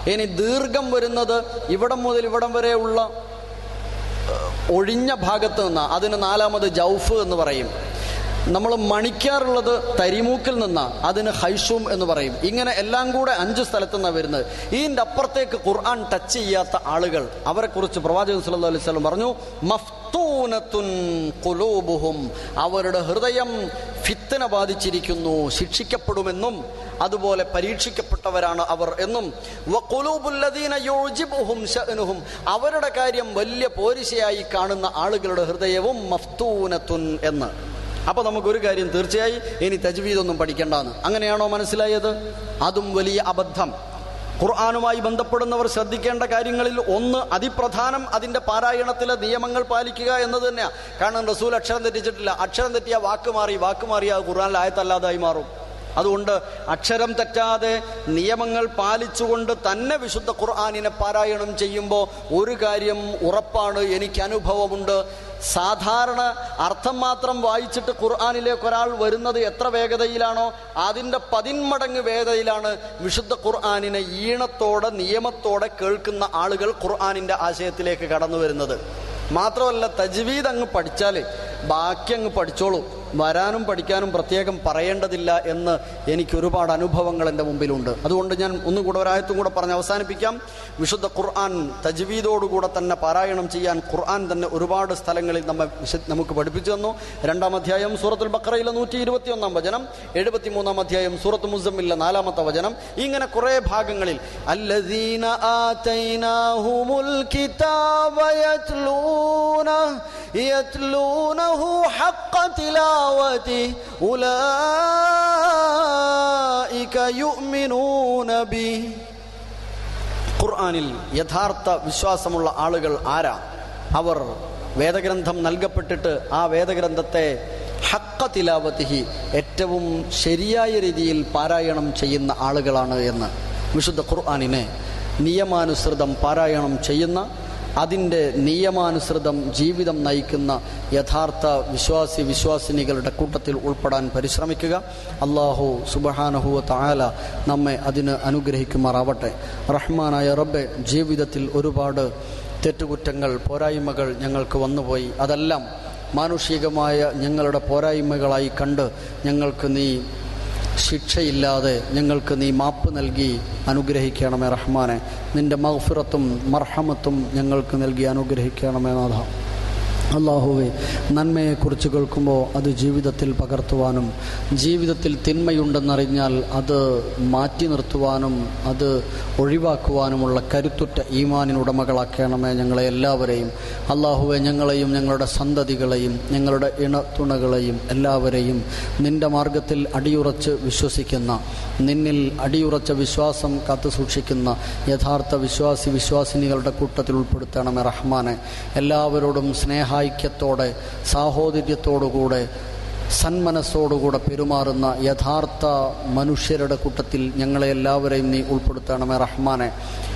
ഇനി ദീർഘം വരുന്നത് ഇവിടം മുതൽ ഇവിടം വരെയുള്ള ഒഴിഞ്ഞ ഭാഗത്ത് നിന്ന്, അതിന് നാലാമത് ജൗഫ് എന്ന് പറയും. നമ്മൾ മണിക്കാറുള്ളത് തരിമൂക്കിൽ നിന്നാണ്, അതിന് ഹൈഷൂം എന്ന് പറയും. ഇങ്ങനെ എല്ലാം കൂടെ 5 സ്ഥലത്തു നിന്നാണ് വരുന്നത്. ഇതിൻ്റെ അപ്പുറത്തേക്ക് ഖുർആൻ ടച്ച് ചെയ്യാത്ത ആളുകൾ, അവരെക്കുറിച്ച് പ്രവാചകൻ സല്ലല്ലാഹു അലൈഹി വസല്ലം പറഞ്ഞു, മഫ്തൂനത്തുൻ ഖുലൂബുഹും, അവരുടെ ഹൃദയം ഫിത്ന ബാധിച്ചിരിക്കുന്നു, ശിക്ഷിക്കപ്പെടുമെന്നും അതുപോലെ പരീക്ഷിക്കപ്പെട്ടവരാണ് അവർ എന്നും. വഖുലൂബുല്ലദീന യുജിബുഹും ശഅനുഹും, അവരുടെ കാര്യം വലിയ പോരിശയായി കാണുന്ന ആളുകളുടെ ഹൃദയവും മഫ്തൂനത്തുൻ എന്ന്. അപ്പോൾ നമുക്കൊരു കാര്യം തീർച്ചയായി, ഇനി തജ്വീദൊന്നും പഠിക്കേണ്ടാന്ന്. അങ്ങനെയാണോ മനസ്സിലായത്? അതും വലിയ അബദ്ധം. ഖുർആനുമായി ബന്ധപ്പെടുന്നവർ ശ്രദ്ധിക്കേണ്ട കാര്യങ്ങളിൽ ഒന്ന്, അതിപ്രധാനം അതിൻ്റെ പാരായണത്തിലെ നിയമങ്ങൾ പാലിക്കുക എന്നത് തന്നെയാണ്. കാരണം റസൂൽ അക്ഷരം തെറ്റിച്ചിട്ടില്ല. അക്ഷരം തെറ്റിയ വാക്ക് മാറിയാൽ ഖുർആനിൽ ആയത്തല്ലാതായി മാറും. അതുകൊണ്ട് അക്ഷരം തെറ്റാതെ നിയമങ്ങൾ പാലിച്ചുകൊണ്ട് തന്നെ വിശുദ്ധ ഖുർആനിനെ പാരായണം ചെയ്യുമ്പോൾ ഒരു കാര്യം ഉറപ്പാണ്, എനിക്ക് അനുഭവമുണ്ട്. സാധാരണ അർത്ഥം മാത്രം വായിച്ചിട്ട് ഖുർആനിലേക്ക് ഒരാൾ വരുന്നത് എത്ര വേഗതയിലാണോ അതിൻ്റെ 10 മടങ്ങ് വേഗതയിലാണ് വിശുദ്ധ ഖുർആനിനെ ഈണത്തോടെ നിയമത്തോടെ കേൾക്കുന്ന ആളുകൾ ഖുർആനിൻ്റെ ആശയത്തിലേക്ക് കടന്നു വരുന്നത്. മാത്രമല്ല, തജ്വീദ് അങ്ങ് പഠിച്ചാൽ ബാക്കി അങ്ങ് പഠിച്ചോളൂ. വരാനും പഠിക്കാനും പ്രത്യേകം പറയേണ്ടതില്ല എന്ന് എനിക്ക് ഒരുപാട് അനുഭവങ്ങൾ എൻ്റെ മുമ്പിലുണ്ട്. അതുകൊണ്ട് ഞാൻ ഒന്നുകൂടെ ഒരായത്തും കൂടെ പറഞ്ഞ് അവസാനിപ്പിക്കാം. വിശുദ്ധ ഖുർആൻ തജ്വീദോടുകൂടെ തന്നെ പാരായണം ചെയ്യാൻ ഖുർആൻ തന്നെ ഒരുപാട് സ്ഥലങ്ങളിൽ നമുക്ക് പഠിപ്പിച്ചു തന്നു. 2-ാം അധ്യായം സൂറത്തുൽ ബഖറയിലെ 121-ാം വചനം, 73-ാം അധ്യായം സൂറത്ത് മുസമ്മിലിലെ 4-ാമത്തെ വചനം, ഇങ്ങനെ കുറേ ഭാഗങ്ങളിൽ അല്ലദീന ആതൈനാഹുമുൽ കിതാബ യത്ലൂനഹു ഹഖ്ഖ തിലാവതി ഉലൈക യുഅ്മിനൂന ബിഹി. ഖുർആനിൽ യഥാർത്ഥ വിശ്വാസമുള്ള ആളുകൾ ആരാ? അവർ വേദഗ്രന്ഥം നൽകപ്പെട്ടിട്ട് ആ വേദഗ്രന്ഥത്തെ ഹഖ്ഖ തിലാവതിഹി, ഏറ്റവും ശരിയായ രീതിയിൽ പാരായണം ചെയ്യുന്ന ആളുകളാണ് എന്ന്. വിശുദ്ധ ഖുർആനിനെ നിയമാനുസൃതം പാരായണം ചെയ്യുന്ന, അതിൻ്റെ നിയമാനുസൃതം ജീവിതം നയിക്കുന്ന യഥാർത്ഥ വിശ്വാസിനികളുടെ കൂട്ടത്തിൽ ഉൾപ്പെടാൻ പരിശ്രമിക്കുക. അല്ലാഹു സുബ്ഹാനഹു വ തആല നമ്മെ അതിന് അനുഗ്രഹിക്കുമാറാവട്ടെ. റഹ്മാനായ റബ്ബെ, ജീവിതത്തിൽ ഒരുപാട് തെറ്റുകുറ്റങ്ങൾ, പോരായ്മകൾ ഞങ്ങൾക്ക് വന്നുപോയി. അതെല്ലാം മാനുഷികമായ ഞങ്ങളുടെ പോരായ്മകളായി കണ്ട് ഞങ്ങൾക്ക് നീ ശിക്ഷയില്ലാതെ ഞങ്ങൾക്ക് നീ മാപ്പ് നൽകി അനുഗ്രഹിക്കണമേ റഹ്മാനെ. നിൻ്റെ മഗ്ഫിറത്തും മർഹമത്തും ഞങ്ങൾക്ക് നൽകി അനുഗ്രഹിക്കണമേ നാഥ. അല്ലാഹുവേ, നന്മയെക്കുറിച്ച് കേൾക്കുമ്പോൾ അത് ജീവിതത്തിൽ പകർത്തുവാനും ജീവിതത്തിൽ തിന്മയുണ്ടെന്നറിഞ്ഞാൽ അത് മാറ്റി നിർത്തുവാനും അത് ഒഴിവാക്കുവാനുമുള്ള കരുത്തുറ്റ ഈമാനിനുടമകളാക്കണമേ ഞങ്ങളെ എല്ലാവരെയും. അല്ലാഹുവേ, ഞങ്ങളെയും ഞങ്ങളുടെ സന്തതികളെയും ഞങ്ങളുടെ ഇണത്തുണകളെയും എല്ലാവരെയും നിൻ്റെ മാർഗത്തിൽ അടിയുറച്ച് വിശ്വസിക്കുന്ന, നിന്നിൽ അടിയുറച്ച വിശ്വാസം കാത്തു സൂക്ഷിക്കുന്ന യഥാർത്ഥ വിശ്വാസിനികളുടെ കൂട്ടത്തിൽ ഉൾപ്പെടുത്തണമേ റഹ്മാനെ. എല്ലാവരോടും ഐക്യത്തോടെ സാഹോദര്യത്തോടുകൂടെ സന്മനസ്സോടുകൂടെ പെരുമാറുന്ന യഥാർത്ഥ മനുഷ്യരുടെ കൂട്ടത്തിൽ ഞങ്ങളെ എല്ലാവരെയും നീ ഉൾപ്പെടുത്തണമേ റഹ്മാനെ.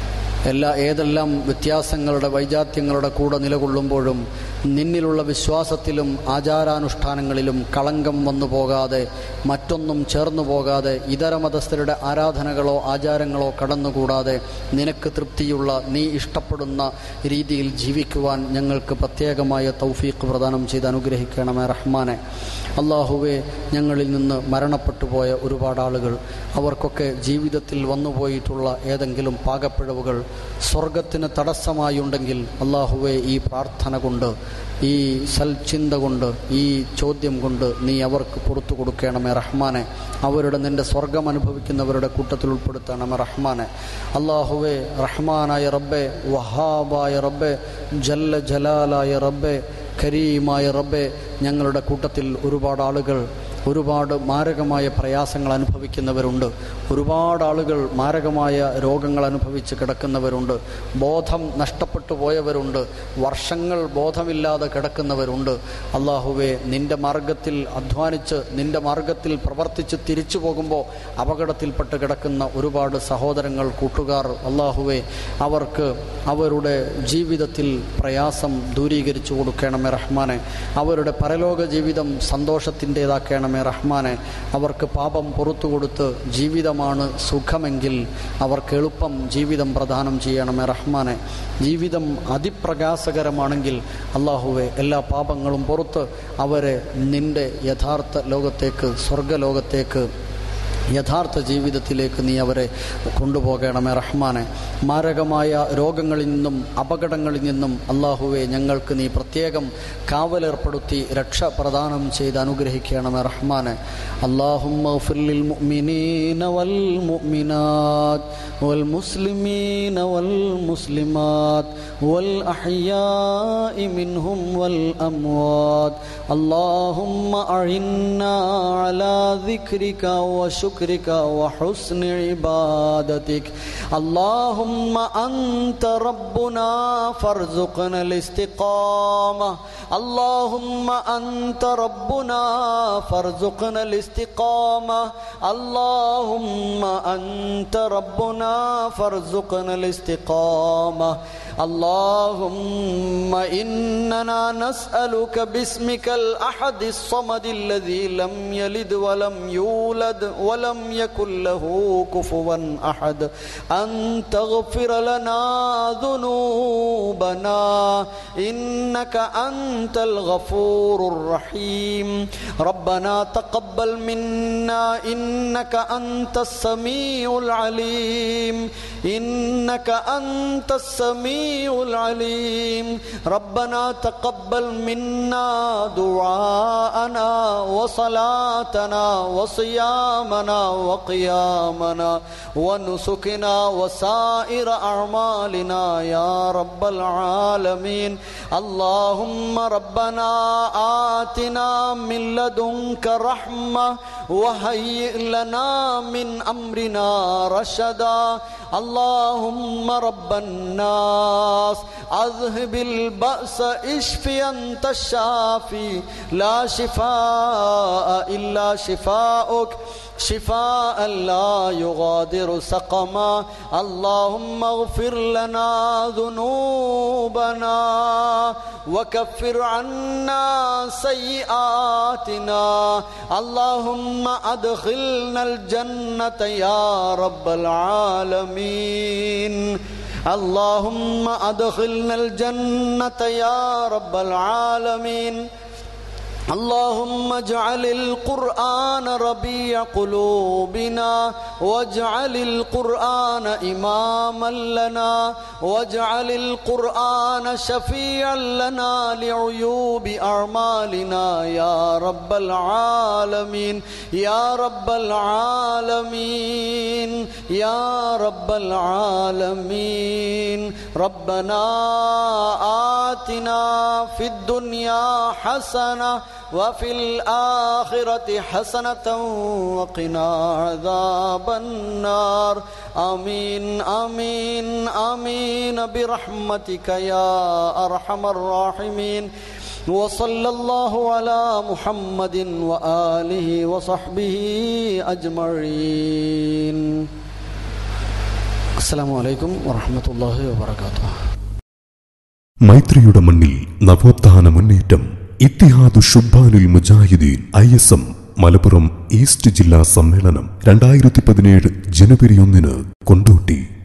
ഏതെല്ലാം വ്യത്യാസങ്ങളുടെ വൈജാത്യങ്ങളുടെ കൂടെ നിലകൊള്ളുമ്പോഴും നിന്നിലുള്ള വിശ്വാസത്തിലും ആചാരാനുഷ്ഠാനങ്ങളിലും കളങ്കം വന്നു പോകാതെ, മറ്റൊന്നും ചേർന്നു പോകാതെ, ഇതര മതസ്ഥരുടെ ആരാധനകളോ ആചാരങ്ങളോ കടന്നുകൂടാതെ നിനക്ക് തൃപ്തിയുള്ള, നീ ഇഷ്ടപ്പെടുന്ന രീതിയിൽ ജീവിക്കുവാൻ ഞങ്ങൾക്ക് പ്രത്യേകമായ തൗഫീഖ് പ്രദാനം ചെയ്ത് അനുഗ്രഹിക്കണമേ റഹ്മാനെ. അല്ലാഹുവേ, ഞങ്ങളിൽ നിന്ന് മരണപ്പെട്ടു പോയ ഒരുപാട് ആളുകൾ, അവർക്കൊക്കെ ജീവിതത്തിൽ വന്നുപോയിട്ടുള്ള ഏതെങ്കിലും പാകപ്പിഴവുകൾ സ്വർഗത്തിന് തടസ്സമായുണ്ടെങ്കിൽ അല്ലാഹുവേ, ഈ പ്രാർത്ഥന കൊണ്ട്, ഈ സൽചിന്ത കൊണ്ട്, ഈ ചോദ്യം കൊണ്ട് നീ അവർക്ക് പുറത്തു കൊടുക്കണമേ റഹ്മാനെ. അവരുടെ നിൻ്റെ സ്വർഗം അനുഭവിക്കുന്നവരുടെ കൂട്ടത്തിൽ ഉൾപ്പെടുത്തണമേ റഹ്മാനെ. അല്ലാഹുവേ, റഹ്മാനായ റബ്ബെ, വഹാബായ റബ്ബെ, ജല്ല ജലാലായ റബ്ബെ, കരീമായ റബ്ബെ, ഞങ്ങളുടെ കൂട്ടത്തിൽ ഒരുപാട് ആളുകൾ ഒരുപാട് മാരകമായ പ്രയാസങ്ങൾ അനുഭവിക്കുന്നവരുണ്ട്. ഒരുപാട് ആളുകൾ മാരകമായ രോഗങ്ങൾ അനുഭവിച്ച് കിടക്കുന്നവരുണ്ട്. ബോധം നഷ്ടപ്പെട്ടു പോയവരുണ്ട്. വർഷങ്ങൾ ബോധമില്ലാതെ കിടക്കുന്നവരുണ്ട്. അല്ലാഹുവേ, നിൻ്റെ മാർഗത്തിൽ അധ്വാനിച്ച് നിൻ്റെ മാർഗത്തിൽ പ്രവർത്തിച്ച് തിരിച്ചു പോകുമ്പോൾ അപകടത്തിൽപ്പെട്ട് കിടക്കുന്ന ഒരുപാട് സഹോദരങ്ങൾ, കൂട്ടുകാർ, അല്ലാഹുവേ, അവർക്ക് അവരുടെ ജീവിതത്തിൽ പ്രയാസം ദൂരീകരിച്ചു കൊടുക്കണമേ റഹ്മാനെ. അവരുടെ പരലോക ജീവിതം സന്തോഷത്തിൻ്റേതാക്കണമേ ചെയ്യണമേ റഹ്മാനെ. അവർക്ക് പാപം പുറത്തു കൊടുത്ത് ജീവിതമാണ് സുഖമെങ്കിൽ അവർക്ക് എളുപ്പം ജീവിതം പ്രദാനം ചെയ്യണമേ റഹ്മാനെ. ജീവിതം അതിപ്രയാസകരമാണെങ്കിൽ അള്ളാഹുവെ എല്ലാ പാപങ്ങളും പുറത്ത് അവരെ നിൻ്റെ യഥാർത്ഥ ലോകത്തേക്ക്, സ്വർഗലോകത്തേക്ക്, യഥാർത്ഥ ജീവിതത്തിലേക്ക് നീ അവരെ കൊണ്ടുപോകണമേ റഹ്മാനെ. മാരകമായ രോഗങ്ങളിൽ നിന്നും അപകടങ്ങളിൽ നിന്നും അള്ളാഹുവെ ഞങ്ങൾക്ക് നീ പ്രത്യേകം കാവലേർപ്പെടുത്തി രക്ഷ പ്രദാനം ചെയ്ത് അനുഗ്രഹിക്കണമേ റഹ്മാനെ. അല്ലാഹുമ്മ ഗ്ഫിർ ലിൽ മുഅ്മിനീന വൽ മുഅ്മിനാത്ത് വൽ മുസ്ലിമീന വൽ മുസ്ലിമാത്ത് വൽ അഹ്യാഇ മിൻഹും വൽ അംവാത്ത്. അല്ലാഹുമ്മ അഇന്നാ അലാ ദിക്രിക وشكرك وحسن عبادتك. اللهم أنت ربنا فارزقنا الاستقامة. اللهم أنت ربنا فارزقنا الاستقامة. اللهم أنت ربنا فارزقنا الاستقامة. اللهم إننا نسألك باسمك الأحد الصمد الذي لم يلد ولم يولد ولم يكن له كفوا أحد أن تغفر لنا ذنوبنا إنك أنت الغفور الرحيم. ربنا تقبل منا إنك أنت السميع العليم. إنك أنت السميع العليم. ربنا تقبل منا دعاءنا وصلاتنا وصيامنا وقيامنا ونسكنا وسائر أعمالنا يا رب العالمين. اللهم ربنا آتنا من لدنك رحمة وهيئ لنا من أمرنا رشدا. اللهم رب الناس أذهب البأس اشف أنت الشافي لا شفاء إلا شفاؤك شفاء لا يغادر سقما. اللهم اغفر لنا ذنوبنا وكفر عنا سيئاتنا. اللهم أدخلنا الجنة يا رب العالمين. اللهم أدخلنا الجنة يا رب العالمين. اللهم اجعل القرآن ربيع قلوبنا واجعل القرآن إماما لنا واجعل القرآن شفيعا لنا لعيوب أعمالنا يا رب العالمين. يا رب العالمين. يا رب العالمين. ربنا آتنا في الدنيا حسنة وفي الآخرة حسنة وقنا عذاب النار. آمين آمين آمين برحمتك يا أرحم الراحمين. وصلى الله على محمد وآله وصحبه أجمعين. السلام عليكم ورحمة الله وبركاته. മൈത്രിയുടെ മണ്ണിൽ നവോത്ഥാന മുന്നേറ്റം. ഇത്തിഹാദു ശുബ്ബാനുൽ മുജാഹിദീൻ ISM മലപ്പുറം ഈസ്റ്റ് ജില്ലാ സമ്മേളനം 2017 ജനുവരി 1 കൊണ്ടോട്ടി.